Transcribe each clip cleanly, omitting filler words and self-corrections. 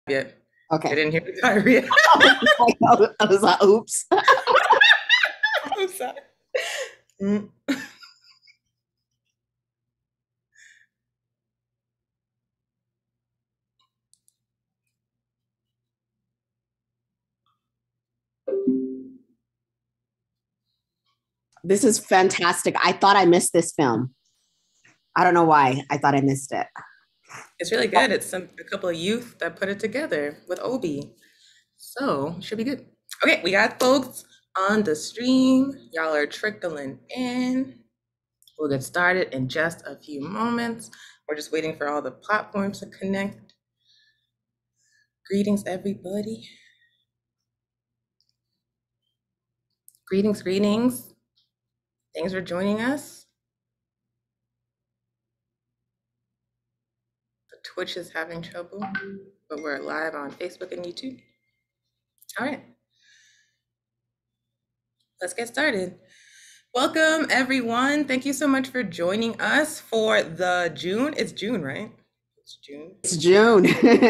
yet. I Okay. didn't hear the diarrhea. I was like, oops. I'm sorry. Mm. This is fantastic. I thought I missed this film. I don't know why. I thought I missed it. It's really good. It's a couple of youth that put it together with Obi. So should be good. Okay, we got folks on the stream. Y'all are trickling in. We'll get started in just a few moments. We're just waiting for all the platforms to connect. Greetings, everybody. Greetings, greetings. Thanks for joining us. The Twitch is having trouble, but we're live on Facebook and YouTube. All right, let's get started. Welcome, everyone. Thank you so much for joining us for the June. It's June, right? It's June. It's June.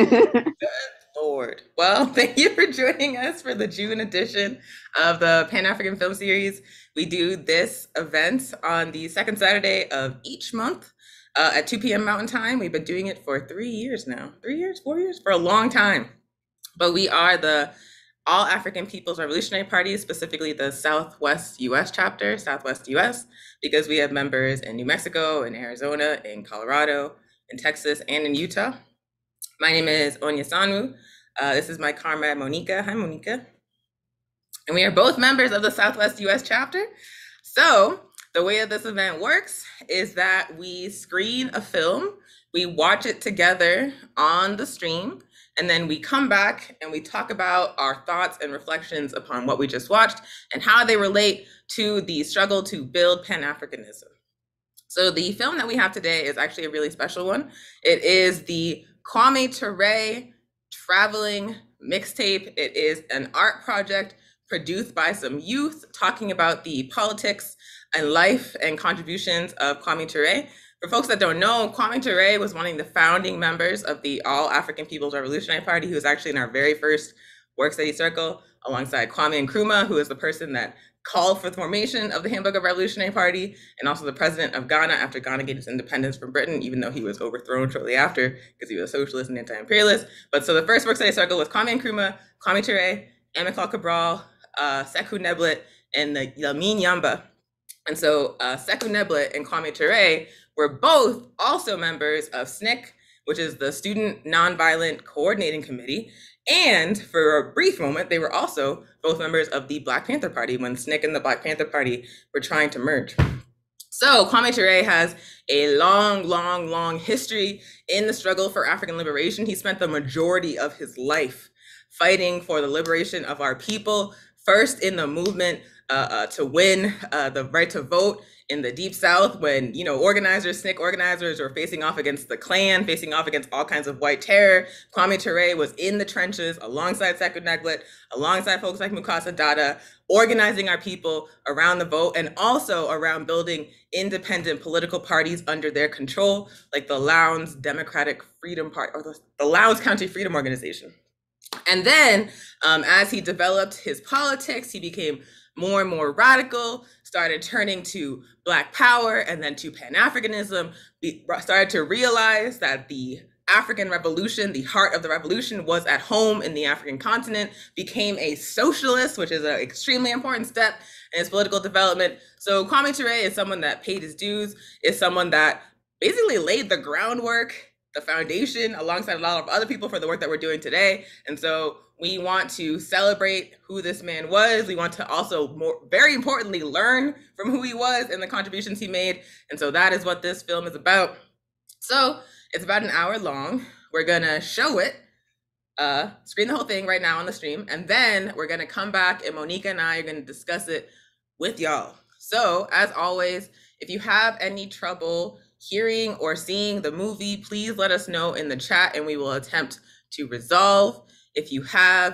Lord. Well, thank you for joining us for the June edition of the Pan African Film Series. We do this event on the second Saturday of each month at 2 p.m. Mountain Time. We've been doing it for 3 years now. 3 years, 4 years? For a long time. But we are the All African People's Revolutionary Party, specifically the Southwest US chapter, Southwest US, because we have members in New Mexico, in Arizona, in Colorado, in Texas, and in Utah. My name is Onyesanwu. This is my comrade Monica. Hi, Monica. And we are both members of the Southwest US chapter. So the way that this event works is that we screen a film, we watch it together on the stream, and then we come back and we talk about our thoughts and reflections upon what we just watched and how they relate to the struggle to build Pan-Africanism. So the film that we have today is actually a really special one. It is the Kwame Ture traveling mixtape. It is an art project produced by some youth talking about the politics and life and contributions of Kwame Ture. For folks that don't know, Kwame Ture was one of the founding members of the All African People's Revolutionary Party. He was actually in our very first work study circle alongside Kwame Nkrumah, who is the person that called for the formation of the Hamburger Revolutionary Party, and also the president of Ghana after Ghana gained its independence from Britain, even though he was overthrown shortly after because he was a socialist and anti-imperialist. But so the first work study circle was Kwame Nkrumah, Kwame Ture, Amilcar Cabral, Sekou Neblet, and the Lamin Yamba. And so Sekou Neblet and Kwame Ture were both also members of SNCC, which is the Student Nonviolent Coordinating Committee. And for a brief moment, they were also both members of the Black Panther Party when SNCC and the Black Panther Party were trying to merge. So Kwame Ture has a long history in the struggle for African liberation. He spent the majority of his life fighting for the liberation of our people, first in the movement to win the right to vote in the Deep South when, organizers, SNCC organizers were facing off against the Klan, facing off against all kinds of white terror. Kwame Ture was in the trenches alongside Sekou Neblet, alongside folks like Mukasa Dada, organizing our people around the vote and also around building independent political parties under their control, like the Lowndes Democratic Freedom Party or the Lowndes County Freedom Organization. And then as he developed his politics, he became more and more radical, started turning to Black power and then to Pan-Africanism, started to realize that the African Revolution, the heart of the revolution, was at home in the African continent, became a socialist, which is an extremely important step in his political development. So Kwame Ture is someone that paid his dues, is someone that basically laid the groundwork, the foundation, alongside a lot of other people for the work that we're doing today. And so we want to celebrate who this man was. We want to also, very importantly, learn from who he was and the contributions he made. And so that is what this film is about. So it's about an hour long. We're gonna show it, screen the whole thing right now on the stream, and then we're gonna come back and Monica and I are gonna discuss it with y'all. So as always, if you have any trouble hearing or seeing the movie, please let us know in the chat and we will attempt to resolve. If you have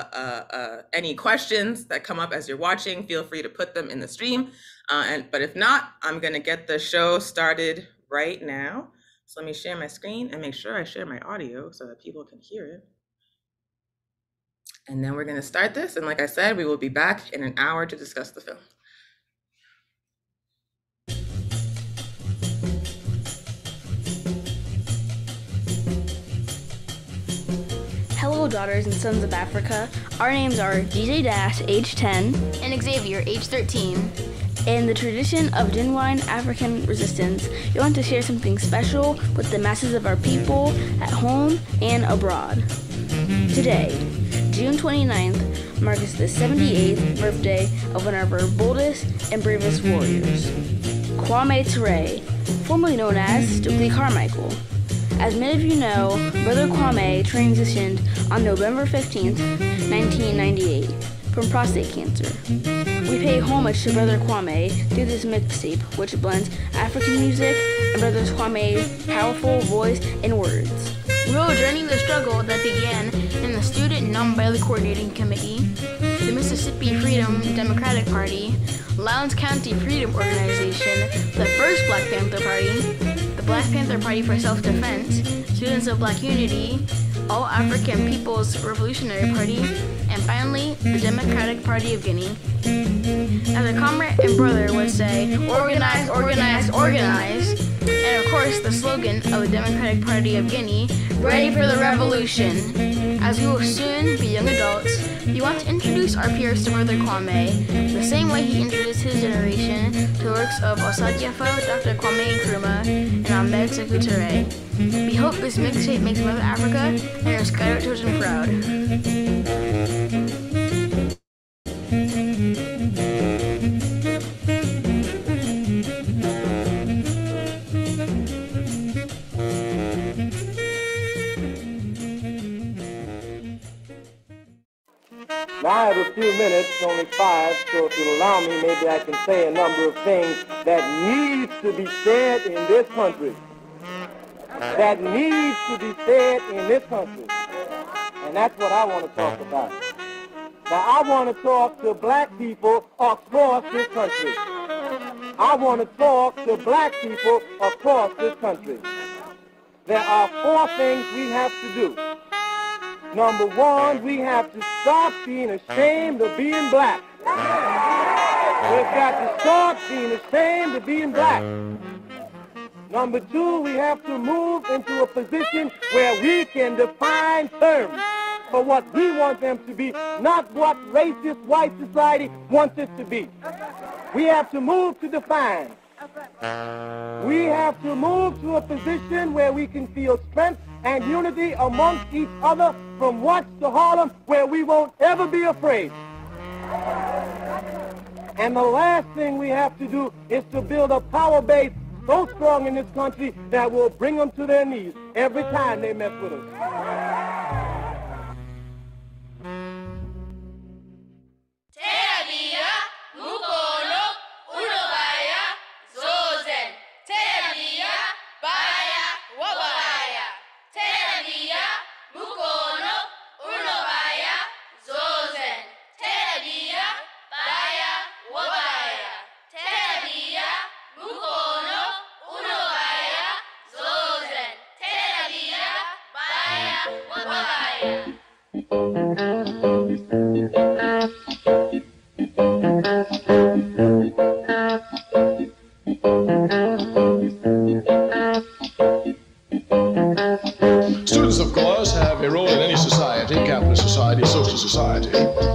any questions that come up as you're watching, feel free to put them in the stream. But if not, I'm gonna get the show started right now. So let me share my screen and make sure I share my audio so that people can hear it. And then we're going to start this. And like I said, we will be back in an hour to discuss the film. Hello, daughters and sons of Africa. Our names are DJ Dash, age 10, and Xavier, age 13. In the tradition of genuine African resistance, we want to share something special with the masses of our people at home and abroad. Today, June 29th, marks the 78th birthday of one of our boldest and bravest warriors, Kwame Ture, formerly known as Stokely Carmichael. As many of you know, Brother Kwame transitioned on November 15th, 1998, from prostate cancer. We pay homage to Brother Kwame through this mixtape, which blends African music and Brother Kwame's powerful voice and words. We will journey the struggle that began in the Student Non-Violent Coordinating Committee, the Mississippi Freedom Democratic Party, Lowndes County Freedom Organization, the first Black Panther Party, the Black Panther Party for Self-Defense, Students of Black Unity, All African People's Revolutionary Party, and finally, the Democratic Party of Guinea. As a comrade and brother would say, organize, organize, organize. And of course, the slogan of the Democratic Party of Guinea, ready for the revolution. As we will soon be young adults, we want to introduce our peers to Brother Kwame, the same way he introduced his generation to the works of Osagyefo, Dr. Kwame Nkrumah, and Ahmed Sekou Touré. We hope this mixtape makes Mother Africa and our scattered children proud. Now I have a few minutes, only 5, so if you'll allow me, maybe I can say a number of things that needs to be said in this country. That needs to be said in this country. And that's what I want to talk about. Now I want to talk to black people across this country. I want to talk to black people across this country. There are 4 things we have to do. Number 1, we have to stop being ashamed of being black. We've got to stop being ashamed of being black. Number 2, we have to move into a position where we can define terms for what we want them to be, not what racist white society wants us to be. We have to move to define. We have to move to a position where we can feel strength and unity amongst each other from Watts to Harlem, where we won't ever be afraid. And the last thing we have to do is to build a power base so strong in this country that will bring them to their knees every time they mess with us. Students, of course, have a role in any society, capitalist society, social society.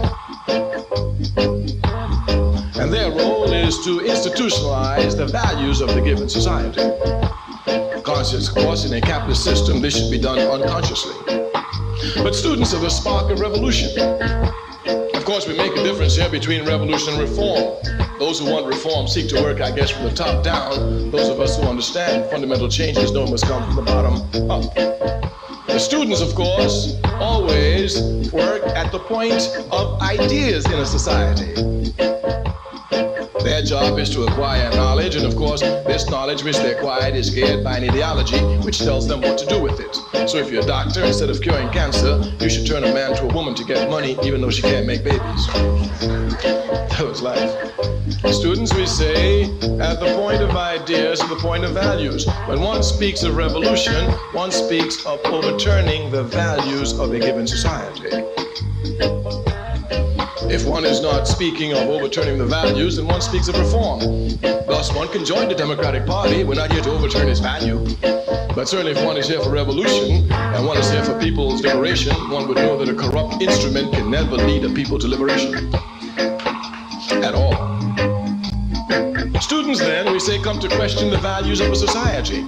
And their role is to institutionalize the values of the given society. Conscious, of course, in a capitalist system, this should be done unconsciously. But students are the spark of revolution. Of course, we make a difference here between revolution and reform. Those who want reform seek to work, I guess, from the top down. Those of us who understand fundamental changes know it must come from the bottom up. The students, of course, always work at the point of ideas in a society. Their job is to acquire knowledge, and of course, this knowledge which they acquired is geared by an ideology which tells them what to do with it. So if you're a doctor, instead of curing cancer, you should turn a man to a woman to get money, even though she can't make babies. That was life. Students, we say, at the point of ideas, at the point of values. When one speaks of revolution, one speaks of overturning the values of a given society. If one is not speaking of overturning the values, then one speaks of reform. Thus, one can join the Democratic Party. We're not here to overturn its value. But certainly if one is here for revolution and one is here for people's liberation, one would know that a corrupt instrument can never lead a people to liberation. At all. Students then, we say, come to question the values of a society.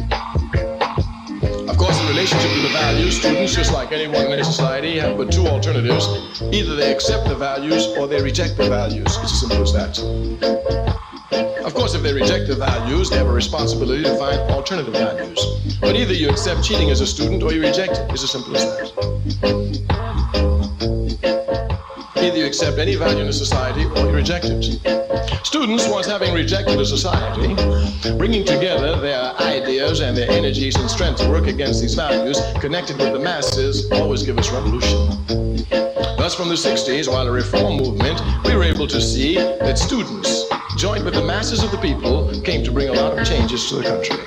Of course, in relationship to the values, students, just like anyone in a society, have but two alternatives. Either they accept the values or they reject the values. It's as simple as that. Of course, if they reject the values, they have a responsibility to find alternative values. But either you accept cheating as a student or you reject it. It's as simple as that. Either you accept any value in a society or you reject it. Students, once having rejected a society, bringing together their ideas and their energies and strength to work against these values, connected with the masses, always give us revolution. Thus, from the 60s, while a reform movement, we were able to see that students, joined with the masses of the people, came to bring a lot of changes to the country.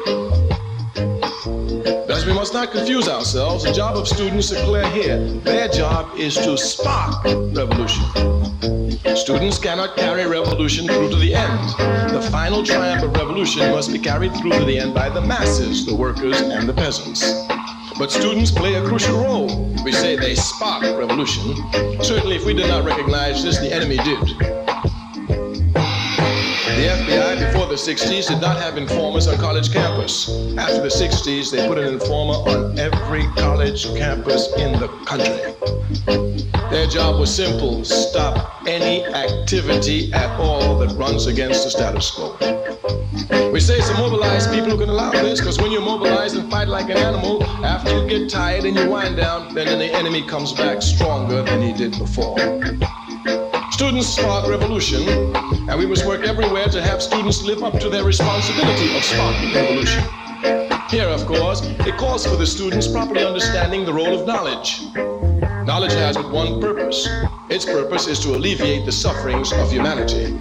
Thus, we must not confuse ourselves. The job of students is clear here. Their job is to spark revolution. Students cannot carry revolution through to the end. The final triumph of revolution must be carried through to the end by the masses, the workers and the peasants. But students play a crucial role. We say they spark revolution. Certainly, if we did not recognize this, the enemy did. The FBI before the 60s did not have informers on college campus. After the 60s, they put an informer on every college campus in the country. Their job was simple: stop any activity at all that runs against the status quo. We say it's a mobilized people who can allow this, because when you're mobilized and fight like an animal, after you get tired and you wind down, then the enemy comes back stronger than he did before. Students spark revolution, and we must work everywhere to have students live up to their responsibility of sparking revolution. Here, of course, it calls for the students properly understanding the role of knowledge. Knowledge has but one purpose. Its purpose is to alleviate the sufferings of humanity.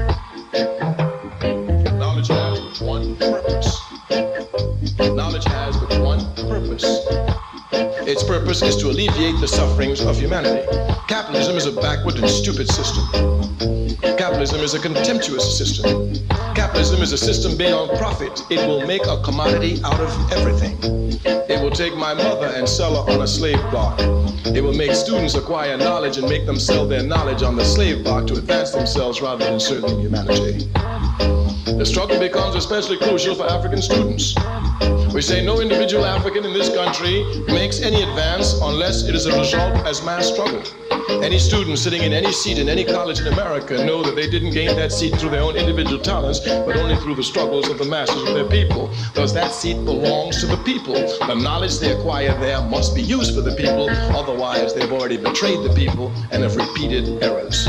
Knowledge has but one purpose. Knowledge has but one purpose. Its purpose is to alleviate the sufferings of humanity. Capitalism is a backward and stupid system. Capitalism is a contemptuous system. Capitalism is a system based on profit. It will make a commodity out of everything. It will take my mother and sell her on a slave block. It will make students acquire knowledge and make them sell their knowledge on the slave block to advance themselves rather than serving humanity. The struggle becomes especially crucial for African students. We say no individual African in this country makes any advance unless it is a result as mass struggle. Any student sitting in any seat in any college in America know that they didn't gain that seat through their own individual talents, but only through the struggles of the masses of their people. Thus, that seat belongs to the people. The knowledge they acquire there must be used for the people, otherwise they've already betrayed the people and have repeated errors.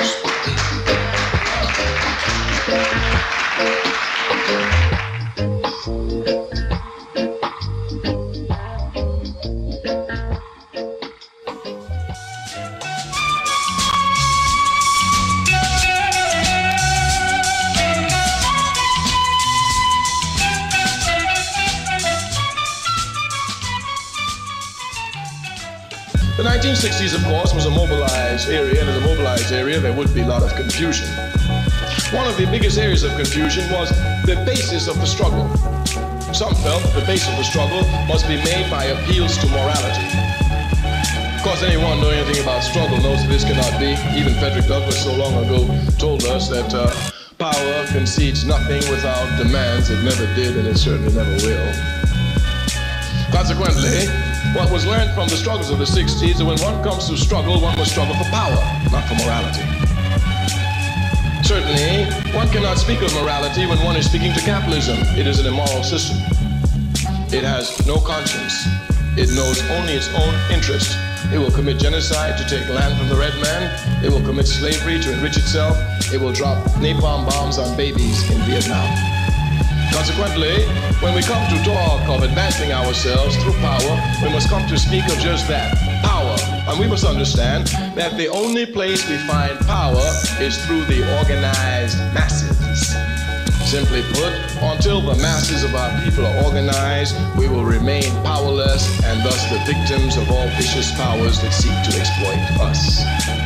The 1960s, of course, was a mobilized area, and in a mobilized area, there would be a lot of confusion. One of the biggest areas of confusion was the basis of the struggle. Some felt that the base of the struggle must be made by appeals to morality. Of course, anyone knowing anything about struggle knows that this cannot be. Even Frederick Douglass so long ago told us that power concedes nothing without demands. It never did, and it certainly never will. Consequently, what was learned from the struggles of the 60s is that when one comes to struggle, one must struggle for power, not for morality. Certainly, one cannot speak of morality when one is speaking to capitalism. It is an immoral system. It has no conscience. It knows only its own interest. It will commit genocide to take land from the red man. It will commit slavery to enrich itself. It will drop napalm bombs on babies in Vietnam. Consequently, when we come to talk of advancing ourselves through power, we must come to speak of just that, power. And we must understand that the only place we find power is through the organized masses. Simply put, until the masses of our people are organized, we will remain powerless and thus the victims of all vicious powers that seek to exploit us.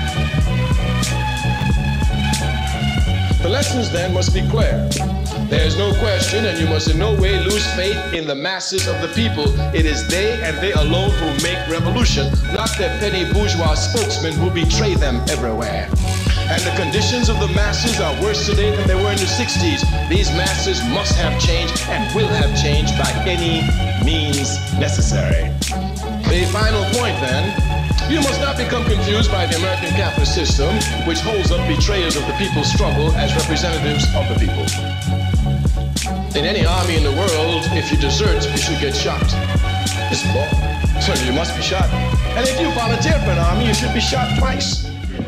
The lessons then must be clear. There is no question, and you must in no way lose faith in the masses of the people. It is they and they alone who make revolution, not their petty bourgeois spokesmen who betray them everywhere. And the conditions of the masses are worse today than they were in the 60s. These masses must have changed and will have changed by any means necessary. The final point then, you must not become confused by the American capitalist system, which holds up betrayers of the people's struggle as representatives of the people. In any army in the world, if you desert, you should get shot. It's law. So you must be shot. And if you volunteer for an army, you should be shot twice.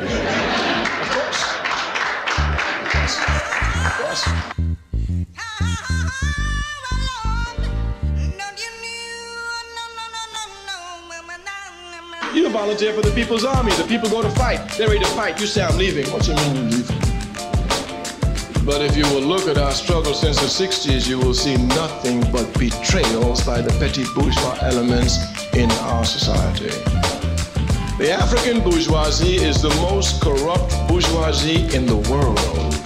Of course. You volunteer for the people's army. The people go to fight. They're ready to fight. You say, I'm leaving. What's your mean you're leaving? But if you will look at our struggle since the 60s, you will see nothing but betrayals by the petty bourgeois elements in our society. The African bourgeoisie is the most corrupt bourgeoisie in the world.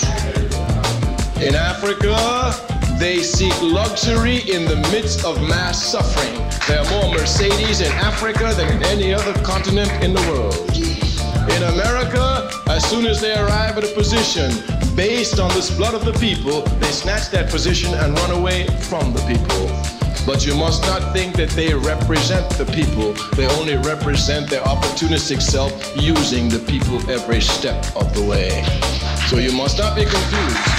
In Africa, they seek luxury in the midst of mass suffering. There are more Mercedes in Africa than in any other continent in the world. In America, as soon as they arrive at a position based on this blood of the people, they snatch that position and run away from the people. But you must not think that they represent the people. They only represent their opportunistic self, using the people every step of the way. So you must not be confused.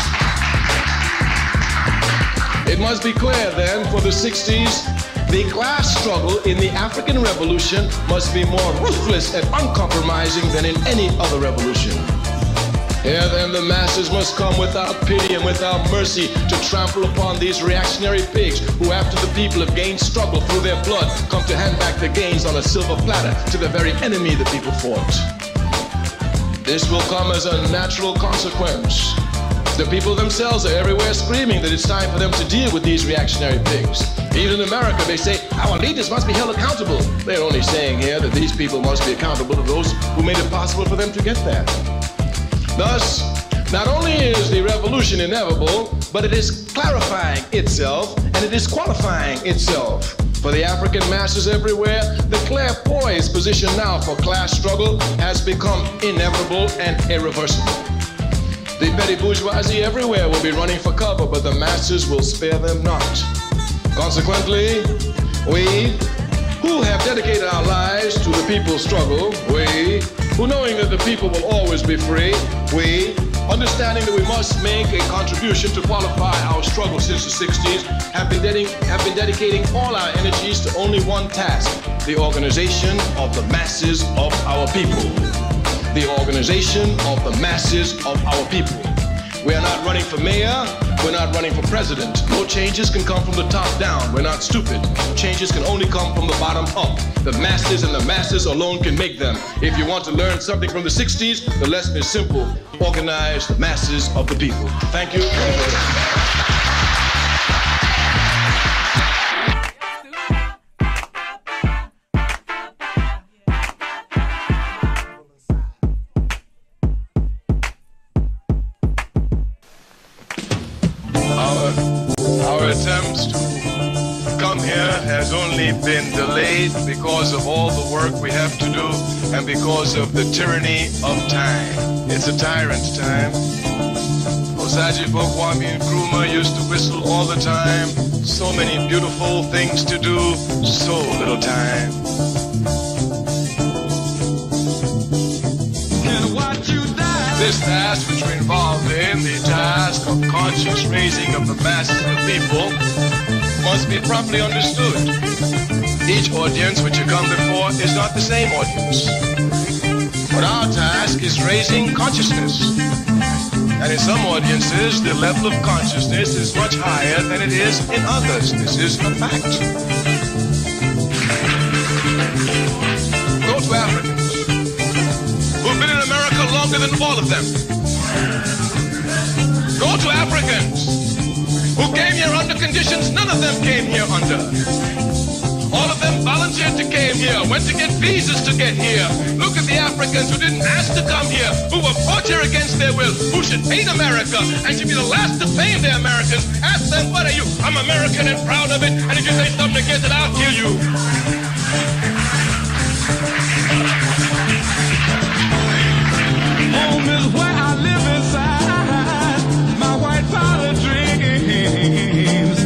It must be clear then, for the 60s, the class struggle in the African Revolution must be more ruthless and uncompromising than in any other revolution. Here then the masses must come without pity and without mercy to trample upon these reactionary pigs who, after the people have gained struggle through their blood, come to hand back the gains on a silver platter to the very enemy the people fought. This will come as a natural consequence. The people themselves are everywhere screaming that it's time for them to deal with these reactionary pigs. Even in America, they say, our leaders must be held accountable. They're only saying here that these people must be accountable to those who made it possible for them to get there. Thus, not only is the revolution inevitable, but it is clarifying itself and it is qualifying itself. For the African masses everywhere, the clairvoyant position now for class struggle has become inevitable and irreversible. The petty bourgeoisie everywhere will be running for cover, but the masses will spare them not. Consequently, we who have dedicated our lives to the people's struggle, we who, knowing that the people will always be free, we, understanding that we must make a contribution to qualify our struggle since the 60s, have been dedicating all our energies to only one task: the organization of the masses of our people. The organization of the masses of our people. We are not running for mayor, we're not running for president. No changes can come from the top down, we're not stupid. Changes can only come from the bottom up. The masses and the masses alone can make them. If you want to learn something from the 60s, the lesson is simple: organize the masses of the people. Thank you. Our attempts to come here has only been delayed because of all the work we have to do and because of the tyranny of time. It's a tyrant time. Osaji Bokwami Nkrumah used to whistle all the time. So many beautiful things to do, so little time. This task which we're involved in, the task of conscious raising of the masses of the people, must be properly understood. Each audience which you come before is not the same audience. But our task is raising consciousness. And in some audiences, the level of consciousness is much higher than it is in others. This is a fact. Go to Africans who've been in America longer than all of them. Go to Africans came here under. All of them volunteered to came here, went to get visas to get here. Look at the Africans who didn't ask to come here, who were brought here against their will, who should hate America and should be the last to blame the Americans. Ask them, what are you? I'm American and proud of it, and if you say something against it, I'll kill you. Home is where I live inside my white powder dreams.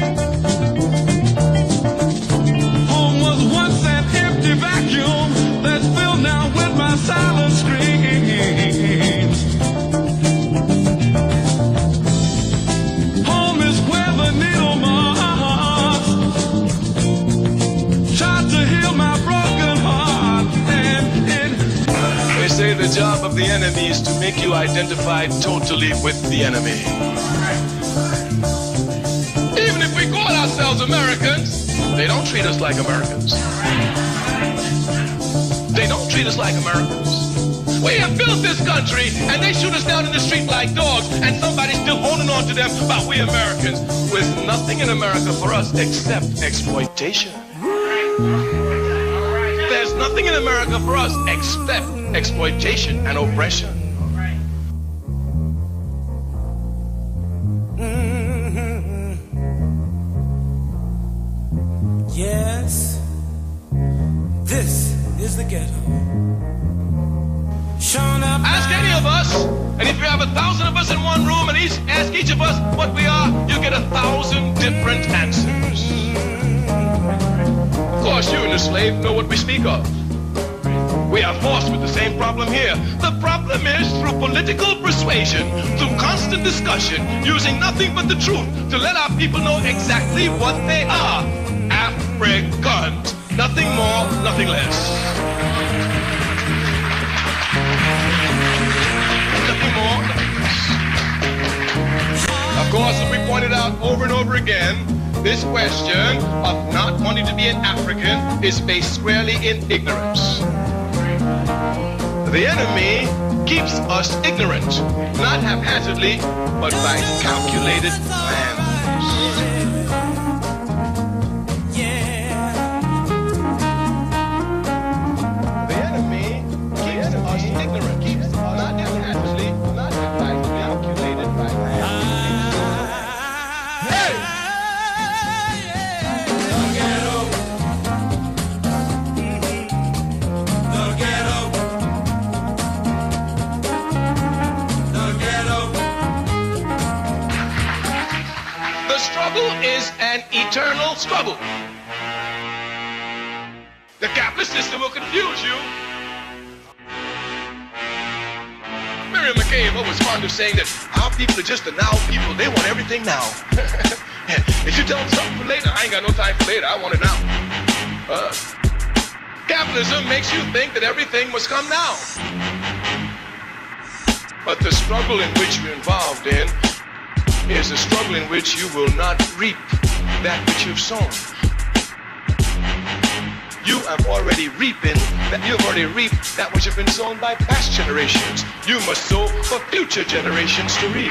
Home was once an empty vacuum that's filled now with my silent screams. Home is where the needle marks tried to heal my broken heart, and They say the job of the enemy is to make you identify totally with the enemy. Even if we call ourselves Americans, they don't treat us like Americans. They don't treat us like Americans. We have built this country, and they shoot us down in the street like dogs, and somebody's still holding on to them about we Americans, with nothing in America for us except exploitation. There's nothing in America for us except exploitation and oppression. yes, this is the ghetto. Showing up. Ask any of us, and if you have 1,000 of us in one room and ask each of us what we are, you get 1,000 different answers. Of course, you and the slave know what we speak of. We are forced with the same problem here. The problem is through political persuasion, through constant discussion, using nothing but the truth to let our people know exactly what they are. Africans. Nothing more, nothing less. Nothing more, nothing less. Of course, as we pointed out over and over again, this question of not wanting to be an African is based squarely in ignorance. The enemy keeps us ignorant, not haphazardly, but by calculated plans. The enemy keeps us ignorant, not haphazardly, not by calculated plans. Hey! The struggle is an eternal struggle. The capitalist system will confuse you. Miriam McCabe was fond of saying that our people are just the now people. They want everything now. If you tell them something for later, I ain't got no time for later. I want it now. Capitalism makes you think that everything must come now. But the struggle in which you're involved in is a struggle in which you will not reap that which you've sown. You have already reaping that you've already reaped that which have been sown by past generations. You must sow for future generations to reap.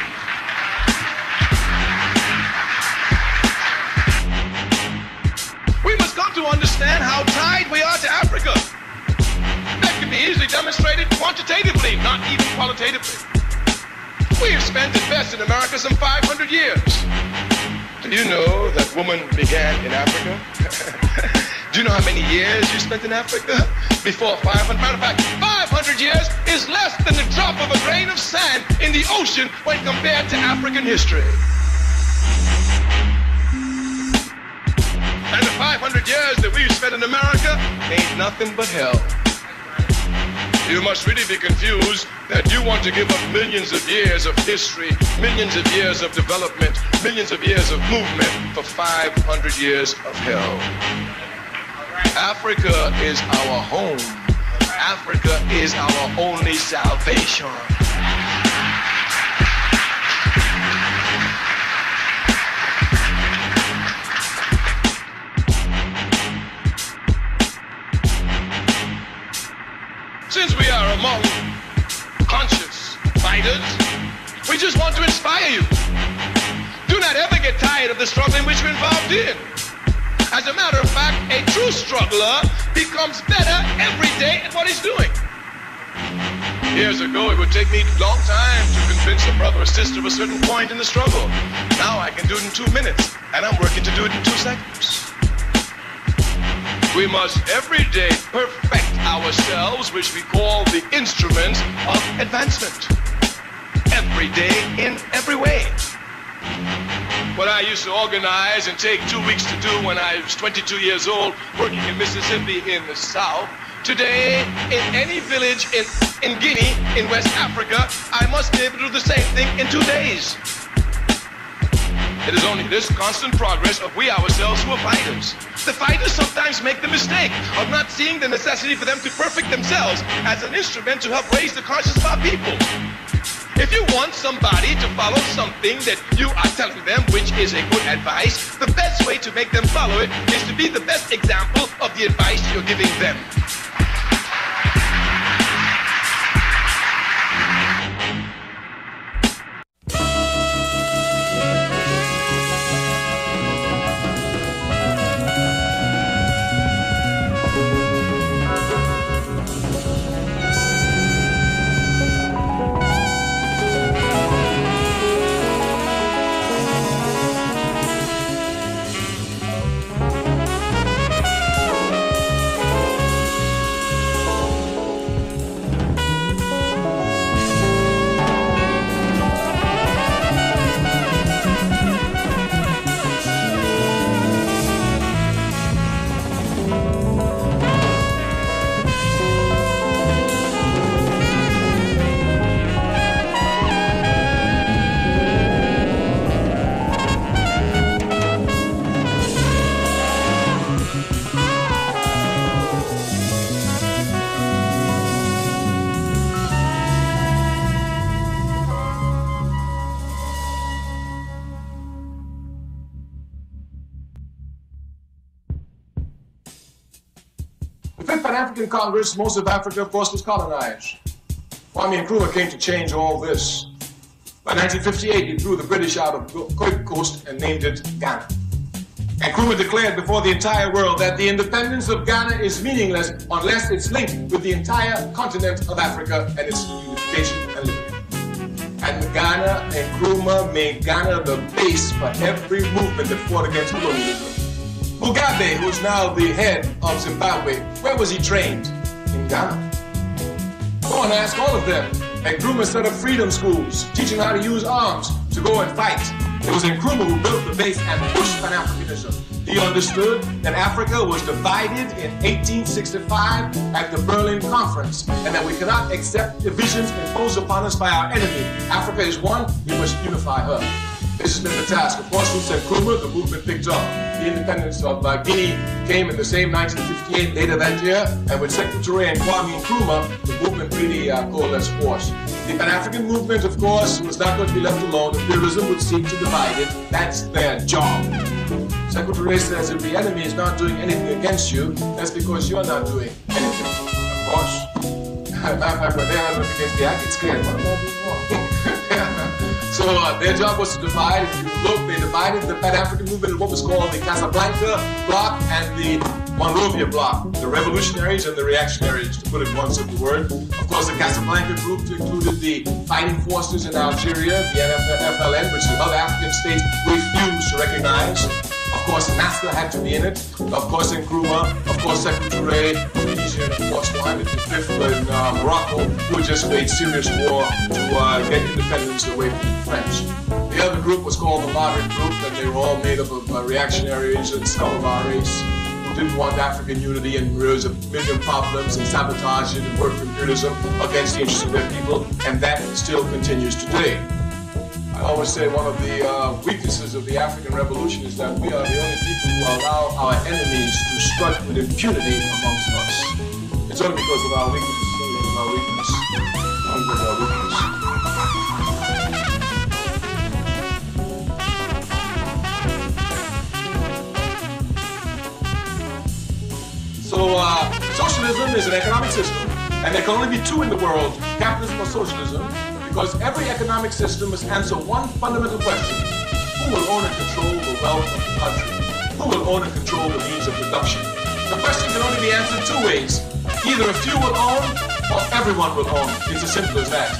We must come to understand how tied we are to Africa. That can be easily demonstrated quantitatively, not even qualitatively. We have spent at best in America some 500 years. Do you know that woman began in Africa? Do you know how many years you spent in Africa? Before 500, matter of fact, 500 years is less than the drop of a grain of sand in the ocean when compared to African history. And the 500 years that we've spent in America ain't nothing but hell. You must really be confused that you want to give up millions of years of history, millions of years of development, millions of years of movement for 500 years of hell. Africa is our home. Africa is our only salvation. Since we are among conscious fighters, we just want to inspire you. Do not ever get tired of the struggle in which we're involved in. As a matter of fact, a true struggler becomes better every day at what he's doing. Years ago, it would take me a long time to convince a brother or sister of a certain point in the struggle. Now I can do it in 2 minutes, and I'm working to do it in 2 seconds. We must every day perfect ourselves, which we call the instruments of advancement. Every day, in every way. What I used to organize and take 2 weeks to do when I was 22 years old, working in Mississippi in the South, today, in any village in Guinea, in West Africa, I must be able to do the same thing in 2 days. It is only this constant progress of we ourselves who are fighters. The fighters sometimes make the mistake of not seeing the necessity for them to perfect themselves as an instrument to help raise the conscience of our people. If you want somebody to follow something that you are telling them, which is a good advice, the best way to make them follow it is to be the best example of the advice you're giving them. Pan-African Congress, most of Africa, of course, was colonized. Kwame Nkrumah came to change all this. By 1958, he threw the British out of Cape Coast and named it Ghana. And Nkrumah declared before the entire world that the independence of Ghana is meaningless unless it's linked with the entire continent of Africa and its unification and liberty. And Ghana, Nkrumah made Ghana the base for every movement that fought against colonialism. Mugabe, who is now the head of Zimbabwe, where was he trained? In Ghana. Go and ask all of them. Nkrumah set up freedom schools, teaching how to use arms to go and fight. It was Nkrumah who built the base and pushed Pan-Africanism. He understood that Africa was divided in 1865 at the Berlin Conference, and that we cannot accept divisions imposed upon us by our enemy. Africa is one, we must unify her. This has been the task. Of course, since Nkrumah, the movement picked up. The independence of Guinea came in the same 1958, later that year, and with Sekou Touré and Kwame Nkrumah, the movement really coalesced force. The Pan-African movement, of course, was not going to be left alone. Imperialism would seek to divide it. That's their job. Sekou Touré says if the enemy is not doing anything against you, that's because you're not doing anything. Of course. Matter of fact, when they're against me, I get scared. What am I doing wrong? So their job was to divide. If you look, they divided the Pan-African movement in what was called the Casablanca Bloc and the Monrovia Bloc, the revolutionaries and the reactionaries, to put it in one simple word. Of course, the Casablanca group included the fighting forces in Algeria, the FLN, which the other African states refused to recognize. Of course, NAFTA had to be in it. Of course, Nkrumah. Of course, Sekou Touré, Tunisia, and of course, Mohammed V in Morocco, who had just made serious war to get independence away from the French. The other group was called the Moderate Group, and they were all made up of reactionaries and Salavaris who didn't want African unity and there was a million problems and sabotage and work imperialism against the interests of their people, and that still continues today. I always say one of the weaknesses of the African Revolution is that we are the only people who allow our enemies to strut with impunity amongst us. It's only because of our weakness. It's only because of our weakness. Only because of our weakness. So socialism is an economic system, and there can only be two in the world, capitalism or socialism. Because every economic system must answer one fundamental question. Who will own and control the wealth of the country? Who will own and control the means of production? The question can only be answered two ways. Either a few will own, or everyone will own. It's as simple as that.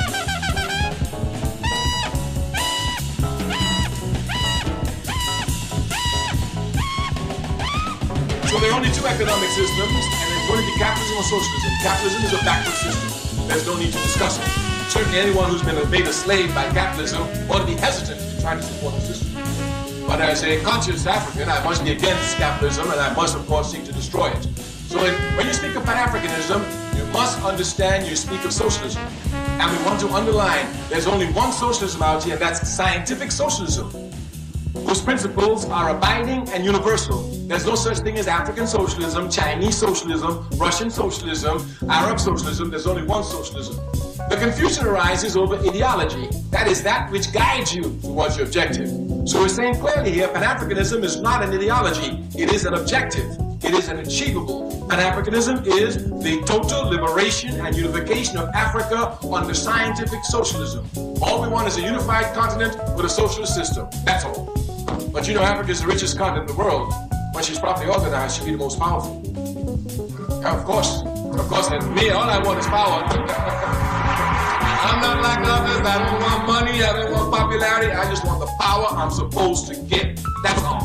So there are only two economic systems, and it's going to be capitalism or socialism. Capitalism is a backward system. There's no need to discuss it. Certainly anyone who's been made a slave by capitalism ought to be hesitant to try to support the system. But as a conscious African, I must be against capitalism, and I must, of course, seek to destroy it. So when you speak of Pan-Africanism, you must understand you speak of socialism. And we want to underline there's only one socialism out here, and that's scientific socialism, whose principles are abiding and universal. There's no such thing as African socialism, Chinese socialism, Russian socialism, Arab socialism. There's only one socialism. The confusion arises over ideology. That is that which guides you towards your objective. So we're saying clearly here, Pan-Africanism is not an ideology. It is an objective. It is an achievable. Pan-Africanism is the total liberation and unification of Africa under scientific socialism. All we want is a unified continent with a socialist system. That's all. But you know, Africa is the richest continent in the world. When she's properly organized, she'll be the most powerful. Of course, and me, all I want is power. I'm not like others. I don't want money. I don't want popularity. I just want the power I'm supposed to get. That's all.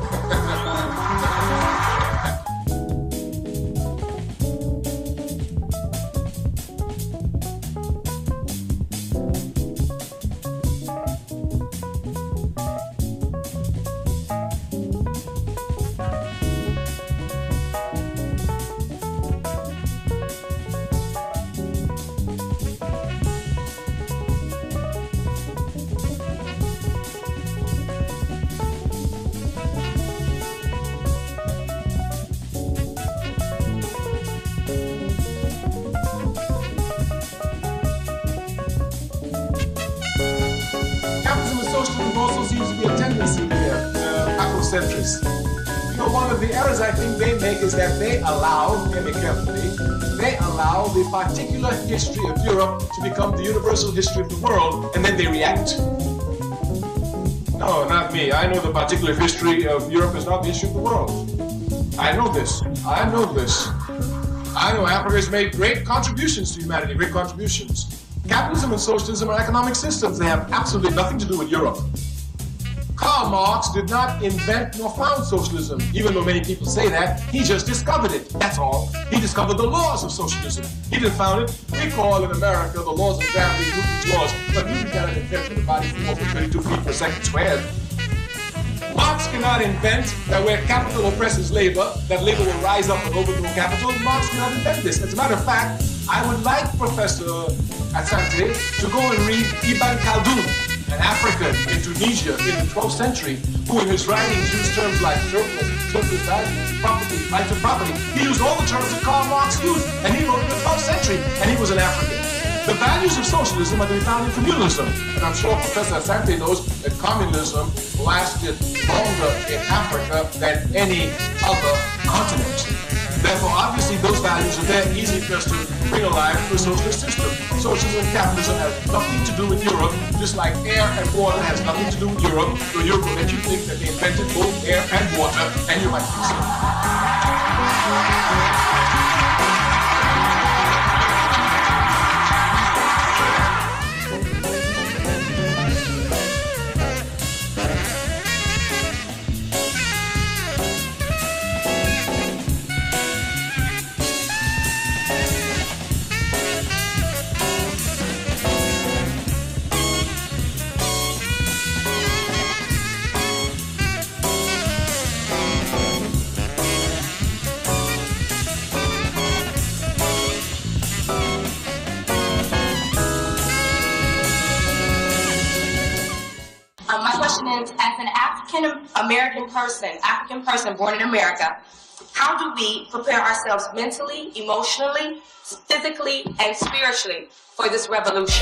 Afrocentrists. You know, one of the errors I think they make is that they allow, hear me carefully, they allow the particular history of Europe to become the universal history of the world, and then they react. No, not me. I know the particular history of Europe is not the history of the world. I know this. I know this. I know Africa has made great contributions to humanity, great contributions. Capitalism and socialism are economic systems. They have absolutely nothing to do with Europe. Karl Marx did not invent nor found socialism, even though many people say that. He just discovered it, that's all. He discovered the laws of socialism. He didn't found it. We call in America the laws of gravity, Newton's laws, but Newton cannot invent the body from over 32 feet per second squared. Marx cannot invent that where capital oppresses labor, that labor will rise up and overthrow capital. Marx cannot invent this. As a matter of fact, I would like Professor Asante to go and read Ibn Khaldun, an African in Tunisia in the 12th century, who in his writings used terms like surplus value, property, right to property. He used all the terms that Karl Marx used, and he wrote in the 12th century, and he was an African. The values of socialism are to be found in communalism, and I'm sure Professor Asante knows that communism lasted longer in Africa than any other continent. Therefore, obviously, those values are there, easy for us to bring alive to a socialist system. Socialism and capitalism has nothing to do with Europe, just like air and water has nothing to do with Europe. So Europe will let you think that they invented both air and water, and you might think so. As an African person born in America, how do we prepare ourselves mentally, emotionally, physically, and spiritually for this revolution?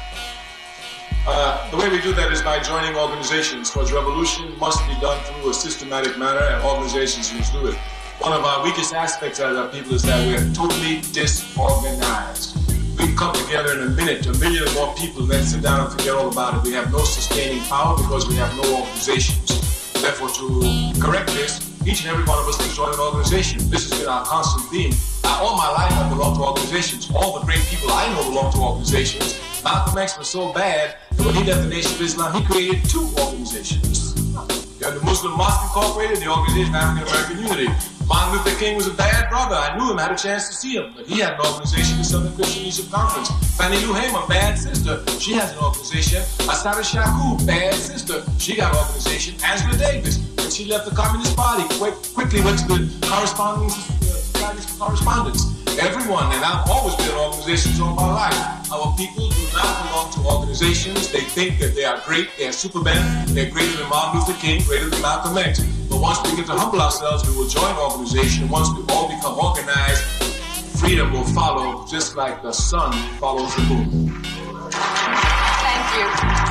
The way we do that is by joining organizations, because revolution must be done through a systematic manner, and organizations must do it. One of our weakest aspects as our people is that we're totally disorganized. We come together in a minute, 1 million or more people, and then sit down and forget all about it. We have no sustaining power because we have no organizations. Therefore, to correct this, each and every one of us must join an organization. This has been our constant theme. All my life I belonged to organizations. All the great people I know belong to organizations. Malcolm X was so bad that when he left the Nation of Islam, he created 2 organizations. You have the Muslim Mosque Incorporated, the Organization of African American Unity. Martin Luther King was a bad brother. I knew him, had a chance to see him, but he had an organization, the Southern Christian Leadership Conference. Fannie Lou Hamer, bad sister, she has an organization. Assata Shakur, bad sister, she got an organization. Angela Davis, when she left the Communist Party, quickly went to the correspondence. Everyone, and I've always been in organizations all my life. Our people do not belong to organizations. They think that they are great, they are supermen, they're greater than Martin Luther King, greater than Malcolm X. But once we get to humble ourselves, we will join an organization. And once we all become organized, freedom will follow, just like the sun follows the moon. Thank you.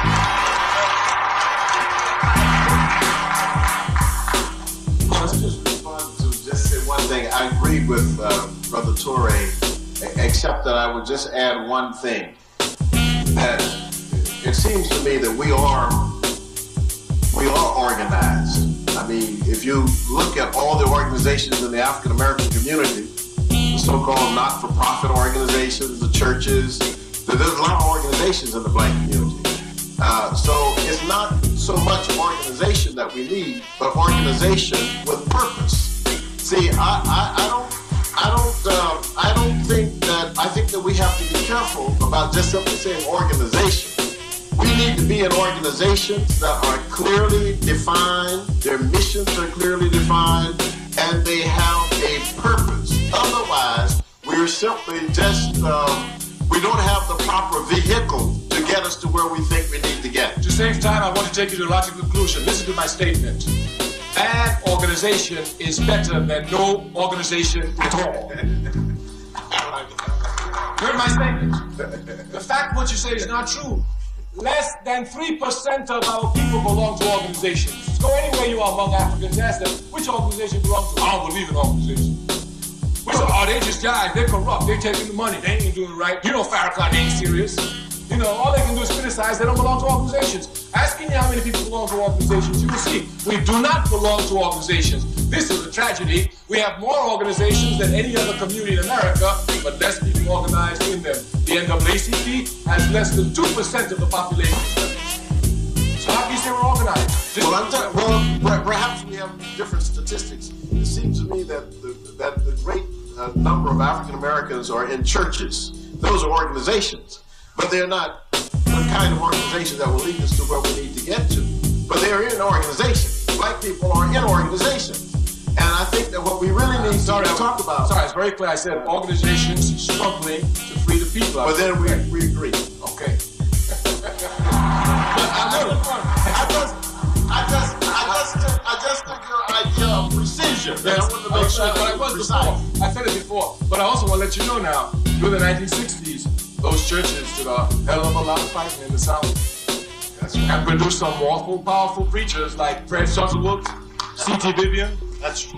One thing, I agree with Brother Toure, except that I would just add one thing. That it seems to me that we are organized. I mean, if you look at all the organizations in the African American community, the so-called not-for-profit organizations, the churches, there's a lot of organizations in the black community. So it's not so much organization that we need, but organization with purpose. See, I think that we have to be careful about just simply saying organization. We need to be in organizations that are clearly defined, their missions are clearly defined, and they have a purpose. Otherwise, we're simply just, we don't have the proper vehicle to get us to where we think we need to get. To save time, I want to take you to a logical conclusion. Listen to my statement. Bad organization is better than no organization at all. Heard my statement? The fact what you say is not true. Less than 3% of our people belong to organizations. Go anywhere you are among Africans, ask them, which organization you belong to? I don't believe in organizations. We say, oh, they just guys, they're corrupt, they're taking the money, they ain't doing it right. You know Farrakhan ain't serious. You know, all they can do is criticize, they don't belong to organizations. Asking you how many people belong to organizations, you will see, we do not belong to organizations. This is a tragedy. We have more organizations than any other community in America, but less people organized in them. The NAACP has less than 2% of the population. So how can you say we're organized? Well, perhaps we have different statistics. It seems to me that the great number of African Americans are in churches. Those are organizations. But they're not the kind of organization that will lead us to where we need to get to. But they're in organizations. Black people are in organizations. And I think that what we really need to talk about... Sorry, it's very clear. I said organizations struggling to free the people. But then we agree. Okay. I just took your idea of precision. Yes. I want to make sure but I was before. I said it before. But I also want to let you know now, through the 1960s, those churches did a hell of a lot of fighting in the South. That's right. And produced some awful, powerful preachers like Fred Shuttleworth, C.T. Vivian. That's true.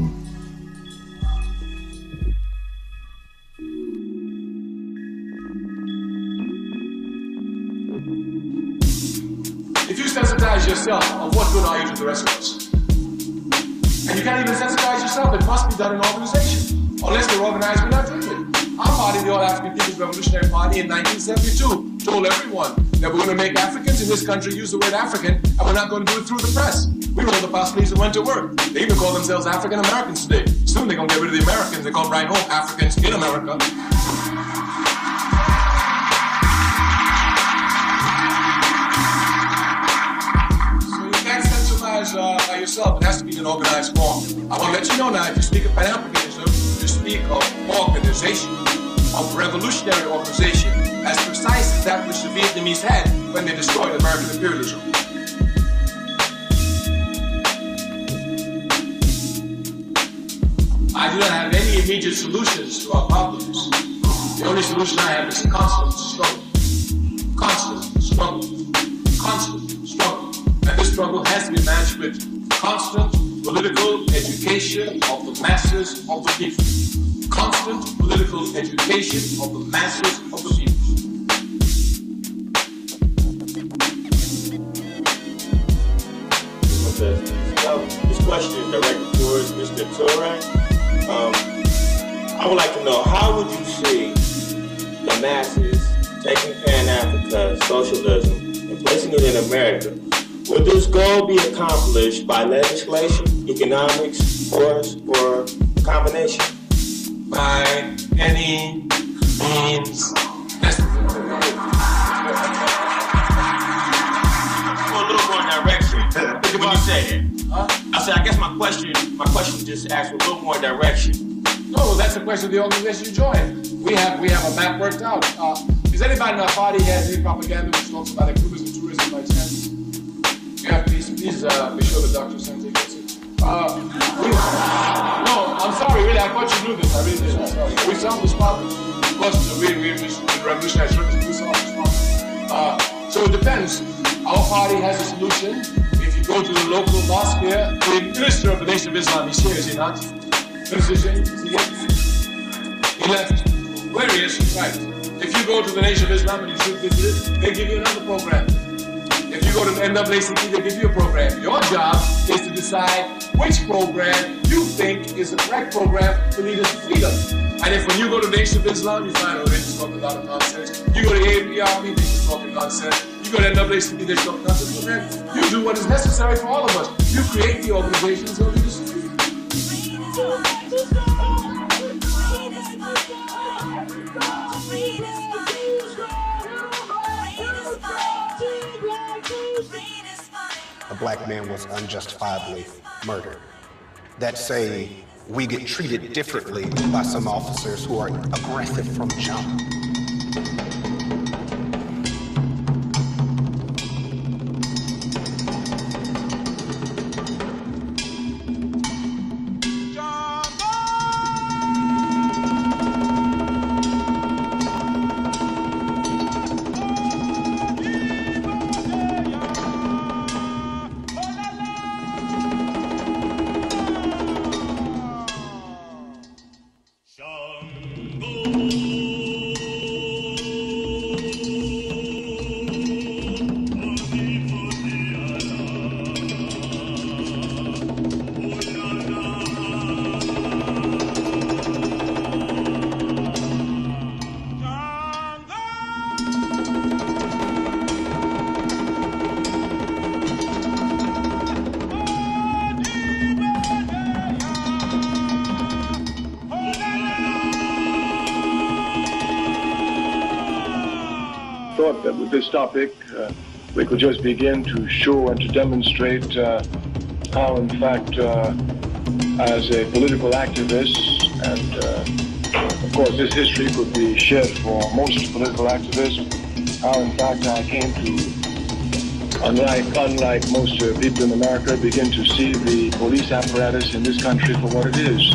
If you sensitize yourself, of what good are you to the rest of us? And you can't even sensitize yourself, it must be done in organization. Unless they're organized, we're not doing it. Our party, the All African People's Revolutionary Party in 1972, told everyone that we're going to make Africans in this country use the word African, and we're not going to do it through the press. We rolled up our sleeves and went to work. They even call themselves African Americans today. Soon they're going to get rid of the Americans. They come right home, Africans in America. By yourself, it has to be in an organized form. I want to let you know now, if you speak of Pan-Africanism, you speak of organization, of revolutionary organization, as precise as that which the Vietnamese had when they destroyed American imperialism. I do not have any immediate solutions to our problems. The only solution I have is constant struggle. Constant struggle. Constant struggle. And this struggle has to be matched with constant political education of the masses of the people. Constant political political education of the masses of the people. This question is directed towards Mr. Turan. I would like to know, how would you see the masses taking Pan-Africa socialism and placing it in America? Would this goal be accomplished by legislation, economics, force, or a combination? By any means necessary. A little more direction. When you say that, I said, I guess my question just asked for a little more direction. No, that's the question of the organization you join. We have a map worked out. Does anybody in our party has any propaganda which talks about improvements in tourism by chance? Yeah, please, be sure the Dr. Sente gets it. No, I'm sorry, really, I thought you knew this. I really did. I'm sorry. We solved this problem. Of course, we revolutionized service, we solved this problem. So it depends. Our party has a solution. If you go to the local mosque here, the minister of the Nation of Islam, he's here, is he not? Minister, is he here? He left. Where he is, right. If you go to the Nation of Islam and you should visit it, they give you another program. If you go to the NAACP, they give you a program. Your job is to decide which program you think is the correct program to lead us to freedom. And if when you go to the Nation of Islam, you find, they just talk a lot of nonsense. You go to AAPRP, they just talking nonsense. You go to NAACP, they just talking nonsense. Man, you do what is necessary for all of us. You create the organizations that lead us to freedom. A black man was unjustifiably murdered. That say we get treated differently by some officers who are aggressive from jump. Thought that with this topic, we could just begin to show and to demonstrate how, in fact, as a political activist, and of course this history could be shared for most political activists, how, in fact, I came to, unlike most people in America, begin to see the police apparatus in this country for what it is.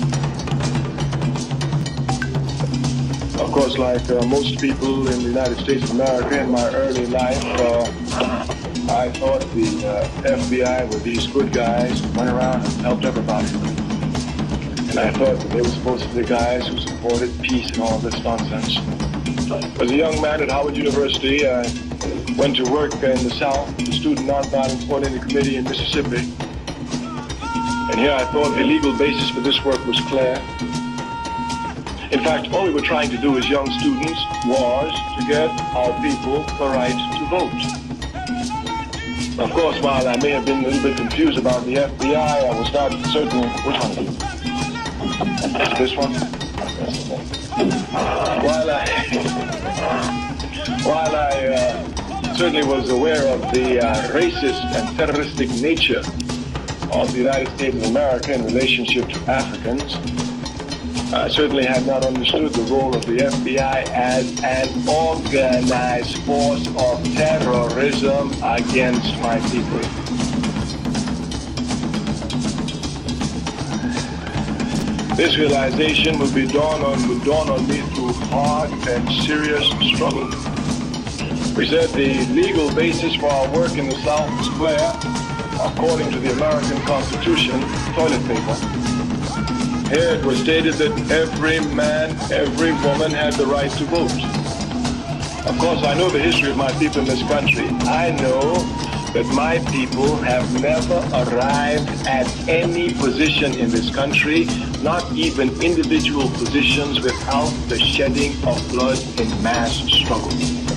Of course, like most people in the United States of America in my early life, I thought the FBI were these good guys who went around and helped everybody. And I thought that they were supposed to be the guys who supported peace and all this nonsense. As a young man at Howard University, I went to work in the South, the Student Nonviolent Coordinating Committee in Mississippi. And here I thought the legal basis for this work was clear. In fact, all we were trying to do as young students was to get our people the right to vote. Of course, while I may have been a little bit confused about the FBI, I was not certain. Which one is it? This one? While I certainly was aware of the racist and terroristic nature of the United States of America in relationship to Africans, I certainly had not understood the role of the FBI as an organized force of terrorism against my people. This realization would dawn on me through hard and serious struggle. We said the legal basis for our work in the South was clear. According to the American Constitution, toilet paper. Here it was stated that every man, every woman had the right to vote. Of course, I know the history of my people in this country. I know that my people have never arrived at any position in this country, not even individual positions, without the shedding of blood in mass struggle.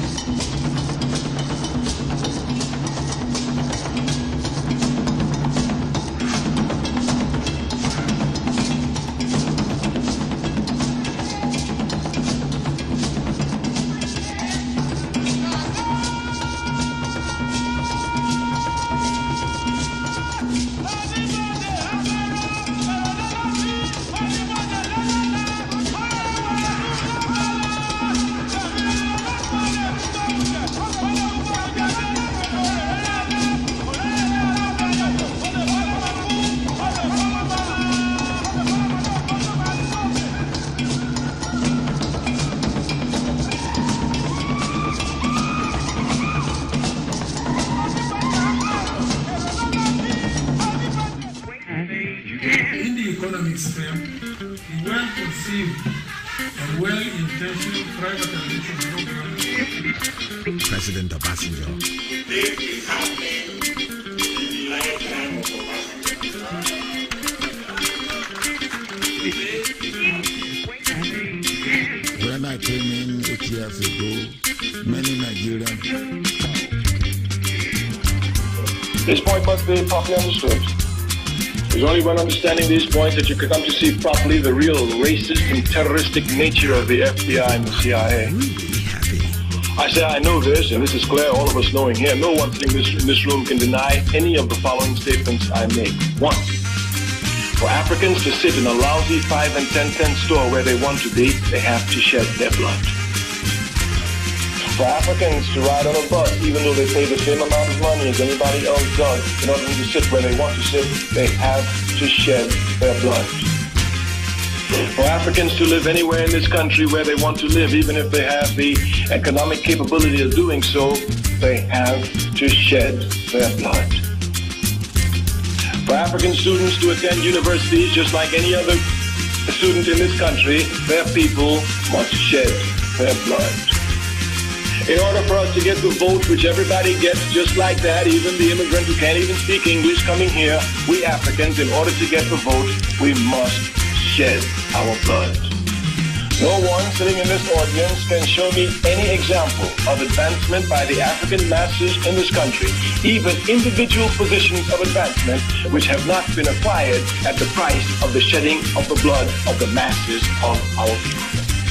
President Obasanjo. When I came in 8 years ago, many Nigerians. This point must be properly understood. It's only when understanding these points that you can come to see properly the real racist and terroristic nature of the FBI and the CIA. I say I know this, and this is clear, all of us knowing here. No one sitting in this room can deny any of the following statements I make. 1. For Africans to sit in a lousy 5 and 10 cent store where they want to be, they have to shed their blood. For Africans to ride on a bus, even though they pay the same amount of money as anybody else does, in order to sit where they want to sit, they have to shed their blood. For Africans to live anywhere in this country where they want to live, even if they have the economic capability of doing so, they have to shed their blood. For African students to attend universities just like any other student in this country, their people must shed their blood. In order for us to get the vote, which everybody gets just like that, even the immigrant who can't even speak English coming here, we Africans, in order to get the vote, we must shed our blood. No one sitting in this audience can show me any example of advancement by the African masses in this country, even individual positions of advancement which have not been acquired at the price of the shedding of the blood of the masses of our people.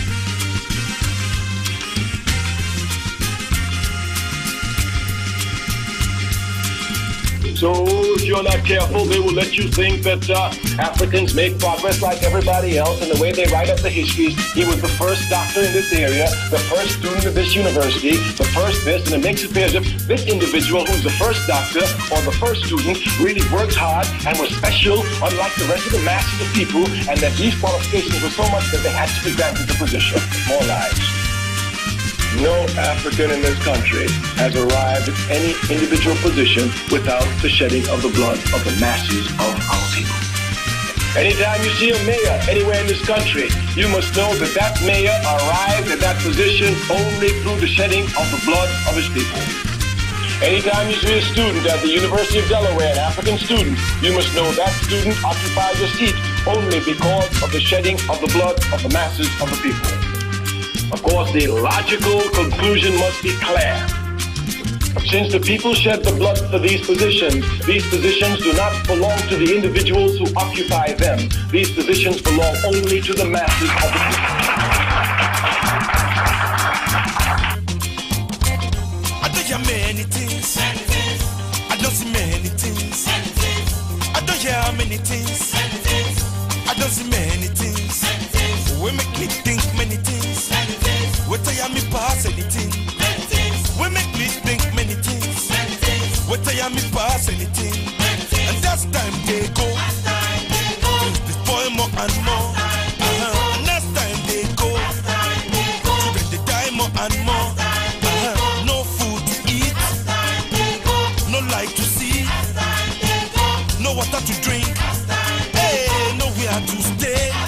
So if you're not careful, they will let you think that Africans make progress like everybody else, and the way they write up the histories, he was the first doctor in this area, the first student of this university, the first this, and it makes it appear as if this individual who's the first doctor or the first student really worked hard and was special, unlike the rest of the masses of people, and that these qualifications were so much that they had to be granted the position. More lies. No African in this country has arrived at any individual position without the shedding of the blood of the masses of our people. Anytime you see a mayor anywhere in this country, you must know that that mayor arrived at that position only through the shedding of the blood of his people. Anytime you see a student at the University of Delaware, an African student, you must know that student occupies a seat only because of the shedding of the blood of the masses of the people. Of course, the logical conclusion must be clear. Since the people shed the blood for these positions do not belong to the individuals who occupy them. These positions belong only to the masses of the people. I don't hear many things. I don't see many things. I don't hear many things. I don't see many things. We make me think many things. What I am me pass anything. We make me think many things. What I am me pass anything. And that's time they go. They spoil more and more. And that's time they go. Children they die more and more. No food to eat. No light to see. No water to drink. Hey, nowhere to stay.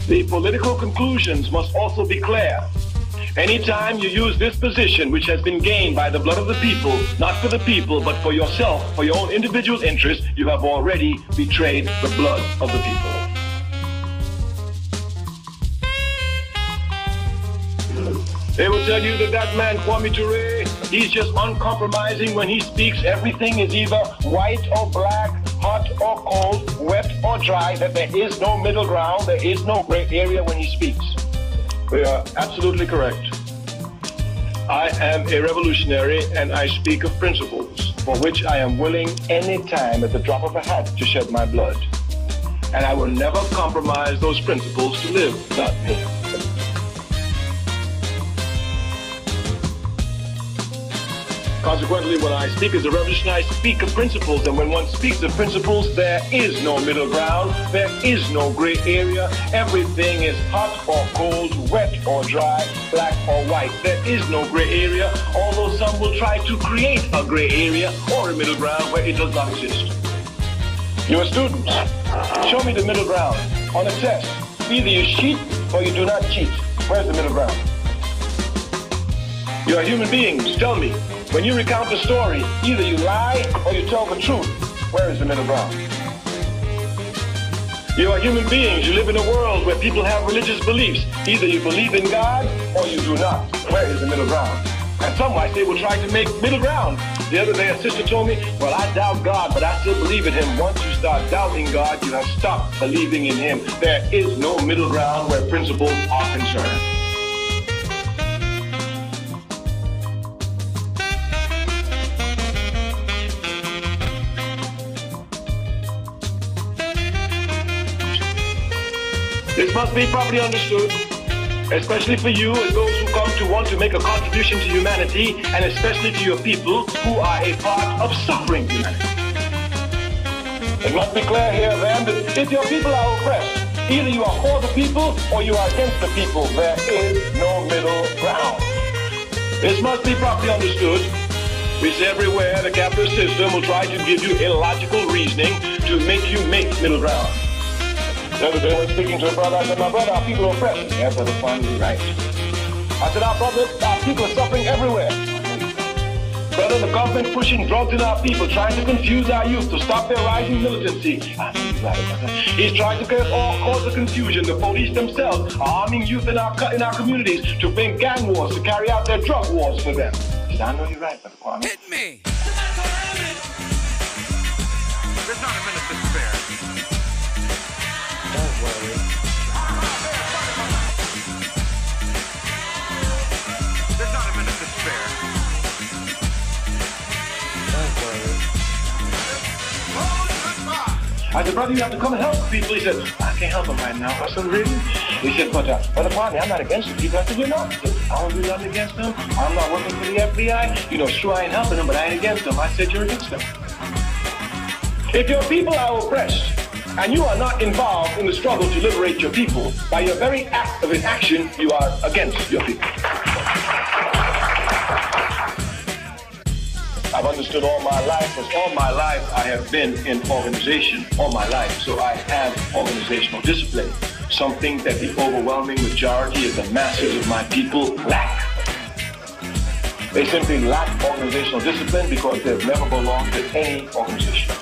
The political conclusions must also be clear. Anytime you use this position, which has been gained by the blood of the people, not for the people, but for yourself, for your own individual interest, you have already betrayed the blood of the people. They will tell you that that man, Kwame Ture, he's just uncompromising when he speaks. Everything is either white or black, hot or cold, wet or dry, that there is no middle ground, there is no gray area when he speaks. We are absolutely correct. I am a revolutionary and I speak of principles for which I am willing any time at the drop of a hat to shed my blood. And I will never compromise those principles to live, not me. Consequently, when I speak as a revolutionary, I speak of principles, and when one speaks of principles, there is no middle ground, there is no gray area. Everything is hot or cold, wet or dry, black or white. There is no gray area, although some will try to create a gray area or a middle ground where it does not exist. You're students. Show me the middle ground on a test. Either you cheat or you do not cheat. Where's the middle ground? You're human beings. Tell me. When you recount a story, either you lie or you tell the truth. Where is the middle ground? You are human beings. You live in a world where people have religious beliefs. Either you believe in God or you do not. Where is the middle ground? And some might say, will try to make middle ground. The other day, a sister told me, well, I doubt God, but I still believe in him. Once you start doubting God, you have stopped believing in him. There is no middle ground where principles are concerned. This must be properly understood, especially for you and those who come to want to make a contribution to humanity, and especially to your people who are a part of suffering humanity. It must be clear here then that if your people are oppressed, either you are for the people or you are against the people. There is no middle ground. This must be properly understood. We see everywhere the capitalist system will try to give you illogical reasoning to make you make middle ground. The other day, I was speaking to a brother. I said, my brother, our people are oppressed. Yeah, brother, finally right. I said, our people are suffering everywhere. Brother, the government pushing drugs in our people, trying to confuse our youth to stop their rising militancy. I know you're right, brother. He's trying to cause the confusion. The police themselves are arming youth in our communities to bring gang wars, to carry out their drug wars for them. I said, I know you're right, brother Kwame. Hit me! There's not a minute to spare. Don't worry. There's not a minute to spare. Don't worry. I said, brother, you have to come and help the people. He said, I can't help them right now. I said, really? He said, but Brother Kwame, I'm not against the people. I said, you're not. He said, I don't do nothing against them. I'm not working for the FBI. You know, sure, I ain't helping them, but I ain't against them. I said, you're against them. If your people are oppressed, and you are not involved in the struggle to liberate your people, by your very act of inaction, you are against your people. I've understood all my life, because all my life I have been in organization, all my life, so I have organizational discipline, something that the overwhelming majority of the masses of my people lack. They simply lack organizational discipline because they've never belonged to any organization.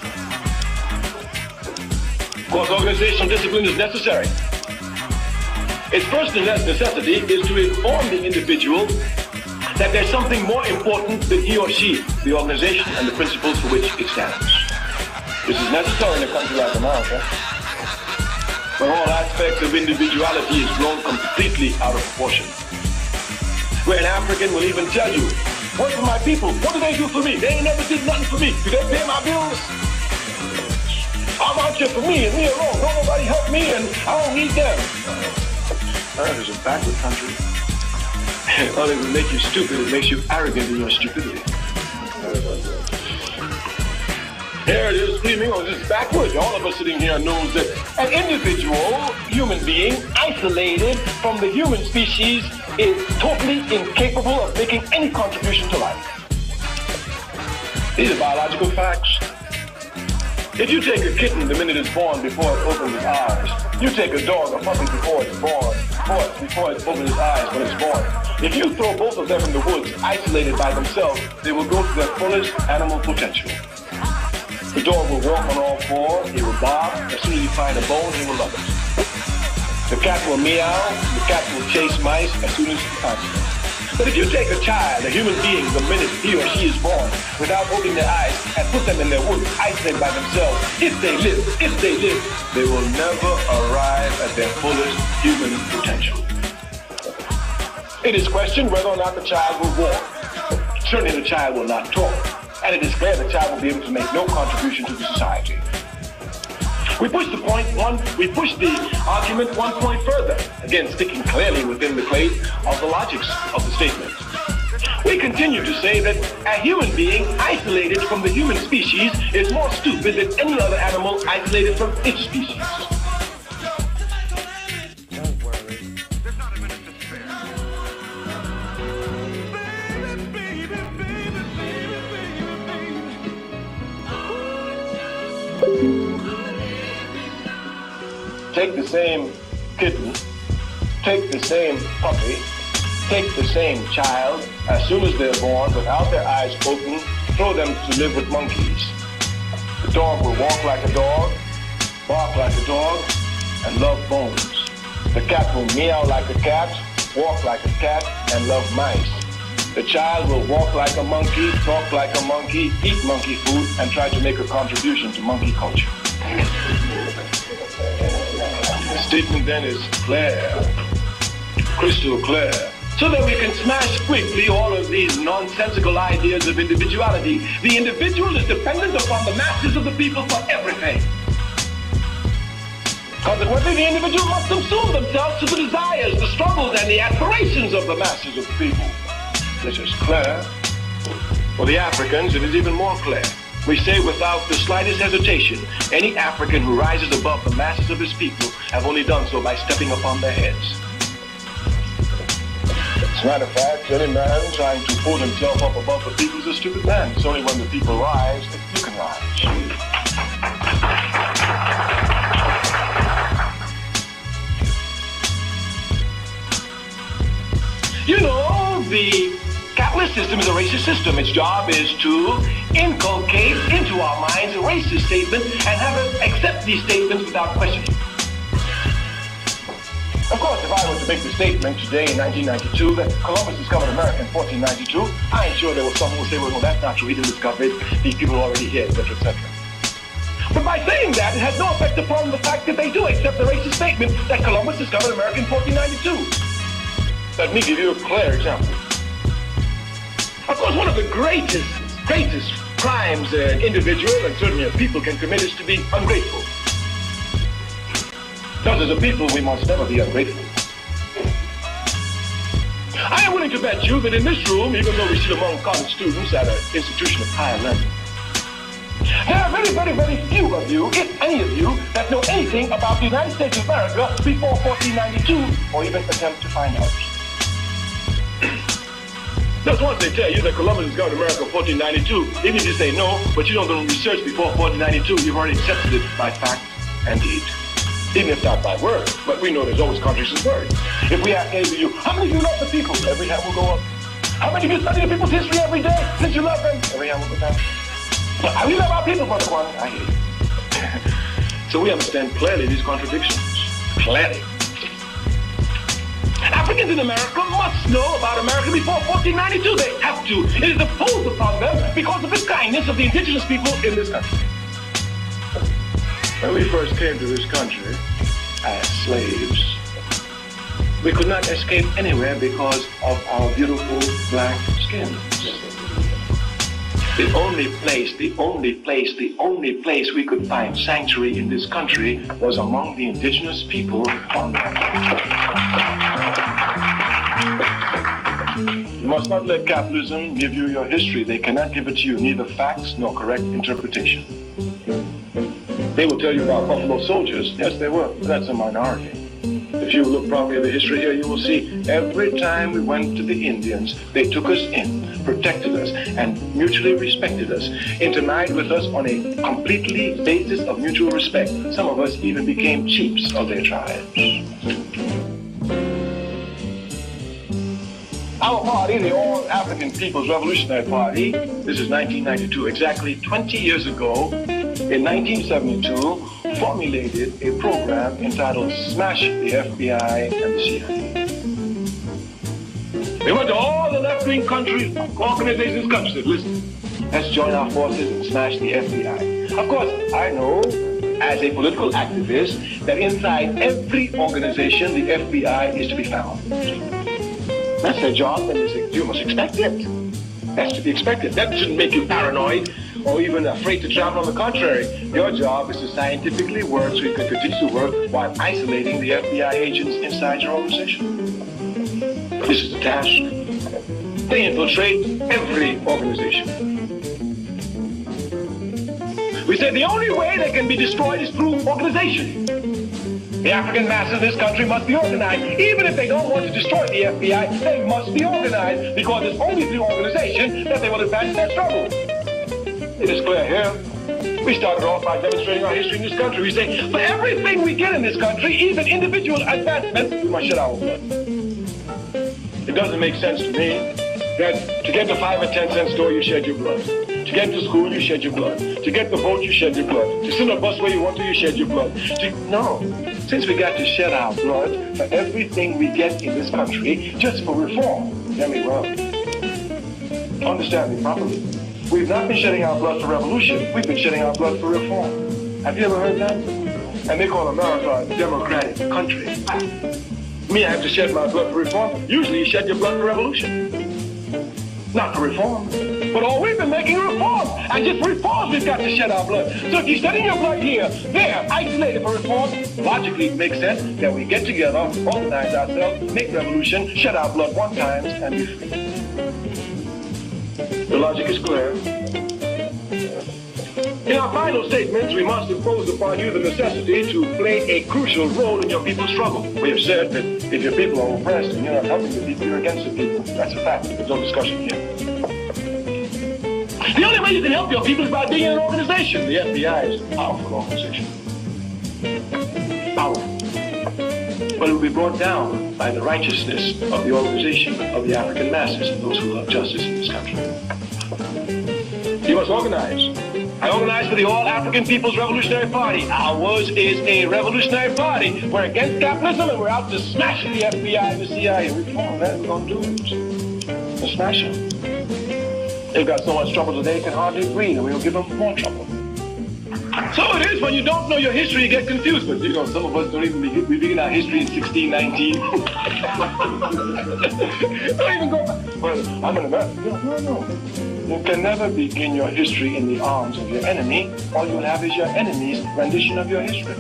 Of course, organizational discipline is necessary. Its first necessity is to inform the individual that there's something more important than he or she, the organization and the principles for which it stands. This is necessary in a country like America, where all aspects of individuality is blown completely out of proportion. Where an African will even tell you, what for my people? What do they do for me? They ain't never did nothing for me. Do they pay my bills? I'm out here for me and me alone. Don't nobody help me and I don't need them. America is a backward country. Only will make you stupid, it makes you arrogant in your stupidity. Here it is screaming, oh, this is backwards. All of us sitting here knows that an individual, human being, isolated from the human species, is totally incapable of making any contribution to life. These are biological facts. If you take a kitten the minute it's born before it opens its eyes, you take a dog, a puppy before it's born, before it opens its eyes when it's born. If you throw both of them in the woods, isolated by themselves, they will go to their fullest animal potential. The dog will walk on all fours, he will bark, as soon as you find a bone, he will love it. The cat will meow, the cat will chase mice as soon as he finds them. But if you take a child, a human being, the minute he or she is born, without opening their eyes, and put them in their woods, isolated by themselves, if they live, they will never arrive at their fullest human potential. It is questioned whether or not the child will walk. Certainly the child will not talk. And it is clear the child will be able to make no contribution to the society. We push the argument one point further, again sticking clearly within the clade of the logics of the statement. We continue to say that a human being isolated from the human species is more stupid than any other animal isolated from its species. Don't worry. There's not a minute to spare. Take the same kitten, take the same puppy, take the same child, as soon as they're born, without their eyes open, throw them to live with monkeys. The dog will walk like a dog, bark like a dog, and love bones. The cat will meow like a cat, walk like a cat, and love mice. The child will walk like a monkey, talk like a monkey, eat monkey food, and try to make a contribution to monkey culture. The statement then is clear, crystal clear, so that we can smash quickly all of these nonsensical ideas of individuality. The individual is dependent upon the masses of the people for everything. Consequently, the individual must consume themselves to the desires, the struggles, and the aspirations of the masses of the people. This is clear. For the Africans, it is even more clear. We say without the slightest hesitation, any African who rises above the masses of his people have only done so by stepping upon their heads. As a matter of fact, any man trying to pull himself up above the people is a stupid man. It's only when the people rise that you can rise. You know, the capitalist system is a racist system. Its job is to inculcate into our minds a racist statement and have us accept these statements without questioning. Of course, if I were to make the statement today in 1992 that Columbus discovered America in 1492, I am sure there was someone who would say, well, no, that's not true. He didn't discover it. These people are already here, etc., etc. But by saying that, it has no effect upon the fact that they do accept the racist statement that Columbus discovered America in 1492. Let me give you a clear example. Of course, one of the greatest crimes an individual and certainly a people can commit is to be ungrateful. Thus, as a people, we must never be ungrateful. I am willing to bet you that in this room, even though we sit among college students at an institution of higher learning, there are very, very, very few of you, if any of you, that know anything about the United States of America before 1492 or even attempt to find out. Just once they tell you that Columbus discovered America in 1492, even if you say no, but you don't do research before 1492, you've already accepted it by fact and deed. Even if not by word, but we know there's always contradictions in words. If we ask any of you, how many of you love the people? Every hand will go up. How many of you study the people's history every day since you love them? Every hand will go down. We love our people, Brother Kwame. I hear you. So we understand clearly these contradictions. Clearly. Africans in America must know about America before 1492. They have to. It is imposed upon them because of the kindness of the indigenous people in this country. When we first came to this country as slaves, we could not escape anywhere because of our beautiful black skins. The only place we could find sanctuary in this country was among the indigenous people on the You must not let capitalism give you your history. They cannot give it to you, neither facts nor correct interpretation. They will tell you about Buffalo Soldiers. Yes, they were. That's a minority. If you look properly at the history here, you will see every time we went to the Indians, they took us in, protected us, and mutually respected us, intermarried with us on a completely basis of mutual respect. Some of us even became chiefs of their tribes. Our party, the All African People's Revolutionary Party, this is 1992, exactly 20 years ago, in 1972, formulated a program entitled Smash the FBI and the CIA. We went to all the left-wing countries, organizations, countries that listen, let's join our forces and smash the FBI. Of course, I know, as a political activist, that inside every organization, the FBI is to be found. That's their job, and you must expect it. That's to be expected. That shouldn't make you paranoid or even afraid to travel. On the contrary, your job is to scientifically work so you can continue to work while isolating the FBI agents inside your organization. This is the task. They infiltrate every organization. We said the only way they can be destroyed is through organization. The African masses of this country must be organized. Even if they don't want to destroy the FBI, they must be organized, because it's only through organization that they will advance their struggle. It is clear here. We started off by demonstrating our history in this country. We say, for everything we get in this country, even individual advancement, we must shed our blood. It doesn't make sense to me that to get the 5 and 10 cent store, you shed your blood. To get to school, you shed your blood. To get the vote, you shed your blood. To sit on a bus where you want to, you shed your blood. No. Since we got to shed our blood for everything we get in this country, just for reform, hear me well. Understand me properly. We've not been shedding our blood for revolution. We've been shedding our blood for reform. Have you ever heard that? And they call America a democratic country. Me, I have to shed my blood for reform. Usually you shed your blood for revolution. Not for reform. But all we've been making reform. And just reforms we've got to shed our blood. So if you're shedding your blood here, there, isolated for reform, logically it makes sense that we get together, organize ourselves, make revolution, shed our blood one time, and be free. The logic is clear. In our final statements, we must impose upon you the necessity to play a crucial role in your people's struggle. We have said that if your people are oppressed and you're not helping the people, you're against the people. That's a fact. There's no discussion here. The only way you can help your people is by being in an organization. The FBI is a powerful organization. Powerful. But it will be brought down by the righteousness of the organization of the African masses and those who love justice in this country. You must organize. I organize for the All African People's Revolutionary Party. Ours is a revolutionary party. We're against capitalism and we're out to smash the FBI and the CIA. Reform, that's what we're going to do. We'll smash them. They've got so much trouble today they can hardly breathe, and we'll give them more trouble. So it is when you don't know your history, you get confused. But you know, some of us don't even begin. We begin our history in 1619. Don't even go back. Well, I'm an American. No. You can never begin your history in the arms of your enemy. All you'll have is your enemy's rendition of your history.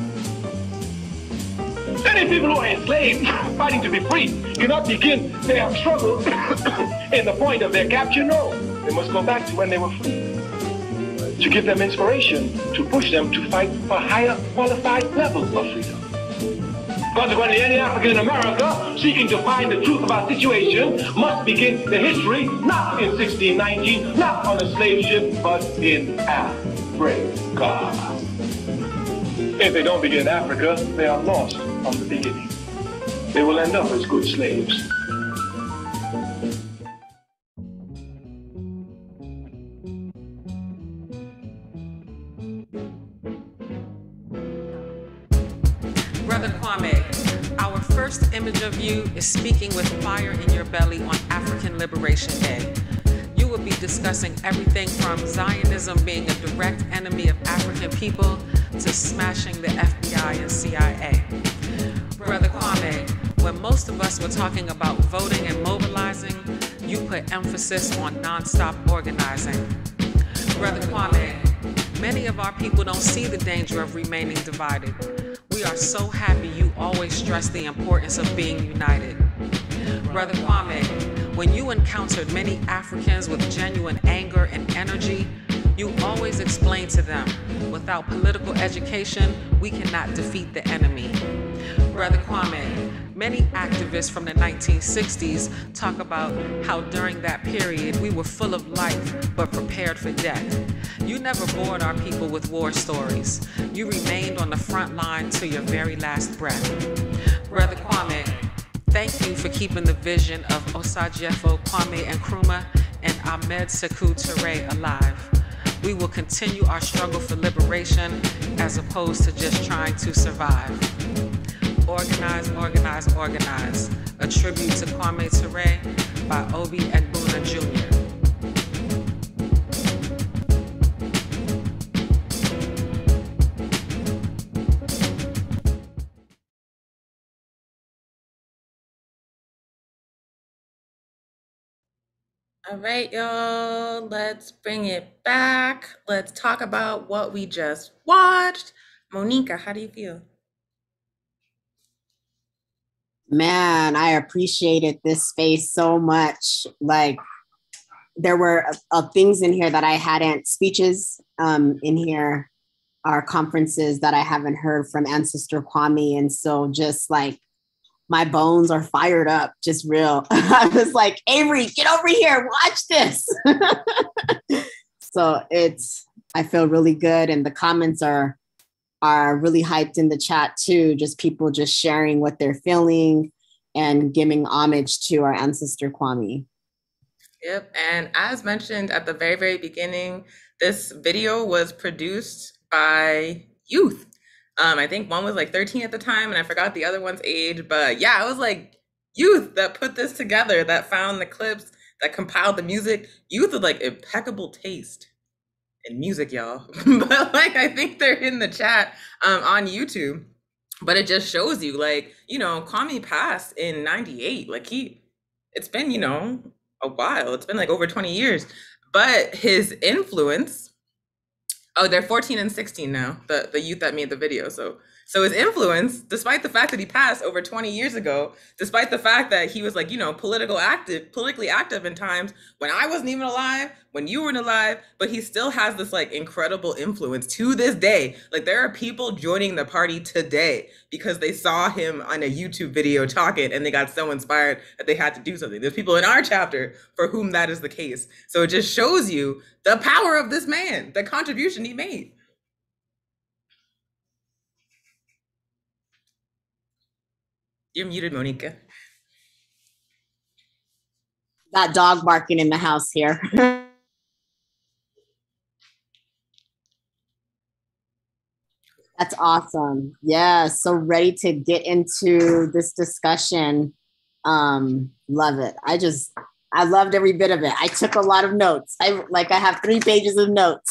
Many people who are enslaved, fighting to be free, cannot begin their struggle in the point of their capture. No, they must go back to when they were free, to give them inspiration, to push them to fight for higher qualified levels of freedom. Consequently, any African in America seeking to find the truth about situation must begin the history not in 1619, not on a slave ship, but in Africa. If they don't begin in Africa, they are lost from the beginning. They will end up as good slaves. Brother Kwame, our first image of you is speaking with fire in your belly on African Liberation Day. You will be discussing everything from Zionism being a direct enemy of African people to smashing the FBI and CIA. Brother Kwame, when most of us were talking about voting and mobilizing, you put emphasis on nonstop organizing. Brother Kwame, many of our people don't see the danger of remaining divided. We are so happy you always stress the importance of being united. Brother Kwame, when you encountered many Africans with genuine anger and energy, you always explained to them, without political education, we cannot defeat the enemy. Brother Kwame, many activists from the 1960s talk about how during that period we were full of life but prepared for death. You never bored our people with war stories. You remained on the front line till your very last breath. Brother Kwame, thank you for keeping the vision of Osagyefo Kwame Nkrumah and Ahmed Sekou Touré alive. We will continue our struggle for liberation as opposed to just trying to survive. Organize, organize, organize. A tribute to Kwame Touré by Obi Egbuna Jr. All right, y'all, let's bring it back. Let's talk about what we just watched. Monica, how do you feel? Man, I appreciated this space so much. Like, there were things in here that I hadn't, speeches in here, our conferences that I haven't heard from Ancestor Kwame. And so just like, my bones are fired up, just real. I was like, Avery, get over here, watch this. So I feel really good. And the comments are really hyped in the chat too. Just people just sharing what they're feeling and giving homage to our ancestor Kwame. Yep, and as mentioned at the very, very beginning, this video was produced by youth. I think one was like 13 at the time, and I forgot the other one's age. But yeah, it was like youth that put this together, that found the clips, that compiled the music. Youth with like impeccable taste in music, y'all. But like, I think they're in the chat on YouTube. But it just shows you, like, you know, Kwame passed in 98. Like it's been, you know, a while. It's been like over 20 years. But his influence. Oh, they're 14 and 16 now, the youth that made the video. So his influence, despite the fact that he passed over 20 years ago, despite the fact that he was like, you know, politically active in times when I wasn't even alive, when you weren't alive, but he still has this like incredible influence to this day. Like, there are people joining the party today because they saw him on a YouTube video talking and they got so inspired that they had to do something. There's people in our chapter for whom that is the case. So it just shows you the power of this man, the contribution he made. You're muted, Monica. Got dog barking in the house here. That's awesome. Yeah, so ready to get into this discussion. Love it. I loved every bit of it. I took a lot of notes. I have 3 pages of notes.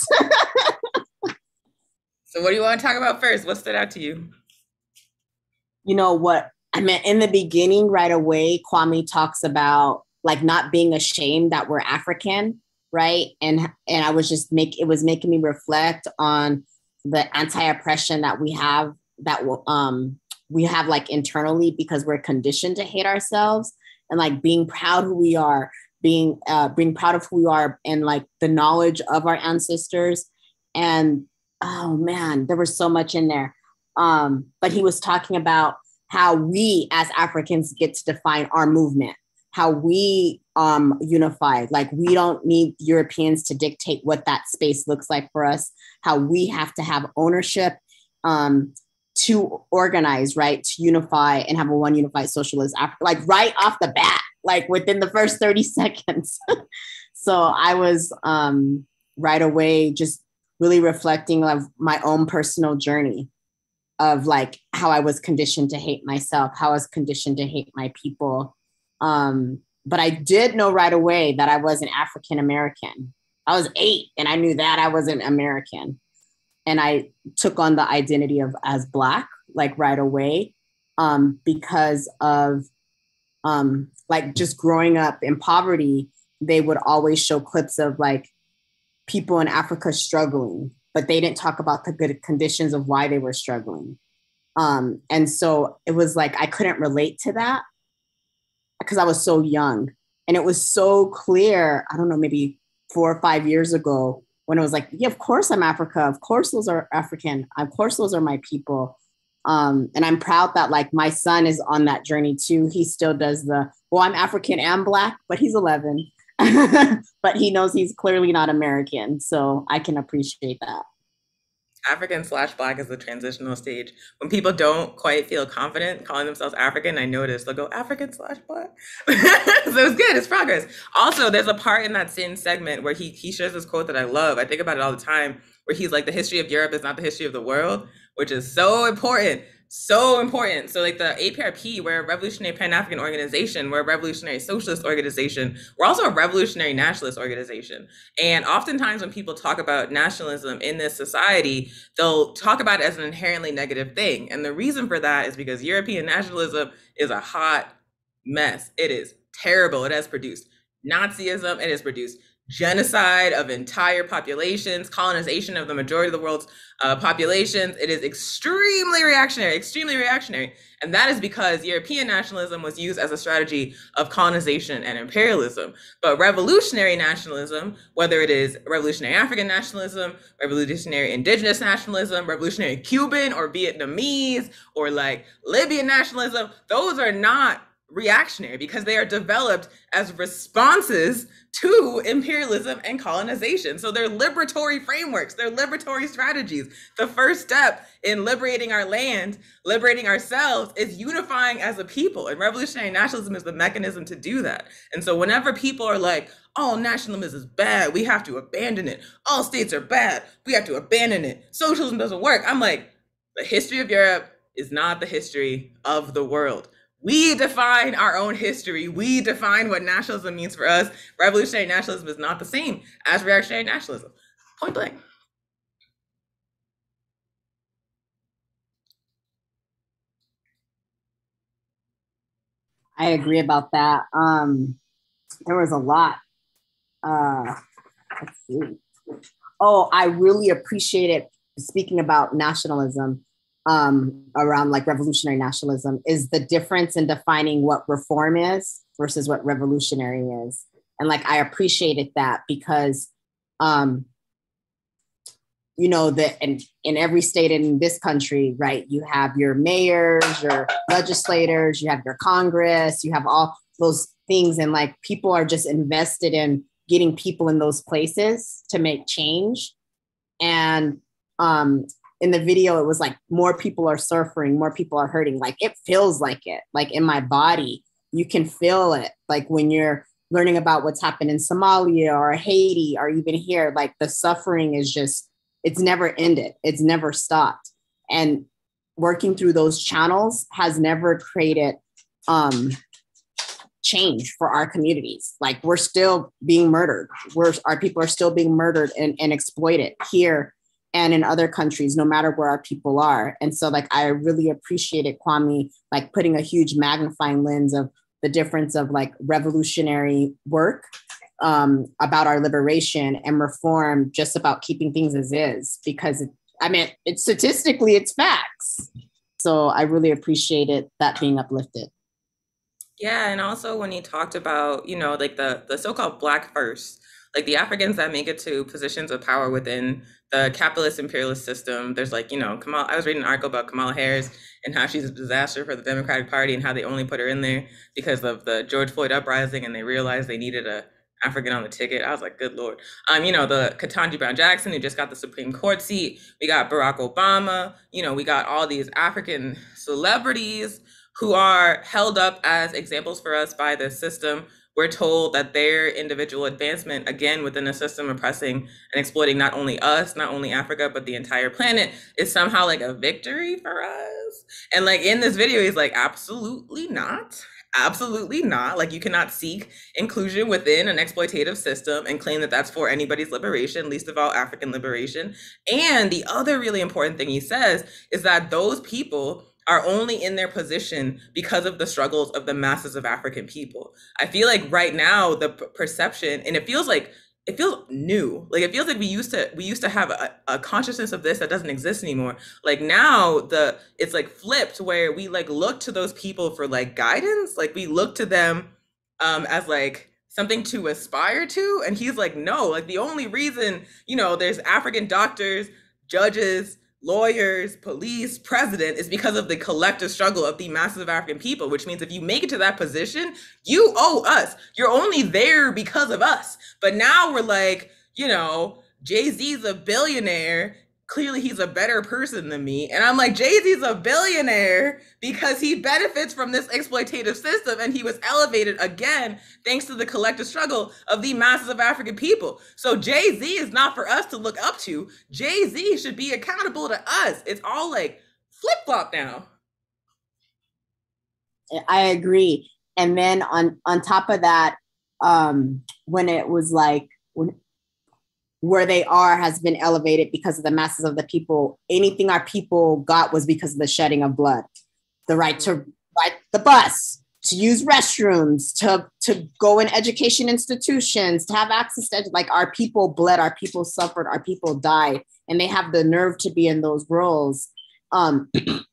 So what do you want to talk about first? What stood out to you? You know what? I mean, in the beginning, right away, Kwame talks about like not being ashamed that we're African, right? And I was just it was making me reflect on the anti-oppression that we have like internally, because we're conditioned to hate ourselves, and like being proud who we are, being proud of who we are, and like the knowledge of our ancestors. And oh man, there was so much in there. But he was talking about how we as Africans get to define our movement, how we unify. Like, we don't need Europeans to dictate what that space looks like for us, how we have to have ownership to organize, right? To unify and have a one unified socialist Africa, like right off the bat, like within the first 30 seconds. So I was right away just really reflecting of my own personal journey of like how I was conditioned to hate myself, how I was conditioned to hate my people. But I did know right away that I wasn't African American. I was 8 and I knew that I wasn't American. And I took on the identity of as Black, like right away, because of like just growing up in poverty. They would always show clips of like people in Africa struggling, but they didn't talk about the good conditions of why they were struggling. And so it was like, I couldn't relate to that because I was so young. And it was so clear, I don't know, maybe 4 or 5 years ago, when it was like, yeah, of course I'm Africa. Of course those are African. Of course those are my people. And I'm proud that like my son is on that journey too. He still does I'm African and Black, but he's 11, but he knows he's clearly not American. So I can appreciate that. African/Black is the transitional stage. When people don't quite feel confident calling themselves African, I notice they'll go African/Black. So it's good, it's progress. Also, there's a part in that same segment where he shares this quote that I love. I think about it all the time, where he's like, the history of Europe is not the history of the world, which is so important. So important. So like the APRP, we're a revolutionary Pan-African organization, we're a revolutionary socialist organization, we're also a revolutionary nationalist organization. And oftentimes when people talk about nationalism in this society, they'll talk about it as an inherently negative thing. And the reason for that is because European nationalism is a hot mess. It is terrible. It has produced Nazism, it has produced genocide of entire populations, colonization of the majority of the world's populations. It is extremely reactionary. And that is because European nationalism was used as a strategy of colonization and imperialism. But revolutionary nationalism, whether it is revolutionary African nationalism, revolutionary indigenous nationalism, revolutionary Cuban or Vietnamese, or like Libyan nationalism, those are not reactionary because they are developed as responses to imperialism and colonization. So they're liberatory frameworks, they're liberatory strategies. The first step in liberating our land, liberating ourselves, is unifying as a people. And revolutionary nationalism is the mechanism to do that. And so whenever people are like, oh, nationalism is bad, we have to abandon it. All states are bad, we have to abandon it. Socialism doesn't work. I'm like, the history of Europe is not the history of the world. We define our own history. We define what nationalism means for us. Revolutionary nationalism is not the same as reactionary nationalism. Point blank. I agree about that. There was a lot. Let's see. Oh, I really appreciated, speaking about nationalism, around like revolutionary nationalism, is the difference in defining what reform is versus what revolutionary is. And like, I appreciated that because, you know, that in every state in this country, right, you have your mayors, your legislators, you have your Congress, you have all those things. And like, people are just invested in getting people in those places to make change. And, in the video, it was like more people are suffering, more people are hurting. Like it feels like it, like in my body, you can feel it. Like when you're learning about what's happened in Somalia or Haiti, or even here, like the suffering is just, it's never ended. It's never stopped. And working through those channels has never created change for our communities. Like we're still being murdered. Our people are still being murdered and exploited here and in other countries, no matter where our people are. And so like, I really appreciated Kwame, like putting a huge magnifying lens of the difference of like revolutionary work about our liberation and reform, just about keeping things as is, because it's statistically, it's facts. So I really appreciated that being uplifted. Yeah, and also when he talked about, you know, like the so-called Black first, like the Africans that make it to positions of power within the capitalist imperialist system. There's like, you know, I was reading an article about Kamala Harris and how she's a disaster for the Democratic Party and how they only put her in there because of the George Floyd uprising and they realized they needed a African on the ticket. I was like, good Lord. You know, the Ketanji Brown Jackson, who just got the Supreme Court seat. We got Barack Obama. You know, we got all these African celebrities who are held up as examples for us by the system. We're told that their individual advancement, again, within a system oppressing and exploiting not only us, not only Africa, but the entire planet, is somehow like a victory for us. And like in this video, he's like, absolutely not. Absolutely not. Like you cannot seek inclusion within an exploitative system and claim that that's for anybody's liberation, least of all African liberation. And the other really important thing he says is that those people are only in their position because of the struggles of the masses of African people. I feel like right now the perception, and it feels new. Like it feels like we used to have a consciousness of this that doesn't exist anymore. Like now it's like flipped where we like look to those people for like guidance. Like we look to them as like something to aspire to. And he's like, no, like the only reason, you know, there's African doctors, judges, lawyers, police, president is because of the collective struggle of the masses of African people, which means if you make it to that position, you owe us. You're only there because of us. But now we're like, you know, Jay-Z's a billionaire. Clearly he's a better person than me. And I'm like, Jay-Z's a billionaire because he benefits from this exploitative system, and he was elevated again thanks to the collective struggle of the masses of African people. So Jay-Z is not for us to look up to. Jay-Z should be accountable to us. It's all like flip-flop now. I agree. And then on top of that, when it was like, where they are has been elevated because of the masses of the people. Anything our people got was because of the shedding of blood. The right to ride the bus, to use restrooms, to go in education institutions, to have access to, like, our people bled, our people suffered, our people died, and they have the nerve to be in those roles. And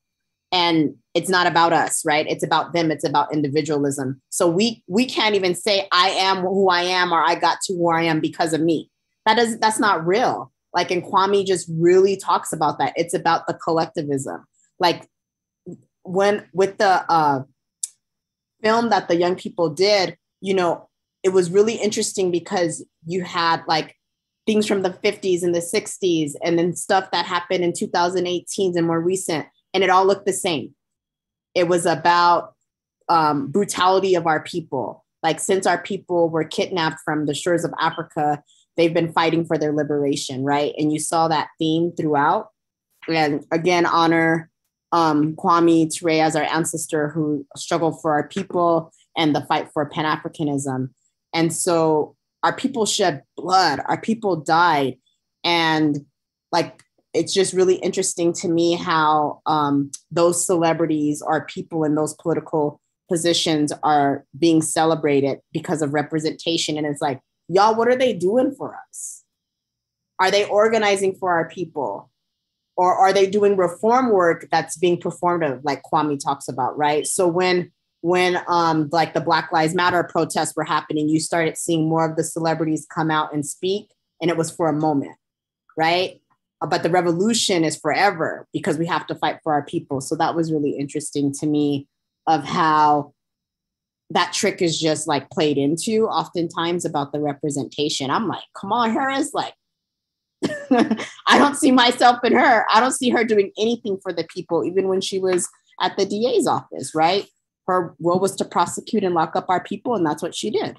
it's not about us, right? It's about them. It's about individualism. So we can't even say I am who I am, or I got to who I am because of me. That's not real. Like, and Kwame just really talks about that. It's about the collectivism. Like, when with the film that the young people did, you know, it was really interesting because you had like things from the 50s and the 60s, and then stuff that happened in 2018 and more recent, and it all looked the same. It was about brutality of our people. Like, since our people were kidnapped from the shores of Africa, they've been fighting for their liberation, right? And you saw that theme throughout. And again, honor Kwame Ture as our ancestor who struggled for our people and the fight for Pan-Africanism. And so our people shed blood, our people died. And like, it's just really interesting to me how those celebrities or people in those political positions are being celebrated because of representation. And it's like, y'all, what are they doing for us? Are they organizing for our people? Or are they doing reform work that's being performative, like Kwame talks about, right? So when like the Black Lives Matter protests were happening, you started seeing more of the celebrities come out and speak, and it was for a moment, right? But the revolution is forever because we have to fight for our people. So that was really interesting to me, of how that trick is just like played into oftentimes about the representation. I'm like, Kamala Harris, like, I don't see myself in her. I don't see her doing anything for the people, even when she was at the DA's office, right? Her role was to prosecute and lock up our people, and that's what she did.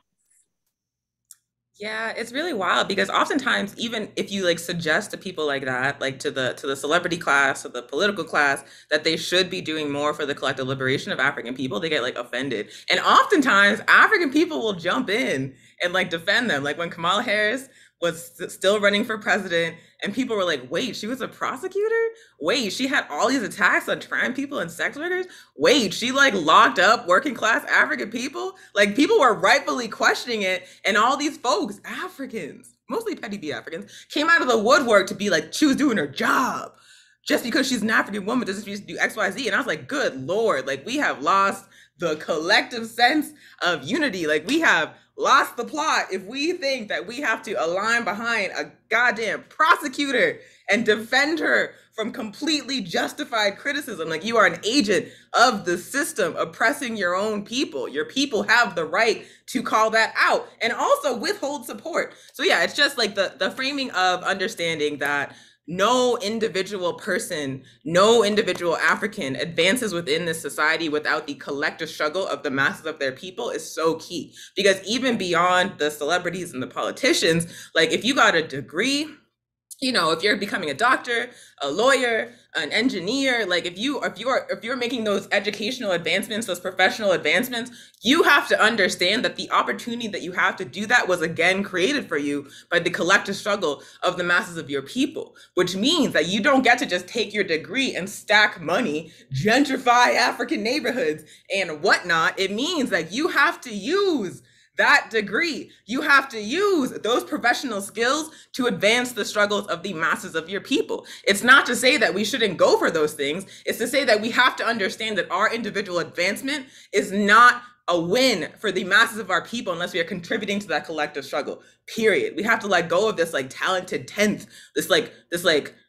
Yeah, it's really wild because oftentimes, even if you like suggest to people like that, like to the celebrity class or the political class, that they should be doing more for the collective liberation of African people, they get like offended. And oftentimes African people will jump in and like defend them. Like when Kamala Harris was still running for president and people were like, wait, she was a prosecutor? Wait, she had all these attacks on trans people and sex workers? Wait, she like locked up working class African people? Like, people were rightfully questioning it, and all these folks, Africans, mostly petty B Africans, came out of the woodwork to be like, she was doing her job. Just because she's an African woman doesn't mean she do X, Y, Z. And I was like, good Lord, like, we have lost the collective sense of unity. Like, we have lost the plot if we think that we have to align behind a goddamn prosecutor and defend her from completely justified criticism. Like, you are an agent of the system oppressing your own people. Your people have the right to call that out and also withhold support. So yeah, it's just like the framing of understanding that no individual person, no individual African advances within this society without the collective struggle of the masses of their people is so key. Because even beyond the celebrities and the politicians, like, if you got a degree, you know, if you're becoming a doctor, a lawyer, an engineer, like if you're making those educational advancements, those professional advancements, you have to understand that the opportunity that you have to do that was again created for you by the collective struggle of the masses of your people, which means that you don't get to just take your degree and stack money, gentrify African neighborhoods and whatnot. It means that you have to use that degree. You have to use those professional skills to advance the struggles of the masses of your people. It's not to say that we shouldn't go for those things. It's to say that we have to understand that our individual advancement is not a win for the masses of our people unless we are contributing to that collective struggle, period. We have to let go of this like talented 10th, this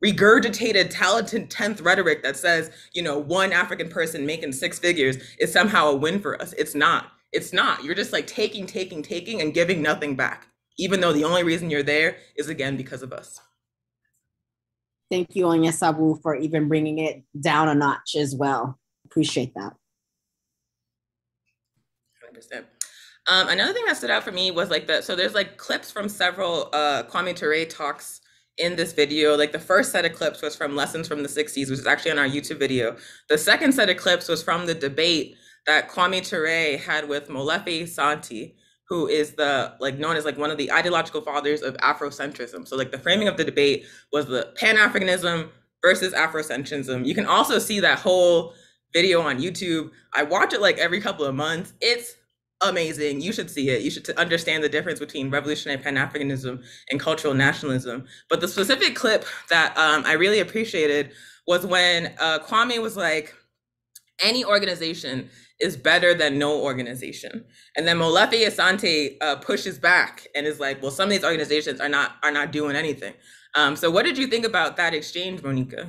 regurgitated talented 10th rhetoric that says, you know, one African person making 6 figures is somehow a win for us. It's not. It's not. You're just like taking and giving nothing back, even though the only reason you're there is, again, because of us. Thank you, Onyesabu, for even bringing it down a notch as well. Appreciate that. 100%. Another thing that stood out for me was like so there's like clips from several Kwame Ture talks in this video. Like the first set of clips was from Lessons from the 60s, which is actually on our YouTube video. The second set of clips was from the debate that Kwame Ture had with Molefi Santi, who is known as like one of the ideological fathers of Afrocentrism. So like the framing of the debate was the Pan-Africanism versus Afrocentrism. You can also see that whole video on YouTube. I watch it like every couple of months. It's amazing. You should see it. You should understand the difference between revolutionary Pan-Africanism and cultural nationalism. But the specific clip that I really appreciated was when Kwame was like, any organization is better than no organization. And then Molefi Asante pushes back and is like, well, some of these organizations are not doing anything. So what did you think about that exchange, Monica?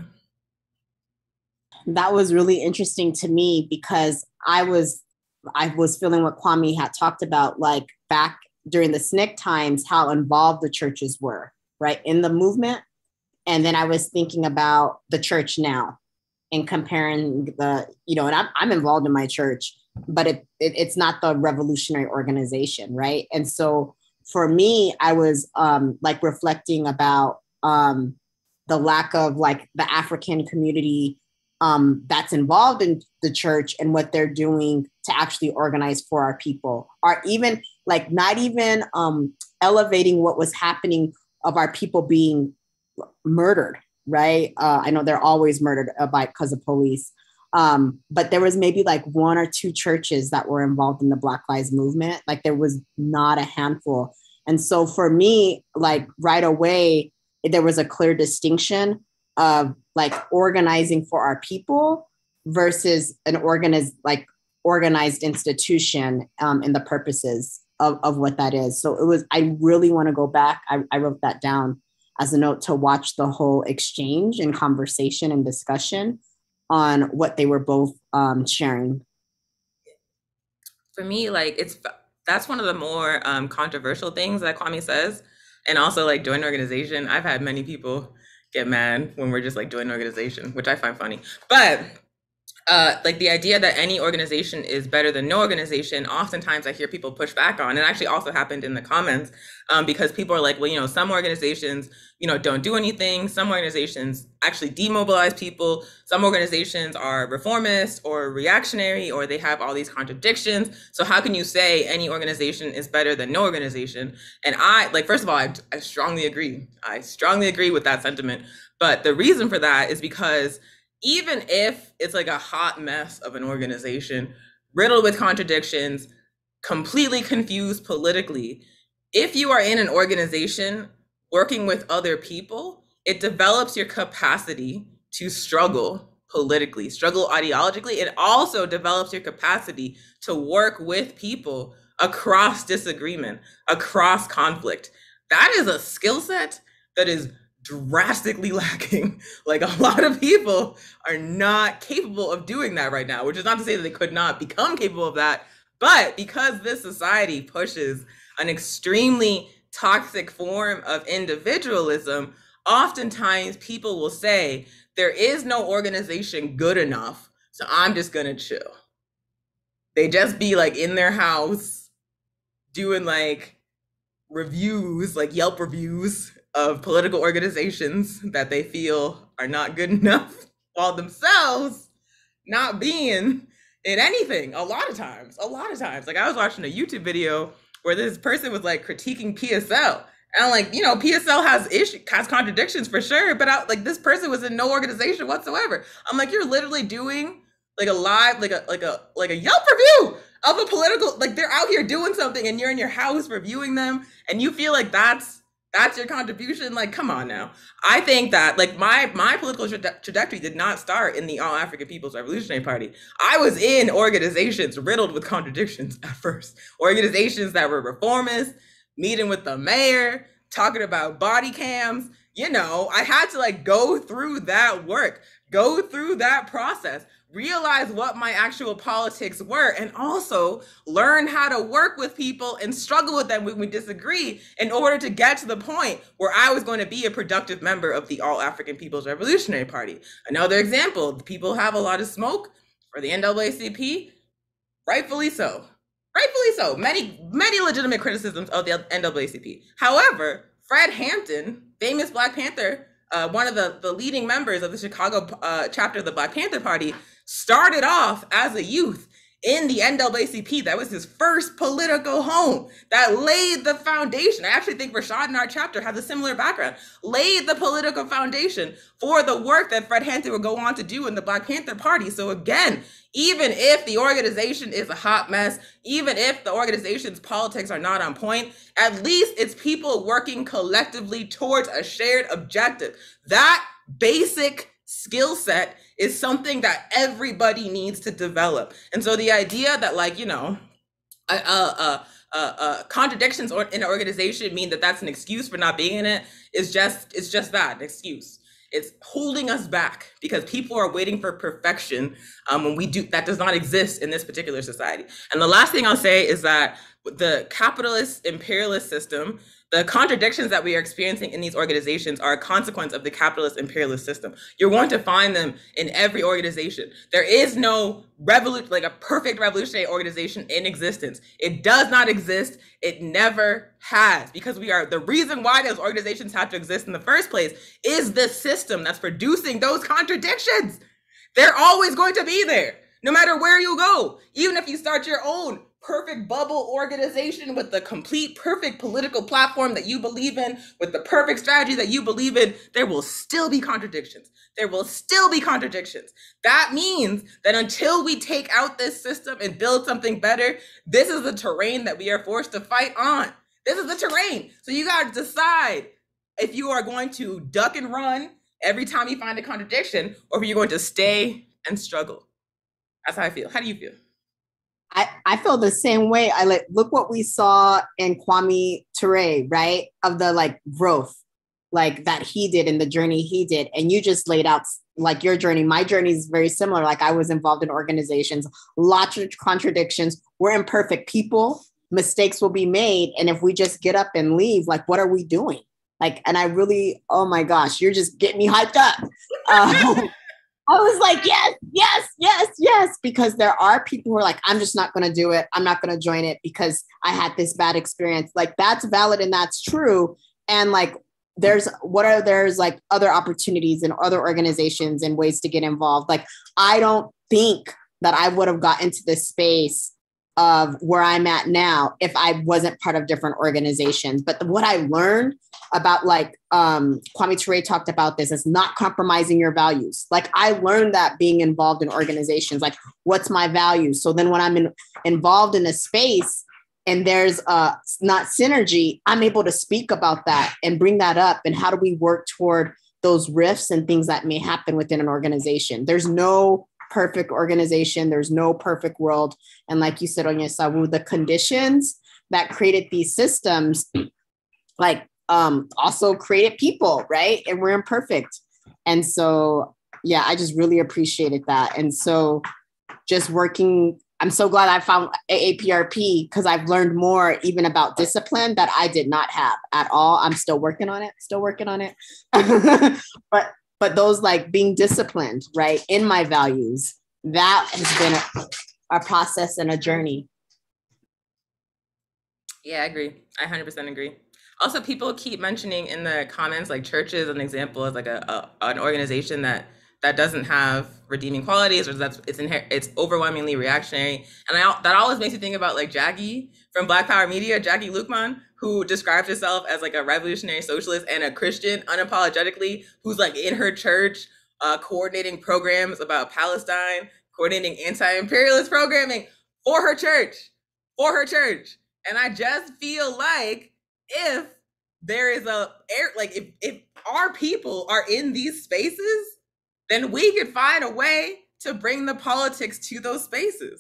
That was really interesting to me because I was feeling what Kwame had talked about, like back during the SNCC times, how involved the churches were, right, in the movement. And then I was thinking about the church now and comparing and I'm involved in my church, but it's not the revolutionary organization, right? And so for me, I was like reflecting about the lack of like the African community that's involved in the church and what they're doing to actually organize for our people, or even like not even elevating what was happening of our people being murdered, right? I know they're always murdered because of police, but there was maybe like 1 or 2 churches that were involved in the Black Lives Movement. Like there was not a handful. And so for me, like right away, there was a clear distinction of like organizing for our people versus an organized institution and the purposes of what that is. So I really want to go back. I wrote that down as a note to watch the whole exchange and conversation and discussion on what they were both sharing. For me, like that's one of the more controversial things that Kwame says. And also like join organization. I've had many people get mad when we're just like join organization, which I find funny. But like the idea that any organization is better than no organization, oftentimes I hear people push back on. It actually also happened in the comments because people are like, well, you know, some organizations, you know, don't do anything. Some organizations actually demobilize people. Some organizations are reformist or reactionary, or they have all these contradictions. So how can you say any organization is better than no organization? And first of all, I strongly agree. I strongly agree with that sentiment. But the reason for that is because even if it's like a hot mess of an organization, riddled with contradictions, completely confused politically, if you are in an organization working with other people, it develops your capacity to struggle politically, struggle ideologically. It also develops your capacity to work with people across disagreement, across conflict. That is a skill set that is drastically lacking. Like a lot of people are not capable of doing that right now, which is not to say that they could not become capable of that, but because this society pushes an extremely toxic form of individualism, oftentimes people will say, there is no organization good enough, so I'm just gonna chill. They just be like in their house doing like reviews, like Yelp reviews of political organizations that they feel are not good enough, while themselves not being in anything a lot of times. Like I was watching a YouTube video where this person was like critiquing PSL. And I'm like, you know, PSL has contradictions for sure, but this person was in no organization whatsoever. I'm like, you're literally doing like a live, like a Yelp review of a political, like they're out here doing something and you're in your house reviewing them and you feel like that's your contribution. Like, come on now. I think that like my political trajectory did not start in the All African People's Revolutionary Party. I was in organizations riddled with contradictions at first. Organizations that were reformist, meeting with the mayor, talking about body cams, you know, I had to like go through that work, go through that process, realize what my actual politics were, and also learn how to work with people and struggle with them when we disagree in order to get to the point where I was going to be a productive member of the All African People's Revolutionary Party. Another example, people have a lot of smoke for the NAACP, rightfully so. Rightfully so. Many legitimate criticisms of the NAACP. However, Fred Hampton, famous Black Panther, one of the leading members of the Chicago chapter of the Black Panther Party, started off as a youth in the NAACP. That was his first political home. That laid the foundation. I actually think Rashad in our chapter has a similar background. Laid the political foundation for the work that Fred Hampton would go on to do in the Black Panther Party. So again, even if the organization is a hot mess, even if the organization's politics are not on point, at least it's people working collectively towards a shared objective. That basic skill set is something that everybody needs to develop. And so the idea that, like, you know, contradictions in an organization mean that that's an excuse for not being in it it's just that, an excuse. It's holding us back because people are waiting for perfection when that does not exist in this particular society. And the last thing I'll say is that the capitalist imperialist system, the contradictions that we are experiencing in these organizations are a consequence of the capitalist imperialist system. You're going to find them in every organization. There is no a perfect revolutionary organization in existence. It does not exist. It never has, because the reason why those organizations have to exist in the first place is the system that's producing those contradictions. They're always going to be there, no matter where you go. Even if you start your own perfect bubble organization with the complete perfect political platform that you believe in, with the perfect strategy that you believe in, there will still be contradictions. There will still be contradictions. That means that until we take out this system and build something better, this is the terrain that we are forced to fight on. This is the terrain. So you got to decide if you are going to duck and run every time you find a contradiction, or if you're going to stay and struggle. That's how I feel. How do you feel? I feel the same way. Look what we saw in Kwame Ture, right? Of the like growth, like that he did in the journey he did. And you just laid out like your journey. My journey is very similar. Like I was involved in organizations, lots of contradictions. We're imperfect people. Mistakes will be made. And if we just get up and leave, like, what are we doing? Like, and I really, oh my gosh, you're just getting me hyped up. I was like, yes, because there are people who are like, I'm just not going to do it. I'm not going to join it because I had this bad experience. Like that's valid and that's true. And like, there's like other opportunities and other organizations and ways to get involved. Like, I don't think that I would have got into this space of where I'm at now if I wasn't part of different organizations. But what I learned about, like Kwame Ture talked about this, is not compromising your values. Like I learned that being involved in organizations, like what's my value? So then when I'm involved in a space and there's not synergy, I'm able to speak about that and bring that up. And how do we work toward those rifts and things that may happen within an organization? There's no perfect organization. There's no perfect world. And like you said, Onyesawu, the conditions that created these systems, like also created people, right? And we're imperfect. And so, yeah, I just really appreciated that. And so just working, I'm so glad I found AAPRP because I've learned more even about discipline that I did not have at all. I'm still working on it. But those like being disciplined, right, in my values, that has been a process and a journey. Yeah, I agree. I 100% agree. Also, people keep mentioning in the comments, like churches, an example as like an organization that doesn't have redeeming qualities, or it's overwhelmingly reactionary. And that always makes me think about like Jackie from Black Power Media, Jackie Lukman, who describes herself as like a revolutionary socialist and a Christian unapologetically, who's like in her church, coordinating programs about Palestine, coordinating anti-imperialist programming for her church. And I just feel like if there is if our people are in these spaces, then we could find a way to bring the politics to those spaces.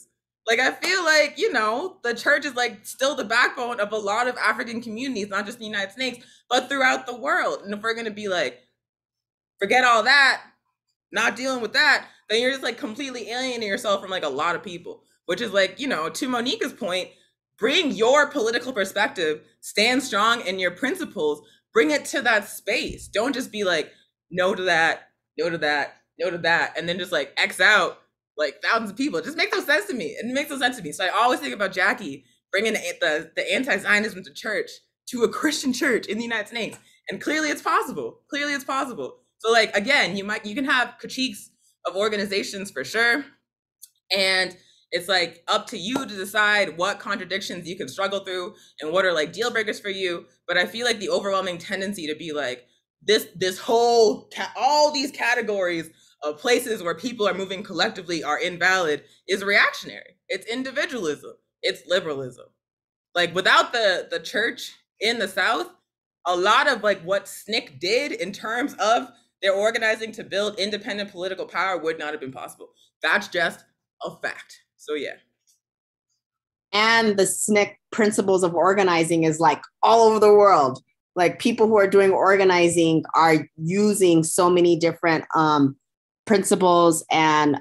Like, I feel like, you know, the church is like still the backbone of a lot of African communities, not just the United States, but throughout the world. And if we're going to be like, forget all that, not dealing with that, then you're just like completely alienating yourself from like a lot of people, which is like, you know, to Monica's point, bring your political perspective, stand strong in your principles, bring it to that space. Don't just be like, no to that, no to that, no to that, and then just like X out like thousands of people. It just makes no sense to me. It makes no sense to me. So I always think about Jackie bringing the anti-Zionism to church, to a Christian church in the United States. And clearly it's possible. Clearly it's possible. So like, again, you can have critiques of organizations for sure. And it's like up to you to decide what contradictions you can struggle through and what are like deal breakers for you. But I feel like the overwhelming tendency to be like this whole, all these categories of places where people are moving collectively are invalid is reactionary. It's individualism. It's liberalism. Like without the church in the South, a lot of like what SNCC did in terms of their organizing to build independent political power would not have been possible. That's just a fact. So yeah. And the SNCC principles of organizing is like all over the world. Like people who are doing organizing are using so many different principles and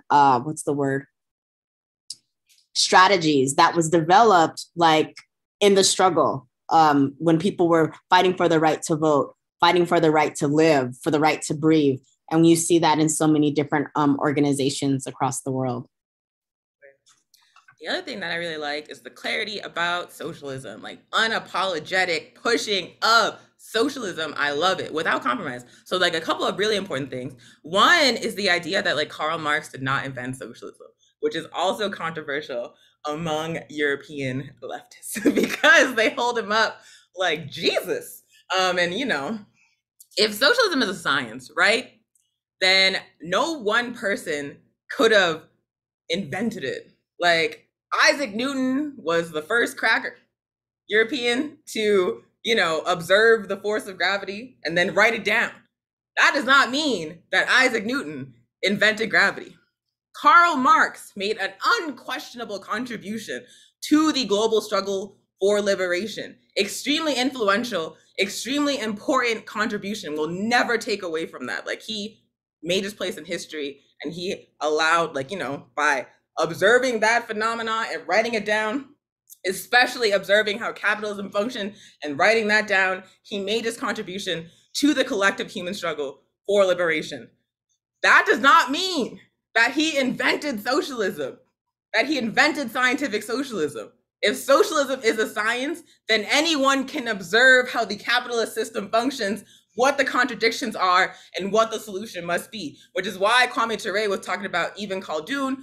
strategies that was developed like in the struggle when people were fighting for the right to vote, fighting for the right to live, for the right to breathe. And you see that in so many different organizations across the world. The other thing that I really like is the clarity about socialism, like unapologetic pushing of socialism. I love it without compromise. So like a couple of really important things. One is the idea that like Karl Marx did not invent socialism, which is also controversial among European leftists because they hold him up like Jesus. And you know, if socialism is a science, right, then no one person could have invented it. Like Isaac Newton was the first cracker European to, you know, observe the force of gravity and then write it down. That does not mean that Isaac Newton invented gravity. Karl Marx made an unquestionable contribution to the global struggle for liberation. Extremely influential, extremely important contribution. We'll never take away from that. Like he made his place in history and he allowed, like, you know, by observing that phenomenon and writing it down, especially observing how capitalism functioned and writing that down, he made his contribution to the collective human struggle for liberation. That does not mean that he invented socialism, that he invented scientific socialism. If socialism is a science, then anyone can observe how the capitalist system functions, what the contradictions are, and what the solution must be. Which is why Kwame Ture was talking about Ibn Khaldun,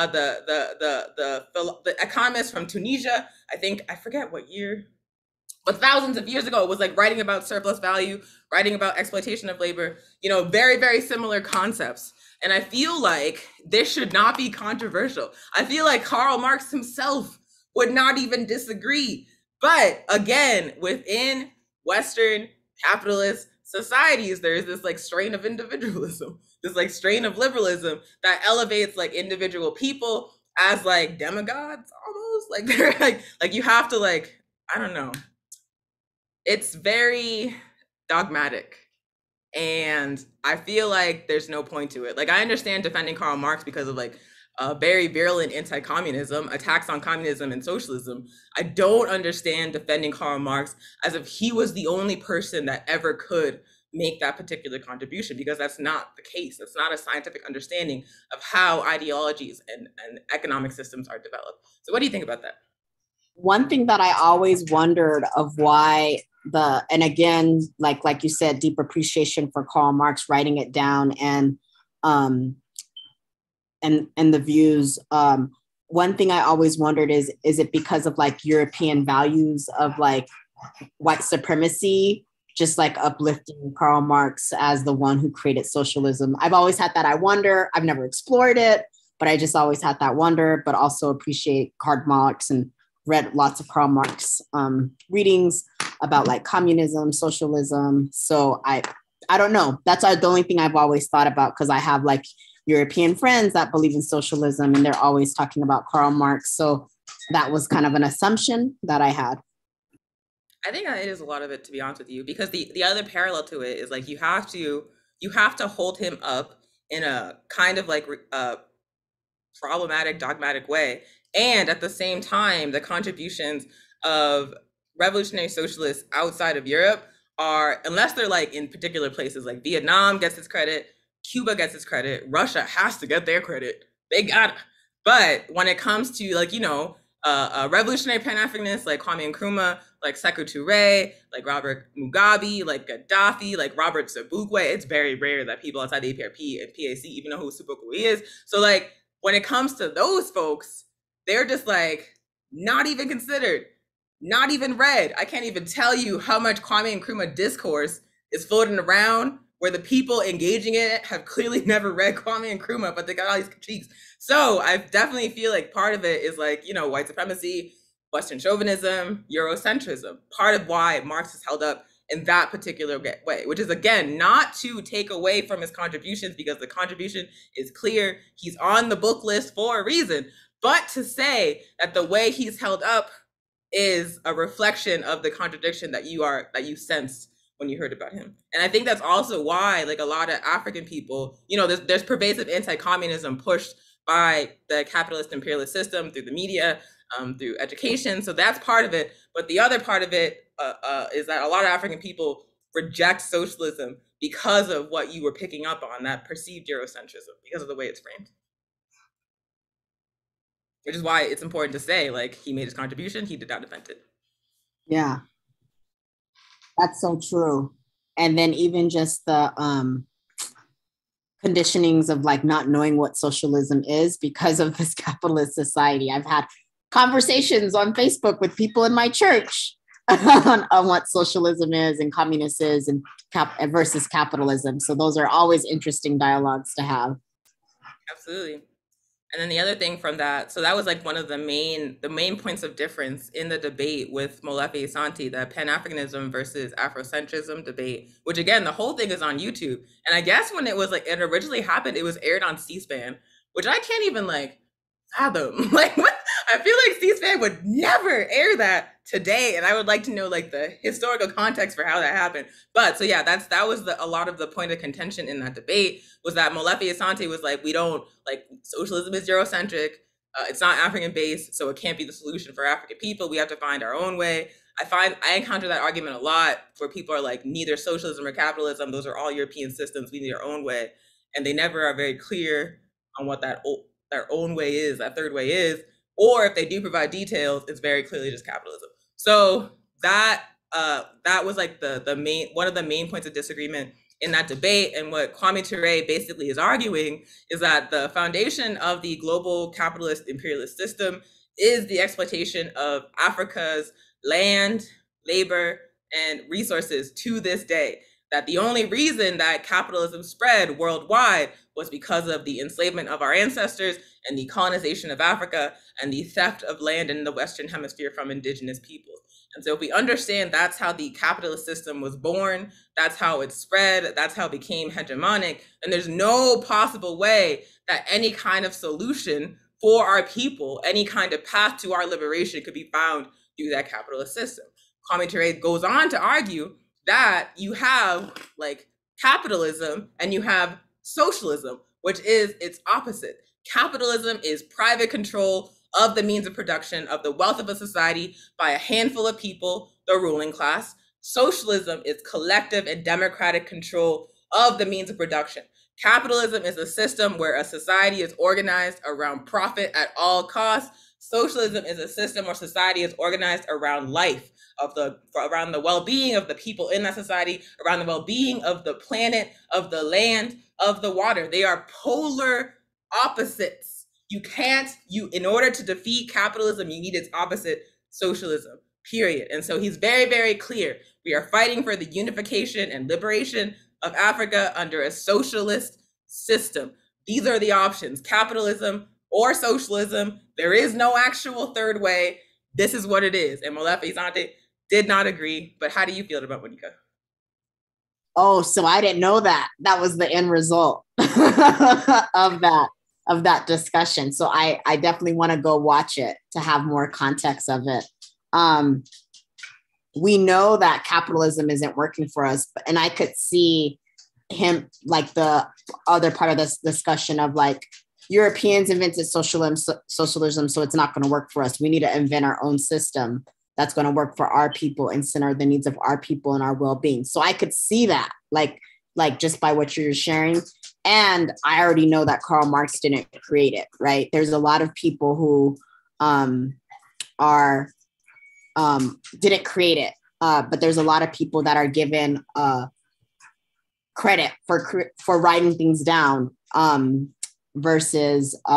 the economist from Tunisia. I forget what year, but thousands of years ago, it was like writing about surplus value, writing about exploitation of labor. You know, very, very similar concepts. And I feel like this should not be controversial. I feel like Karl Marx himself would not even disagree. But again, within Western capitalist societies, there's this like strain of individualism, this like strain of liberalism that elevates like individual people as like demigods almost. Like they're like you have to like, I don't know. It's very dogmatic. And I feel like there's no point to it. Like I understand defending Karl Marx because of like very virulent anti-communism, attacks on communism and socialism. I don't understand defending Karl Marx as if he was the only person that ever could make that particular contribution, because that's not the case. That's not a scientific understanding of how ideologies and economic systems are developed. So what do you think about that? One thing that I always wondered of why and again, like you said, deep appreciation for Karl Marx, writing it down and the views. One thing I always wondered is it because of like European values of like white supremacy, just like uplifting Karl Marx as the one who created socialism? I've always had that. I wonder. I've never explored it, but I just always had that wonder, but also appreciate Karl Marx and read lots of Karl Marx readings about like communism, socialism. So I don't know. That's the only thing I've always thought about, because I have like European friends that believe in socialism, and they're always talking about Karl Marx. So that was kind of an assumption that I had. I think it is a lot of it, to be honest with you, because the other parallel to it is like you have to hold him up in a kind of like problematic, dogmatic way, and at the same time, the contributions of revolutionary socialists outside of Europe are, unless they're like in particular places, like Vietnam gets its credit, Cuba gets its credit, Russia has to get their credit. They got it. But when it comes to like, revolutionary Pan-Africanists like Kwame Nkrumah, like Sekou Touré, like Robert Mugabe, like Gaddafi, like Robert Sobukwe, it's very rare that people outside the APRP and PAC even know who Sobukwe is. So like when it comes to those folks, they're just like not even considered, not even read. I can't even tell you how much Kwame Nkrumah discourse is floating around where the people engaging in it have clearly never read Kwame Nkrumah, but they got all these critiques. So I definitely feel like part of it is like, white supremacy, Western chauvinism, Eurocentrism, part of why Marx is held up in that particular way, which is, again, not to take away from his contributions, because the contribution is clear. He's on the book list for a reason, but to say that the way he's held up is a reflection of the contradiction that you sensed when you heard about him. And I think that's also why, like, a lot of African people, there's pervasive anti-communism pushed by the capitalist imperialist system through the media, through education. So that's part of it. But the other part of it is that a lot of African people reject socialism because of what you were picking up on, that perceived Eurocentrism, because of the way it's framed. Which is why it's important to say, like, he made his contribution, he did not invent it. Yeah. That's so true. And then even just the conditionings of like not knowing what socialism is because of this capitalist society. I've had conversations on Facebook with people in my church on what socialism is and communist is and versus capitalism. So those are always interesting dialogues to have. Absolutely. And then the other thing from that, so that was like one of the main points of difference in the debate with Molefi Asante, the Pan-Africanism versus Afrocentrism debate, which again, the whole thing is on YouTube. And I guess when it originally happened, it was aired on C-SPAN, which I can't even like fathom. Like, what? I feel like C-SPAN would never air that today. And I would like to know like the historical context for how that happened. But so yeah, that was a lot of the point of contention in that debate, was that Molefi Asante was like, we don't, like, socialism is Eurocentric, it's not African based, so it can't be the solution for African people. We have to find our own way. I encounter that argument a lot, where people are like, neither socialism or capitalism, those are all European systems, we need our own way. And they never are very clear on what their own way is, that third way is. Or if they do provide details, it's very clearly just capitalism. So that was like one of the main points of disagreement in that debate. And what Kwame Touré basically is arguing is that the foundation of the global capitalist imperialist system is the exploitation of Africa's land, labor, and resources to this day. That the only reason that capitalism spread worldwide was because of the enslavement of our ancestors and the colonization of Africa and the theft of land in the Western Hemisphere from indigenous peoples. And so if we understand that's how the capitalist system was born, that's how it spread, that's how it became hegemonic, and there's no possible way that any kind of solution for our people, any kind of path to our liberation could be found through that capitalist system. Kwame Touré goes on to argue that you have like capitalism and you have socialism, which is its opposite. Capitalism is private control of the means of production of the wealth of a society by a handful of people, the ruling class. Socialism is collective and democratic control of the means of production. Capitalism is a system where a society is organized around profit at all costs. Socialism is a system where society is organized around life, around the well-being of the people in that society, around the well-being of the planet, of the land, of the water. They are polar opposites. In order to defeat capitalism, you need its opposite, socialism, period. And so he's very, very clear. We are fighting for the unification and liberation of Africa under a socialist system. These are the options, capitalism or socialism. There is no actual third way. This is what it is. And Molefi Asante did not agree. But how do you feel about Monica? Oh, so I didn't know that. That was the end result of that discussion. So I definitely want to go watch it to have more context of it. We know that capitalism isn't working for us, and I could see him like the other part of this discussion of like Europeans invented socialism, so it's not going to work for us. We need to invent our own system that's going to work for our people and center the needs of our people and our well-being. So I could see that, like just by what you're sharing. And I already know that Karl Marx didn't create it, right? There's a lot of people who didn't create it, but there's a lot of people that are given credit for writing things down versus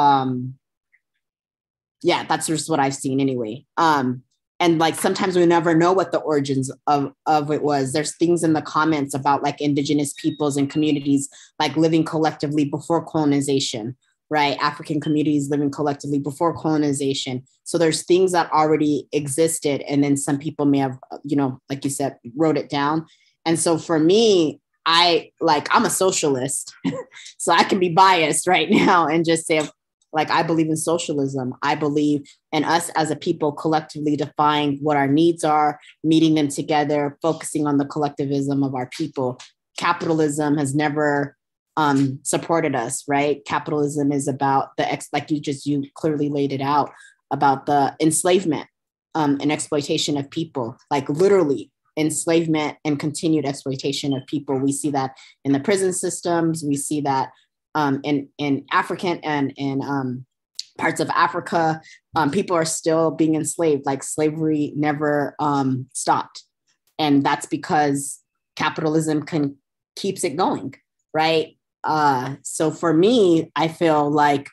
that's just what I've seen anyway. And like sometimes we never know what the origins of it was. There's things in the comments about like indigenous peoples and communities like living collectively before colonization, right? African communities living collectively before colonization. So there's things that already existed, and then some people may have, like you said, wrote it down. And so for me, I'm a socialist, so I can be biased right now and just say, like, I believe in socialism. I believe in us as a people collectively defining what our needs are, meeting them together, focusing on the collectivism of our people. Capitalism has never supported us, right? Capitalism is about like you clearly laid it out, about the enslavement and exploitation of people, like literally enslavement and continued exploitation of people. We see that in the prison systems. We see that in African and in parts of Africa, people are still being enslaved. Like slavery never stopped. And that's because capitalism keeps it going, right? So for me, I feel like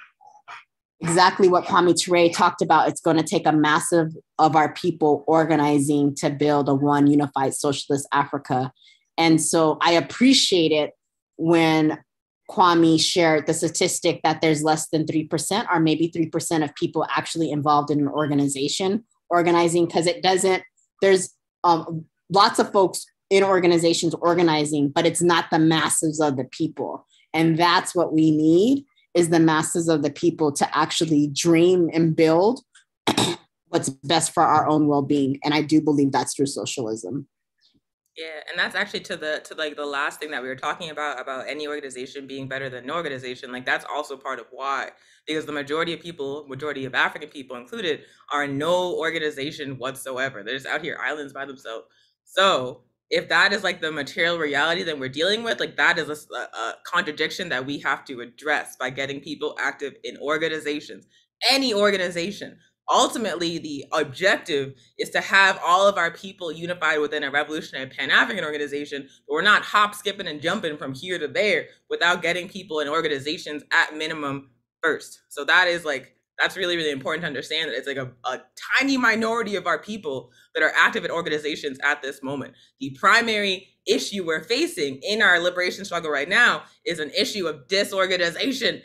exactly what Kwame Ture talked about, it's going to take a massive of our people organizing to build a one unified socialist Africa. And so I appreciate it when Kwame shared the statistic that there's less than 3% or maybe 3% of people actually involved in an organization organizing, because there's lots of folks in organizations organizing, but it's not the masses of the people. And that's what we need, is the masses of the people to actually dream and build what's best for our own well-being. And I do believe that's through socialism. Yeah, and that's actually to the last thing that we were talking about any organization being better than no organization. Like that's also part of why, because the majority of African people included, are in no organization whatsoever. They're just out here islands by themselves. So if that is like the material reality that we're dealing with, like that is a contradiction that we have to address by getting people active in organizations, any organization. Ultimately, the objective is to have all of our people unified within a revolutionary Pan-African organization, but we're not hop, skipping, and jumping from here to there without getting people in organizations at minimum first. So that's really, really important to understand, that it's like a tiny minority of our people that are active in organizations at this moment. The primary issue we're facing in our liberation struggle right now is an issue of disorganization.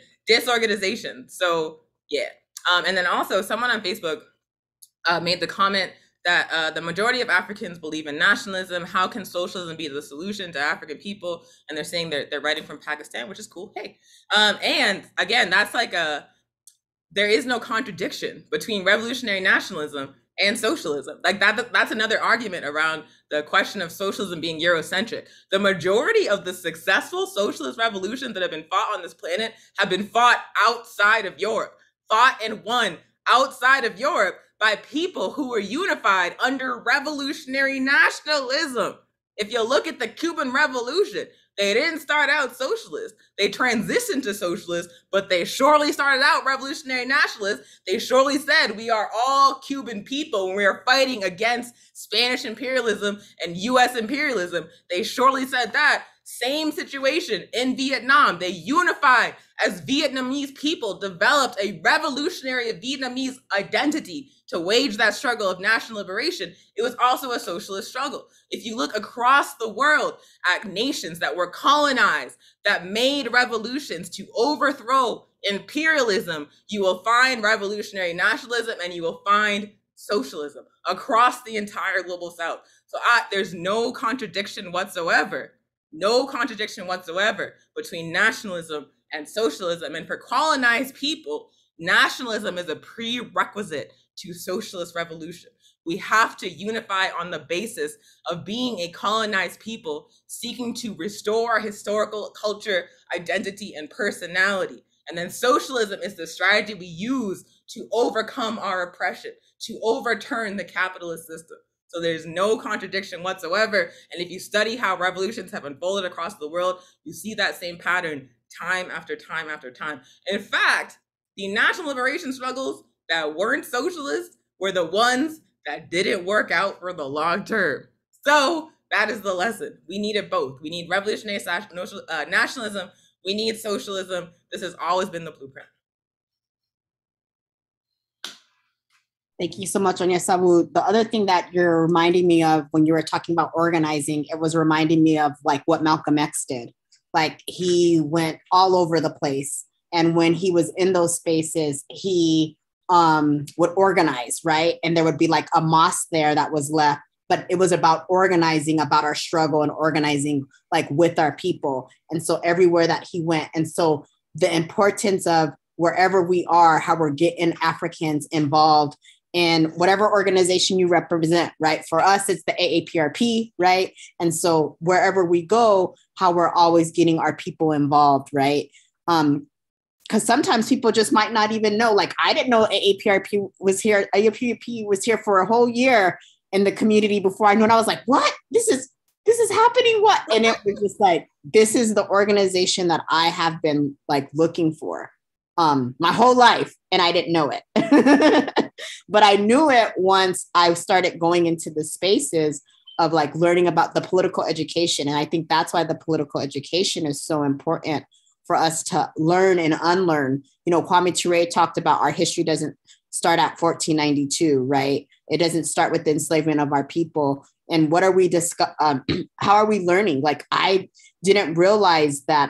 So yeah. And then also someone on Facebook made the comment that the majority of Africans believe in nationalism. How can socialism be the solution to African people? And they're saying they're writing from Pakistan, which is cool. Hey, and again, that's like there is no contradiction between revolutionary nationalism and socialism. Like that's another argument around the question of socialism being Eurocentric. The majority of the successful socialist revolutions that have been fought on this planet have been fought outside of Europe. Fought and won outside of Europe by people who were unified under revolutionary nationalism. If you look at the Cuban Revolution, they didn't start out socialist. They transitioned to socialist, but they surely started out revolutionary nationalist. They surely said we are all Cuban people when we are fighting against Spanish imperialism and US imperialism. They surely said that. Same situation in Vietnam. They unified as Vietnamese people, developed a revolutionary Vietnamese identity to wage that struggle of national liberation. It was also a socialist struggle. If you look across the world at nations that were colonized, that made revolutions to overthrow imperialism, you will find revolutionary nationalism and you will find socialism across the entire global South. So there's no contradiction whatsoever no contradiction whatsoever between nationalism and socialism. And for colonized people, nationalism is a prerequisite to socialist revolution. We have to unify on the basis of being a colonized people seeking to restore our historical culture, identity, and personality. And then socialism is the strategy we use to overcome our oppression, to overturn the capitalist system. So there's no contradiction whatsoever. And if you study how revolutions have unfolded across the world, you see that same pattern time after time after time. In fact, the national liberation struggles that weren't socialist were the ones that didn't work out for the long term. So that is the lesson. We needed both. We need revolutionary nationalism. We need socialism. This has always been the blueprint. Thank you so much, Onyesabu. The other thing that you're reminding me of when you were talking about organizing, it was reminding me of like what Malcolm X did. Like he went all over the place. And when he was in those spaces, he would organize, right? And there would be like a mosque there that was left, but it was about organizing, about our struggle and organizing like with our people. And so everywhere that he went. And so the importance of wherever we are, how we're getting Africans involved in whatever organization you represent, right? For us, it's the AAPRP, right? And so wherever we go, how we're always getting our people involved, right? Because sometimes people just might not even know, like I didn't know AAPRP was here. AAPRP was here for a whole year in the community before I knew it. I was like, what? This is happening, what? And it was just like, this is the organization that I have been like looking for my whole life, and I didn't know it. But I knew it once I started going into the spaces of like learning about the political education. And I think that's why the political education is so important for us to learn and unlearn. You know, Kwame Ture talked about our history doesn't start at 1492, right? It doesn't start with the enslavement of our people. And what are we how are we learning? Like, I didn't realize that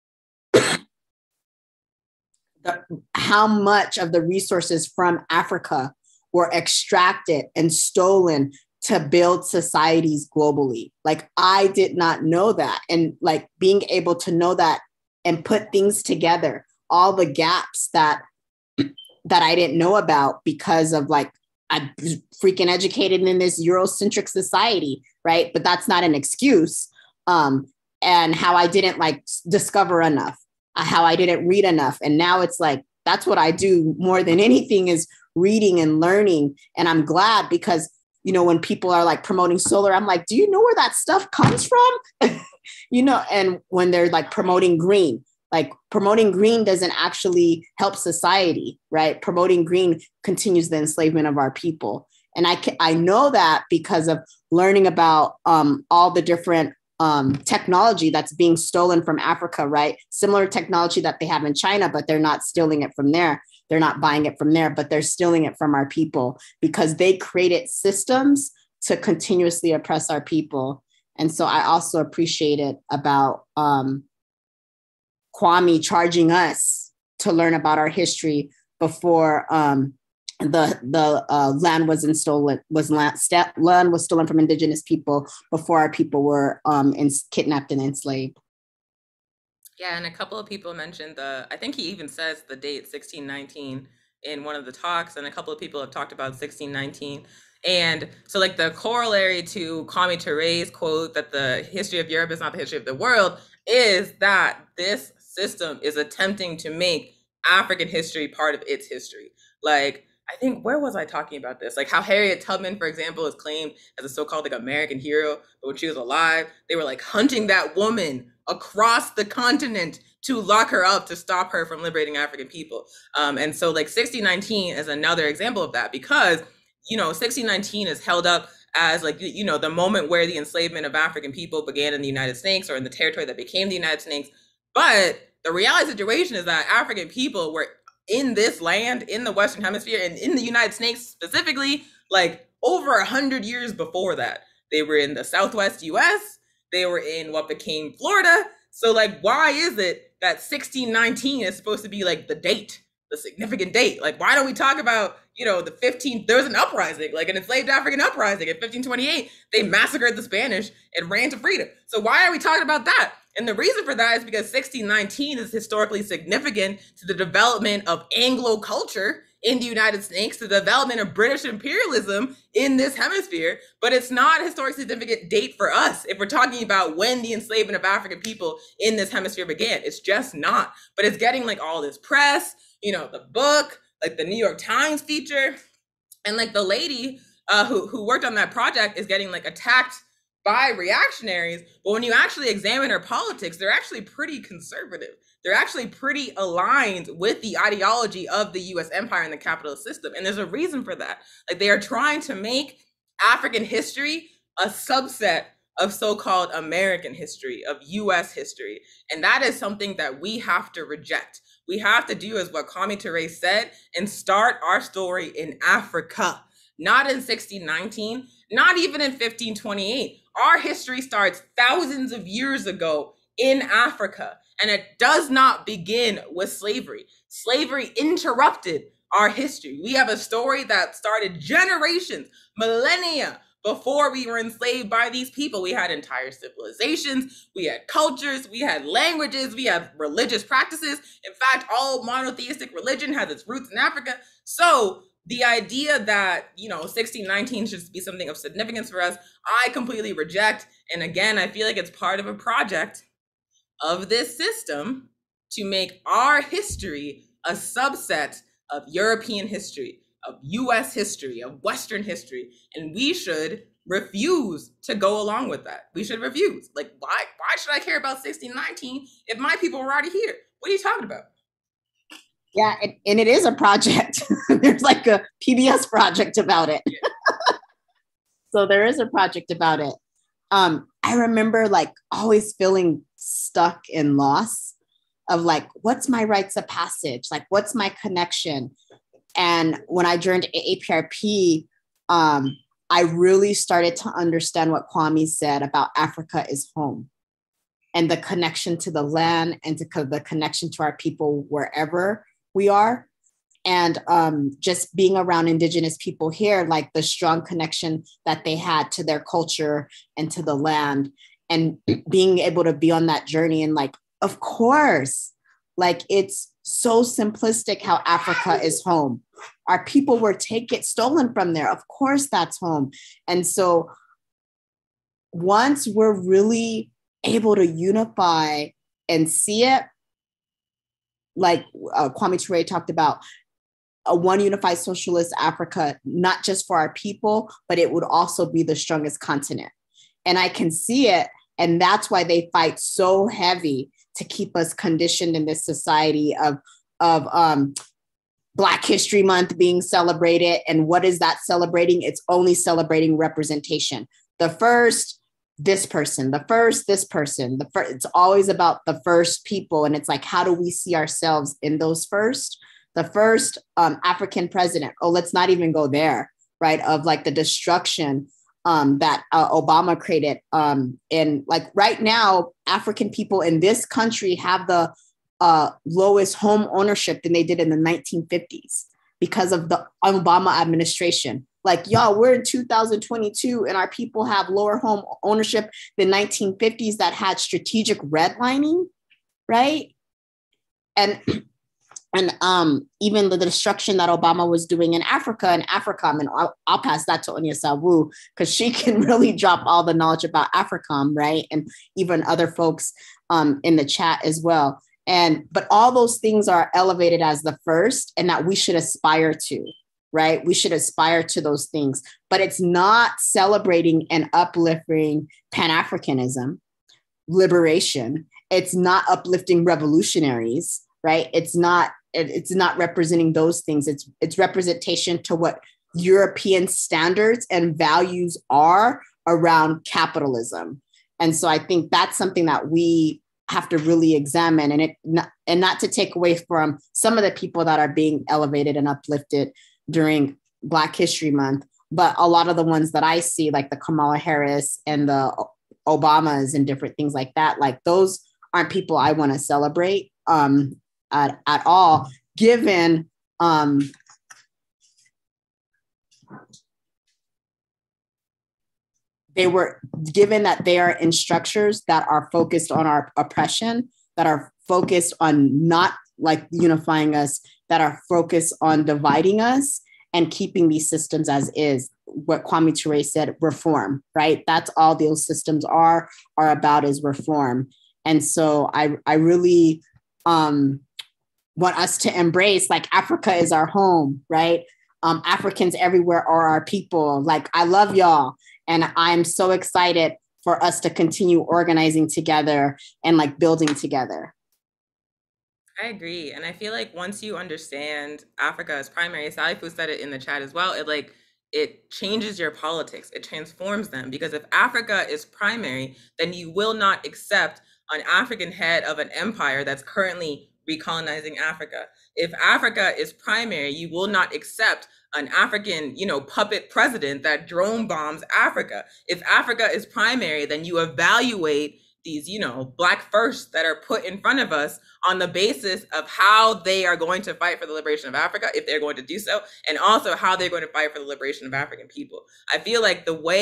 how much of the resources from Africa were extracted and stolen to build societies globally. Like, I did not know that. And like being able to know that and put things together, all the gaps that I didn't know about because of like, I was freaking educated in this Eurocentric society, right? But that's not an excuse. And how I didn't like discover enough, how I didn't read enough. And now it's like, that's what I do more than anything is reading and learning. And I'm glad because, you know, when people are like promoting solar, I'm like, do you know where that stuff comes from? You know, and when they're like promoting green doesn't actually help society, right? Promoting green continues the enslavement of our people. And I know that because of learning about all the different technology that's being stolen from Africa, right? Similar technology that they have in China, but they're not stealing it from there. They're not buying it from there, but they're stealing it from our people because they created systems to continuously oppress our people. And so I also appreciate it about Kwame charging us to learn about our history before the land was stolen. Land was stolen from indigenous people before our people were kidnapped and enslaved. Yeah, and a couple of people mentioned I think he even says the date 1619 in one of the talks, and a couple of people have talked about 1619. And so like the corollary to Kwame Ture's quote that the history of Europe is not the history of the world is that this system is attempting to make African history part of its history. Like, I think, where was I talking about this? Like how Harriet Tubman, for example, is claimed as a so-called like American hero, but when she was alive, they were like hunting that woman across the continent to lock her up to stop her from liberating African people. And so like 1619 is another example of that because, you know, 1619 is held up as like, you know, the moment where the enslavement of African people began in the United States or in the territory that became the United States. But the reality situation is that African people were in this land, in the Western Hemisphere, and in the United States specifically, like over 100 years before that. They were in the Southwest US, they were in what became Florida. So like, why is it that 1619 is supposed to be like the date the significant date. Like, why don't we talk about, the 15th, there was an uprising, like an enslaved African uprising in 1528. They massacred the Spanish and ran to freedom. So why are we talking about that? And the reason for that is because 1619 is historically significant to the development of Anglo culture in the United States, the development of British imperialism in this hemisphere, but it's not a historically significant date for us if we're talking about when the enslavement of African people in this hemisphere began. It's just not. But it's getting like all this press, the book, like the New York Times feature, and like the lady who worked on that project is getting like attacked by reactionaries. But when you actually examine her politics, they're actually pretty conservative. They're actually pretty aligned with the ideology of the US empire and the capitalist system. And there's a reason for that. Like, they are trying to make African history a subset of so-called American history, of US history. And that is something that we have to reject. We have to do as what Kwame Ture said and start our story in Africa, not in 1619, not even in 1528. Our history starts thousands of years ago in Africa. And it does not begin with slavery. Slavery interrupted our history. We have a story that started generations, millennia before we were enslaved by these people. We had entire civilizations, we had cultures, we had languages, we had religious practices. In fact, all monotheistic religion has its roots in Africa. So the idea that, 1619 should be something of significance for us, I completely reject. And again, I feel like it's part of a project of this system to make our history a subset of European history, of US history, of Western history. And we should refuse to go along with that. We should refuse. Like, why should I care about 1619 if my people were already here? What are you talking about? Yeah, and it is a project. There's like a PBS project about it. So there is a project about it. I remember like always feeling stuck in loss of like, what's my rites of passage? Like, what's my connection? And when I joined AAPRP, I really started to understand what Kwame said about Africa is home and the connection to the land and to the connection to our people wherever we are. And just being around Indigenous people here, like the strong connection that they had to their culture and to the land, and being able to be on that journey. And like, of course, like it's so simplistic how Africa is home. Our people were stolen from there. Of course, that's home. And so once we're really able to unify and see it, like Kwame Ture talked about, a one unified socialist Africa, not just for our people, but it would also be the strongest continent. And I can see it. And that's why they fight so heavy to keep us conditioned in this society of Black History Month being celebrated. And what is that celebrating? It's only celebrating representation. The first, this person, the first, this person, the first, it's always about the first people. And it's like, how do we see ourselves in those first? The first African president, let's not even go there, right? Of like the destruction that Obama created. And like right now, African people in this country have the lowest home ownership than they did in the 1950s because of the Obama administration. Like, y'all, we're in 2022 and our people have lower home ownership than 1950s that had strategic redlining, right? And even the destruction that Obama was doing in Africa and AFRICOM, and I'll pass that to Onia Sawu because she can really drop all the knowledge about AFRICOM, right? And even other folks in the chat as well. But all those things are elevated as the first and that we should aspire to, right? We should aspire to those things, but it's not celebrating and uplifting Pan-Africanism, liberation. It's not uplifting revolutionaries, right? It's not representing those things. It's representation to what European standards and values are around capitalism. And so I think that's something that we have to really examine, and not to take away from some of the people that are being elevated and uplifted during Black History Month, but a lot of the ones that I see, like the Kamala Harris and the Obamas and different things like that, like those aren't people I want to celebrate at all. given that they are in structures that are focused on our oppression, that are focused on not like unifying us, that are focused on dividing us and keeping these systems as is. What Kwame Ture said, reform, right? That's all those systems are about, is reform. And so I really want us to embrace, like, Africa is our home, right? Africans everywhere are our people. Like, I love y'all. And I'm so excited for us to continue organizing together and like building together. I agree. And I feel like once you understand Africa as primary, Salifu said it in the chat as well, it changes your politics. It transforms them, because if Africa is primary, then you will not accept an African head of an empire that's currently recolonizing Africa. If Africa is primary, you will not accept an African, puppet president that drone bombs Africa. If Africa is primary, then you evaluate these, Black firsts that are put in front of us on the basis of how they are going to fight for the liberation of Africa, if they're going to do so, and also how they're going to fight for the liberation of African people. I feel like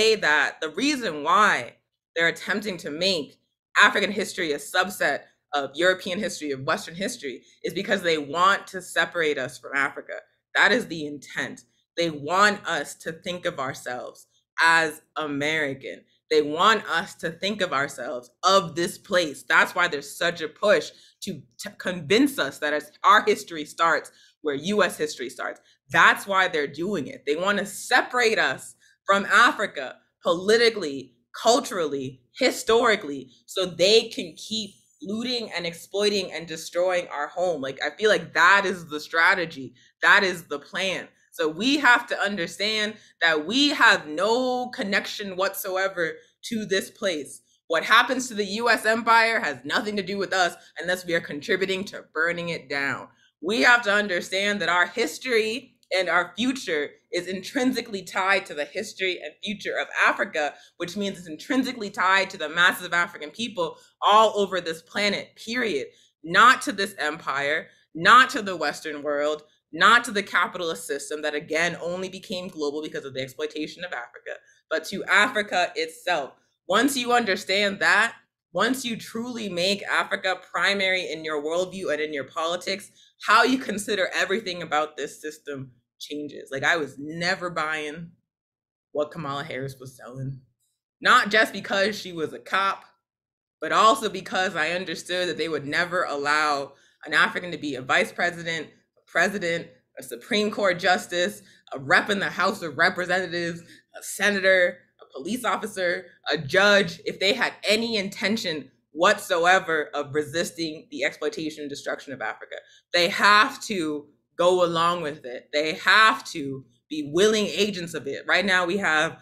the reason why they're attempting to make African history a subset of European history, of Western history, is because they want to separate us from Africa. That is the intent. They want us to think of ourselves as American. They want us to think of ourselves of this place. That's why there's such a push to convince us that our history starts where US history starts. That's why they're doing it. They want to separate us from Africa politically, culturally, historically, so they can keep looting and exploiting and destroying our home. Like, I feel like that is the strategy. That is the plan. So we have to understand that we have no connection whatsoever to this place. What happens to the US empire has nothing to do with us unless we are contributing to burning it down. We have to understand that our history and our future is intrinsically tied to the history and future of Africa, which means it's intrinsically tied to the masses of African people all over this planet, period. Not to this empire, not to the Western world, not to the capitalist system that, again, only became global because of the exploitation of Africa, but to Africa itself. Once you understand that, once you truly make Africa primary in your worldview and in your politics, how you consider everything about this system changes. Like, I was never buying what Kamala Harris was selling, not just because she was a cop, but also because I understood that they would never allow an African to be a vice president, a president, a Supreme Court justice, a rep in the House of Representatives, a senator, a police officer, a judge, if they had any intention whatsoever of resisting the exploitation and destruction of Africa. They have to go along with it. They have to be willing agents of it. Right now we have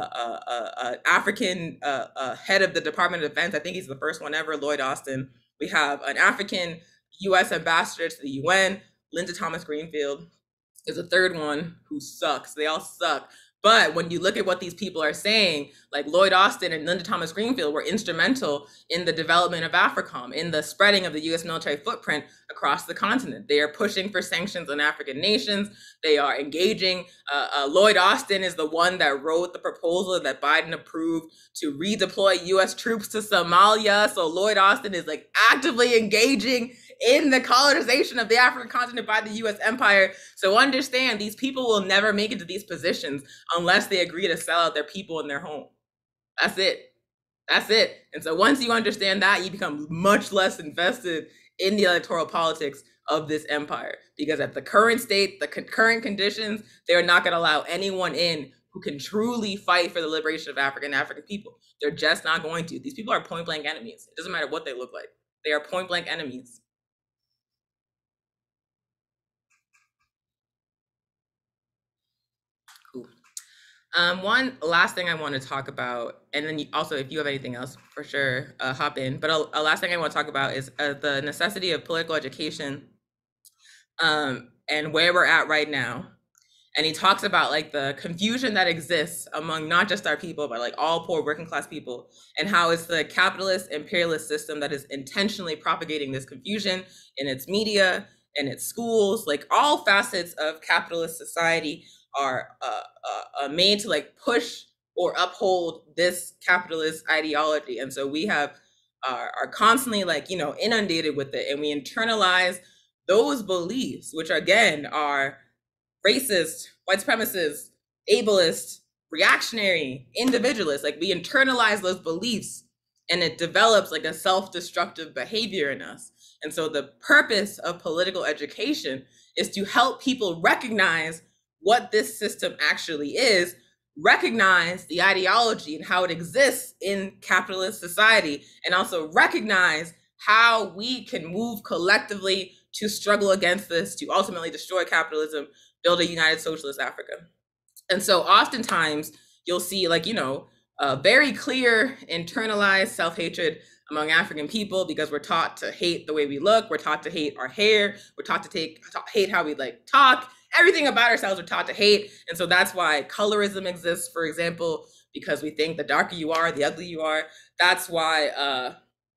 African head of the Department of Defense. I think he's the first one ever, Lloyd Austin. We have an African US ambassador to the UN, Linda Thomas Greenfield. There's a third one who sucks. They all suck. But when you look at what these people are saying, like Lloyd Austin and Linda Thomas Greenfield were instrumental in the development of AFRICOM, in the spreading of the US military footprint across the continent. They are pushing for sanctions on African nations. They are engaging. Lloyd Austin is the one that wrote the proposal that Biden approved to redeploy US troops to Somalia. So Lloyd Austin is like actively engaging in the colonization of the African continent by the US empire. So understand, these people will never make it to these positions unless they agree to sell out their people and their home. That's it. That's it. And so once you understand that, you become much less invested in the electoral politics of this empire. Because at the current state, the current conditions, they're not going to allow anyone in who can truly fight for the liberation of African people. They're just not going to. These people are point blank enemies. It doesn't matter what they look like. They are point blank enemies. One last thing I want to talk about, and then also if you have anything else, for sure, hop in. But a last thing I want to talk about is the necessity of political education and where we're at right now. And he talks about like the confusion that exists among not just our people, but like all poor working class people, and how it's the capitalist imperialist system that is intentionally propagating this confusion in its media, and its schools. Like all facets of capitalist society are made to like push or uphold this capitalist ideology. And so we have are constantly like, inundated with it, and we internalize those beliefs, which again are racist, white supremacist, ableist, reactionary, individualist. Like we internalize those beliefs, and it develops like a self-destructive behavior in us. And so the purpose of political education is to help people recognize what this system actually is, recognize the ideology and how it exists in capitalist society, and also recognize how we can move collectively to struggle against this, to ultimately destroy capitalism, build a united socialist Africa. And so oftentimes you'll see like, very clear internalized self-hatred among African people, because we're taught to hate the way we look, we're taught to hate our hair, we're taught to hate how we like talk, everything about ourselves we're taught to hate. And so that's why colorism exists, for example, because we think the darker you are, the uglier you are. That's why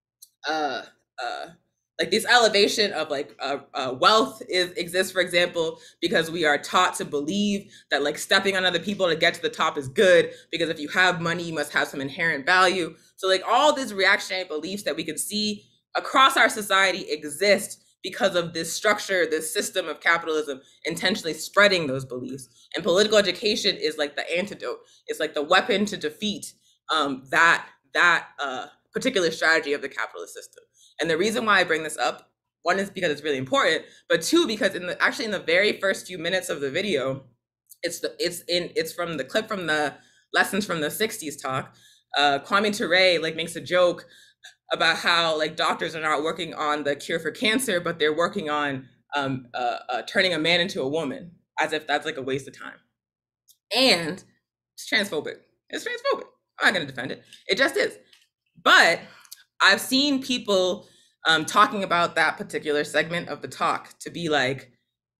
like this elevation of like wealth exists, for example, because we are taught to believe that like stepping on other people to get to the top is good, because if you have money, you must have some inherent value. So like all these reactionary beliefs that we can see across our society exist because of this structure, this system of capitalism intentionally spreading those beliefs. And political education is like the antidote. It's like the weapon to defeat that particular strategy of the capitalist system. And the reason why I bring this up, one is because it's really important, but two, because in the very first few minutes of the video, it's from the clip from the Lessons from the 60s talk. Kwame Ture like makes a joke about how like doctors are not working on the cure for cancer, but they're working on turning a man into a woman, as if that's like a waste of time. And it's transphobic. It's transphobic. I'm not going to defend it. It just is. But I've seen people talking about that particular segment of the talk to be like,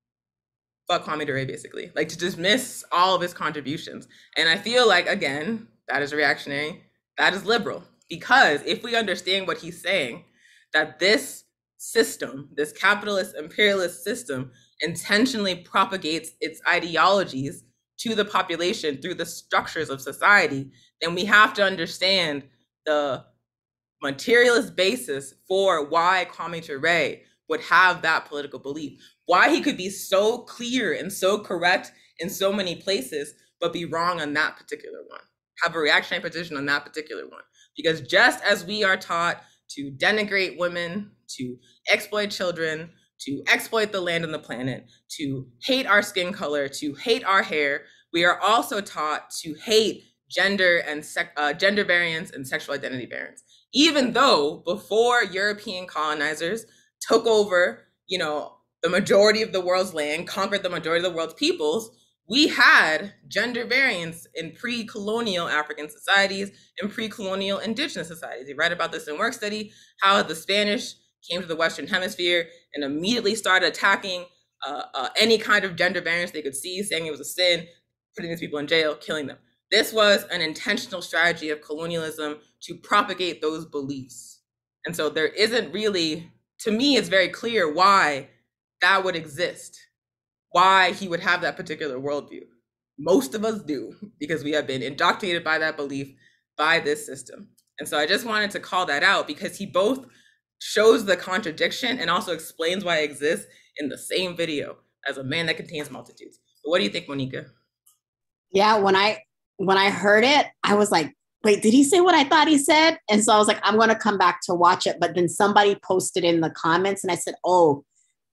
fuck Kwame Ture, basically, like to dismiss all of his contributions. And I feel like, again, that is reactionary, that is liberal, because if we understand what he's saying, that this system, this capitalist imperialist system, intentionally propagates its ideologies to the population through the structures of society, then we have to understand the materialist basis for why Kwame Ture would have that political belief, why he could be so clear and so correct in so many places, but be wrong on that particular one, have a reactionary position on that particular one. Because just as we are taught to denigrate women, to exploit children, to exploit the land and the planet, to hate our skin color, to hate our hair, we are also taught to hate gender and gender variance and sexual identity variance. Even though before European colonizers took over, the majority of the world's land, conquered the majority of the world's peoples, we had gender variance in pre-colonial African societies and pre-colonial indigenous societies. You read about this in Work Study, how the Spanish came to the Western Hemisphere and immediately started attacking any kind of gender variance they could see, saying it was a sin, putting these people in jail, killing them. This was an intentional strategy of colonialism to propagate those beliefs. And so there isn't really, to me, it's very clear why that would exist, why he would have that particular worldview. Most of us do, because we have been indoctrinated by that belief, by this system. And so I just wanted to call that out, because he both shows the contradiction and also explains why it exists in the same video as A Man That Contains Multitudes. But what do you think, Monica? Yeah, when I heard it, I was like, wait, did he say what I thought he said? And so I was like, I'm going to come back to watch it. But then somebody posted in the comments and I said, oh,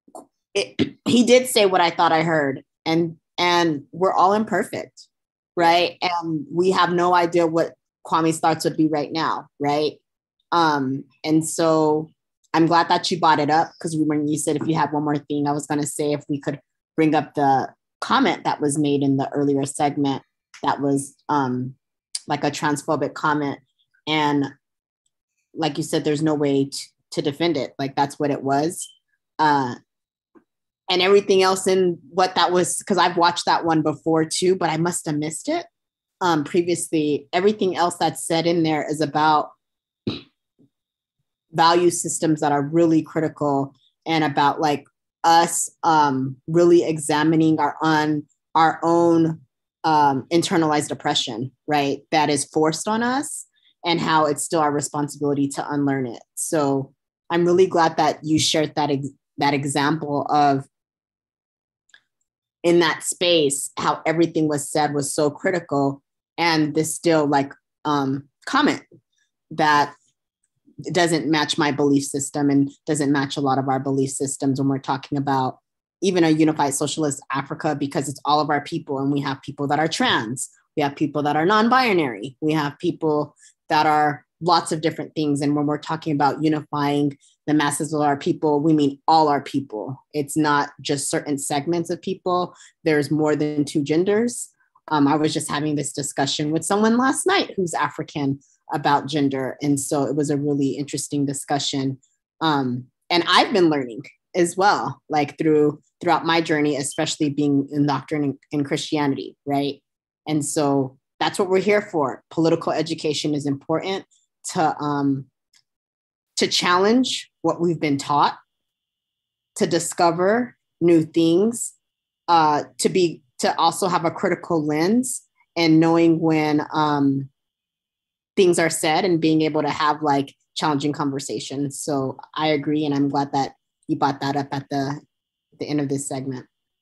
he did say what I thought I heard. And we're all imperfect, right? And we have no idea what Kwame's thoughts would be right now, right? And so I'm glad that you brought it up, because when you said if you had one more thing, I was going to say if we could bring up the comment that was made in the earlier segment that was like a transphobic comment. And like you said, there's no way to defend it. Like that's what it was. And everything else in what that was, because I've watched that one before too, but I must have missed it previously. Everything else that's said in there is about value systems that are really critical, and about like us really examining our own internalized oppression, right? That is forced on us, and how it's still our responsibility to unlearn it. So I'm really glad that you shared that example of, in that space, how everything was said was so critical, and this still like comment that doesn't match my belief system and doesn't match a lot of our belief systems when we're talking about even a unified socialist Africa, because it's all of our people, and we have people that are trans, we have people that are non-binary, we have people that are lots of different things. And when we're talking about unifying the masses of our people, we mean all our people. It's not just certain segments of people. There's more than two genders. I was just having this discussion with someone last night who's African about gender. And so it was a really interesting discussion. And I've been learning as well, like throughout my journey, especially being indoctrinated in Christianity, right? And so that's what we're here for. Political education is important to challenge what we've been taught, to discover new things, to also have a critical lens, and knowing when things are said and being able to have like challenging conversations. So I agree, and I'm glad that you brought that up at the end of this segment.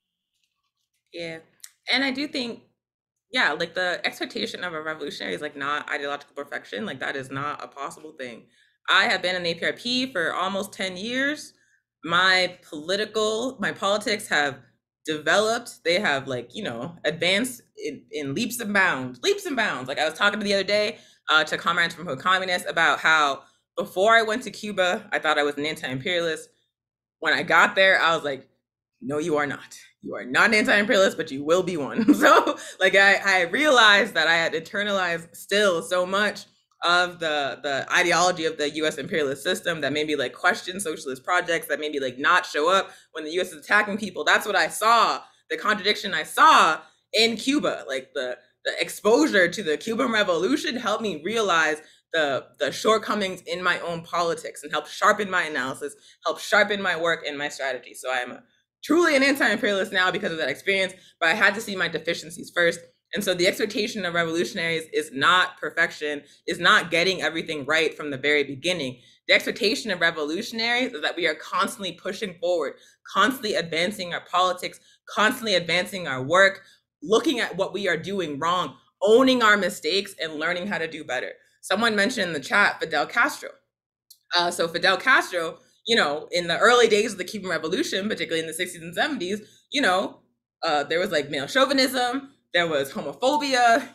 Yeah, and I do think, yeah, like the expectation of a revolutionary is like not ideological perfection. Like that is not a possible thing. I have been in the APRP for almost 10 years. My politics have developed. They have like, advanced in leaps and bounds. Like I was talking the other day to comrades from Hood Communists about how before I went to Cuba, I thought I was an anti-imperialist. When I got there, I was like, no, you are not. You are not an anti-imperialist, but you will be one. So like I realized that I had internalized still so much of the ideology of the US imperialist system that made me like question socialist projects, that made me like not show up when the US is attacking people. That's what I saw, the contradiction I saw in Cuba. Like the exposure to the Cuban Revolution helped me realize the shortcomings in my own politics and helped sharpen my analysis, helped sharpen my work and my strategy. So I am truly an anti-imperialist now because of that experience, but I had to see my deficiencies first. And so the expectation of revolutionaries is not perfection, is not getting everything right from the very beginning. The expectation of revolutionaries is that we are constantly pushing forward, constantly advancing our politics, constantly advancing our work, looking at what we are doing wrong, owning our mistakes, and learning how to do better. Someone mentioned in the chat Fidel Castro. So Fidel Castro, in the early days of the Cuban Revolution, particularly in the 60s and 70s, there was like male chauvinism, there was homophobia,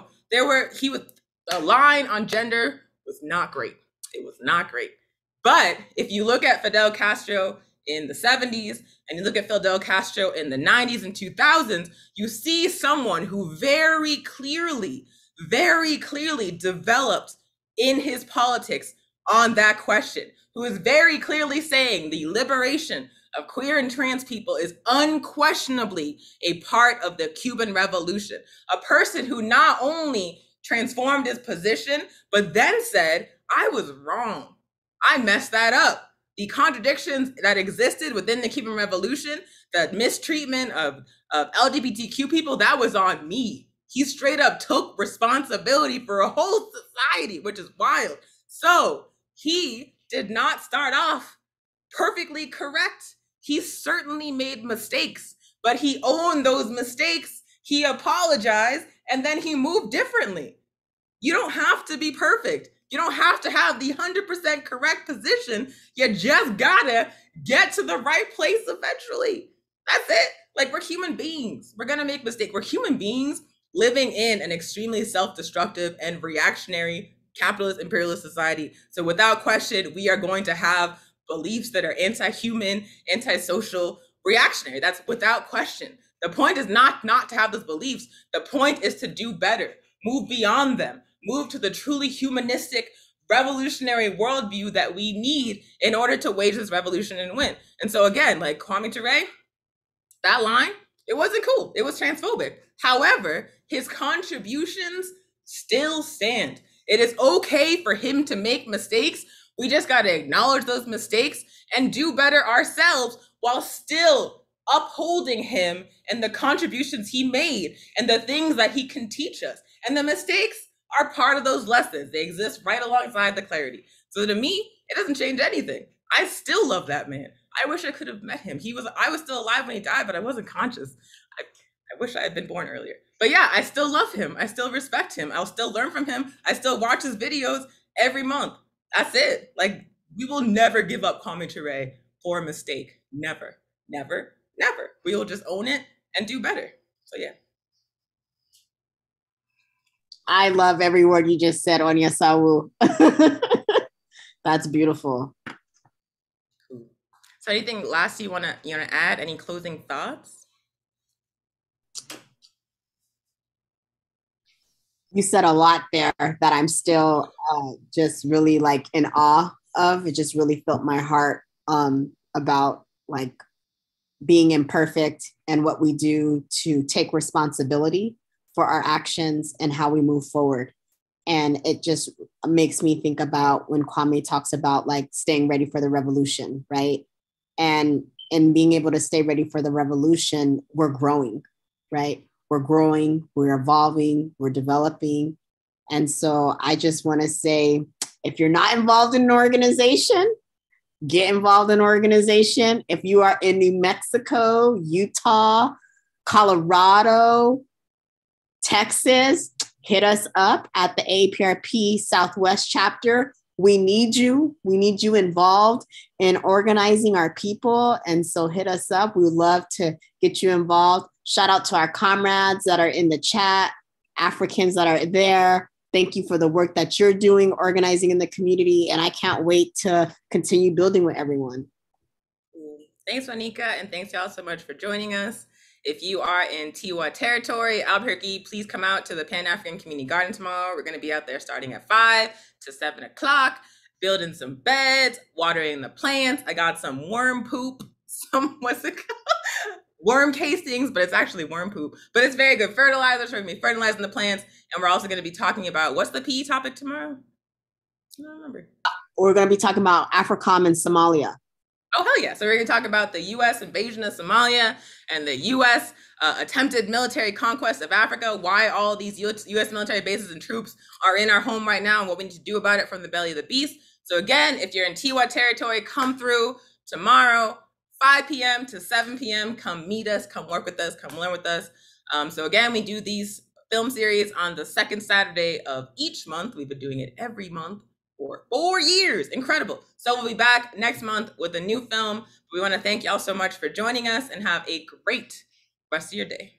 the line on gender was not great. It was not great. But if you look at Fidel Castro in the 70s and you look at Fidel Castro in the 90s and 2000s, you see someone who very clearly developed in his politics on that question, who is very clearly saying the liberation of queer and trans people is unquestionably a part of the Cuban Revolution. A person who not only transformed his position, but then said, I was wrong. I messed that up. The contradictions that existed within the Cuban Revolution, the mistreatment of LGBTQ people, that was on me. He straight up took responsibility for a whole society, which is wild. So he did not start off perfectly correct. He certainly made mistakes, but he owned those mistakes. He apologized, and then he moved differently. You don't have to be perfect. You don't have to have the 100% correct position. You just gotta get to the right place eventually. That's it. Like, we're human beings. We're gonna make mistakes. We're human beings living in an extremely self-destructive and reactionary capitalist imperialist society. So without question, we are going to have beliefs that are anti-human, anti-social, reactionary. That's without question. The point is not to have those beliefs. The point is to do better, move beyond them, move to the truly humanistic, revolutionary worldview that we need in order to wage this revolution and win. And so again, like Kwame Ture, that line, it wasn't cool. It was transphobic. However, his contributions still stand. It is okay for him to make mistakes. We just got to acknowledge those mistakes and do better ourselves while still upholding him and the contributions he made and the things that he can teach us. And the mistakes are part of those lessons. They exist right alongside the clarity. So to me, it doesn't change anything. I still love that man. I wish I could have met him. I was still alive when he died, but I wasn't conscious. I wish I had been born earlier. But yeah, I still love him. I still respect him. I'll still learn from him. I still watch his videos every month. That's it. Like, we will never give up Kwame Ture for a mistake. Never, never, never. We will just own it and do better. So yeah. I love every word you just said, Onyesawu. That's beautiful. Cool. So anything last you wanna add? Any closing thoughts? You said a lot there that I'm still just really like in awe of. It just really filled my heart about like being imperfect and what we do to take responsibility for our actions and how we move forward. And it just makes me think about when Kwame talks about like staying ready for the revolution, right? And being able to stay ready for the revolution, we're growing, right? We're growing, we're evolving, we're developing. And so I just want to say, if you're not involved in an organization, get involved in an organization. If you are in New Mexico, Utah, Colorado, Texas, hit us up at the AAPRP Southwest chapter. We need you. We need you involved in organizing our people. And so hit us up. We would love to get you involved. Shout out to our comrades that are in the chat, Africans that are there. Thank you for the work that you're doing, organizing in the community. And I can't wait to continue building with everyone. Thanks, Wanika. And thanks y'all so much for joining us. If you are in Tiwa territory, Albuquerque, please come out to the Pan-African Community Garden tomorrow. We're going to be out there starting at 5 to 7 o'clock, building some beds, watering the plants. I got some worm poop, what's it called? Worm castings, but it's actually worm poop. But it's very good fertilizer, so we're going to be fertilizing the plants. And we're also going to be talking about, what's the PE topic tomorrow? I don't remember. We're going to be talking about AFRICOM and Somalia. Oh, hell yeah. So we're going to talk about the U.S. invasion of Somalia and the U.S. Attempted military conquest of Africa, why all these U.S. military bases and troops are in our home right now and what we need to do about it from the belly of the beast. So again, if you're in Tiwa territory, come through tomorrow, 5 p.m. to 7 p.m. Come meet us, come work with us, come learn with us. So again, we do these film series on the second Saturday of each month. We've been doing it every month for 4 years. Incredible. So we'll be back next month with a new film. We want to thank y'all so much for joining us and have a great rest of your day.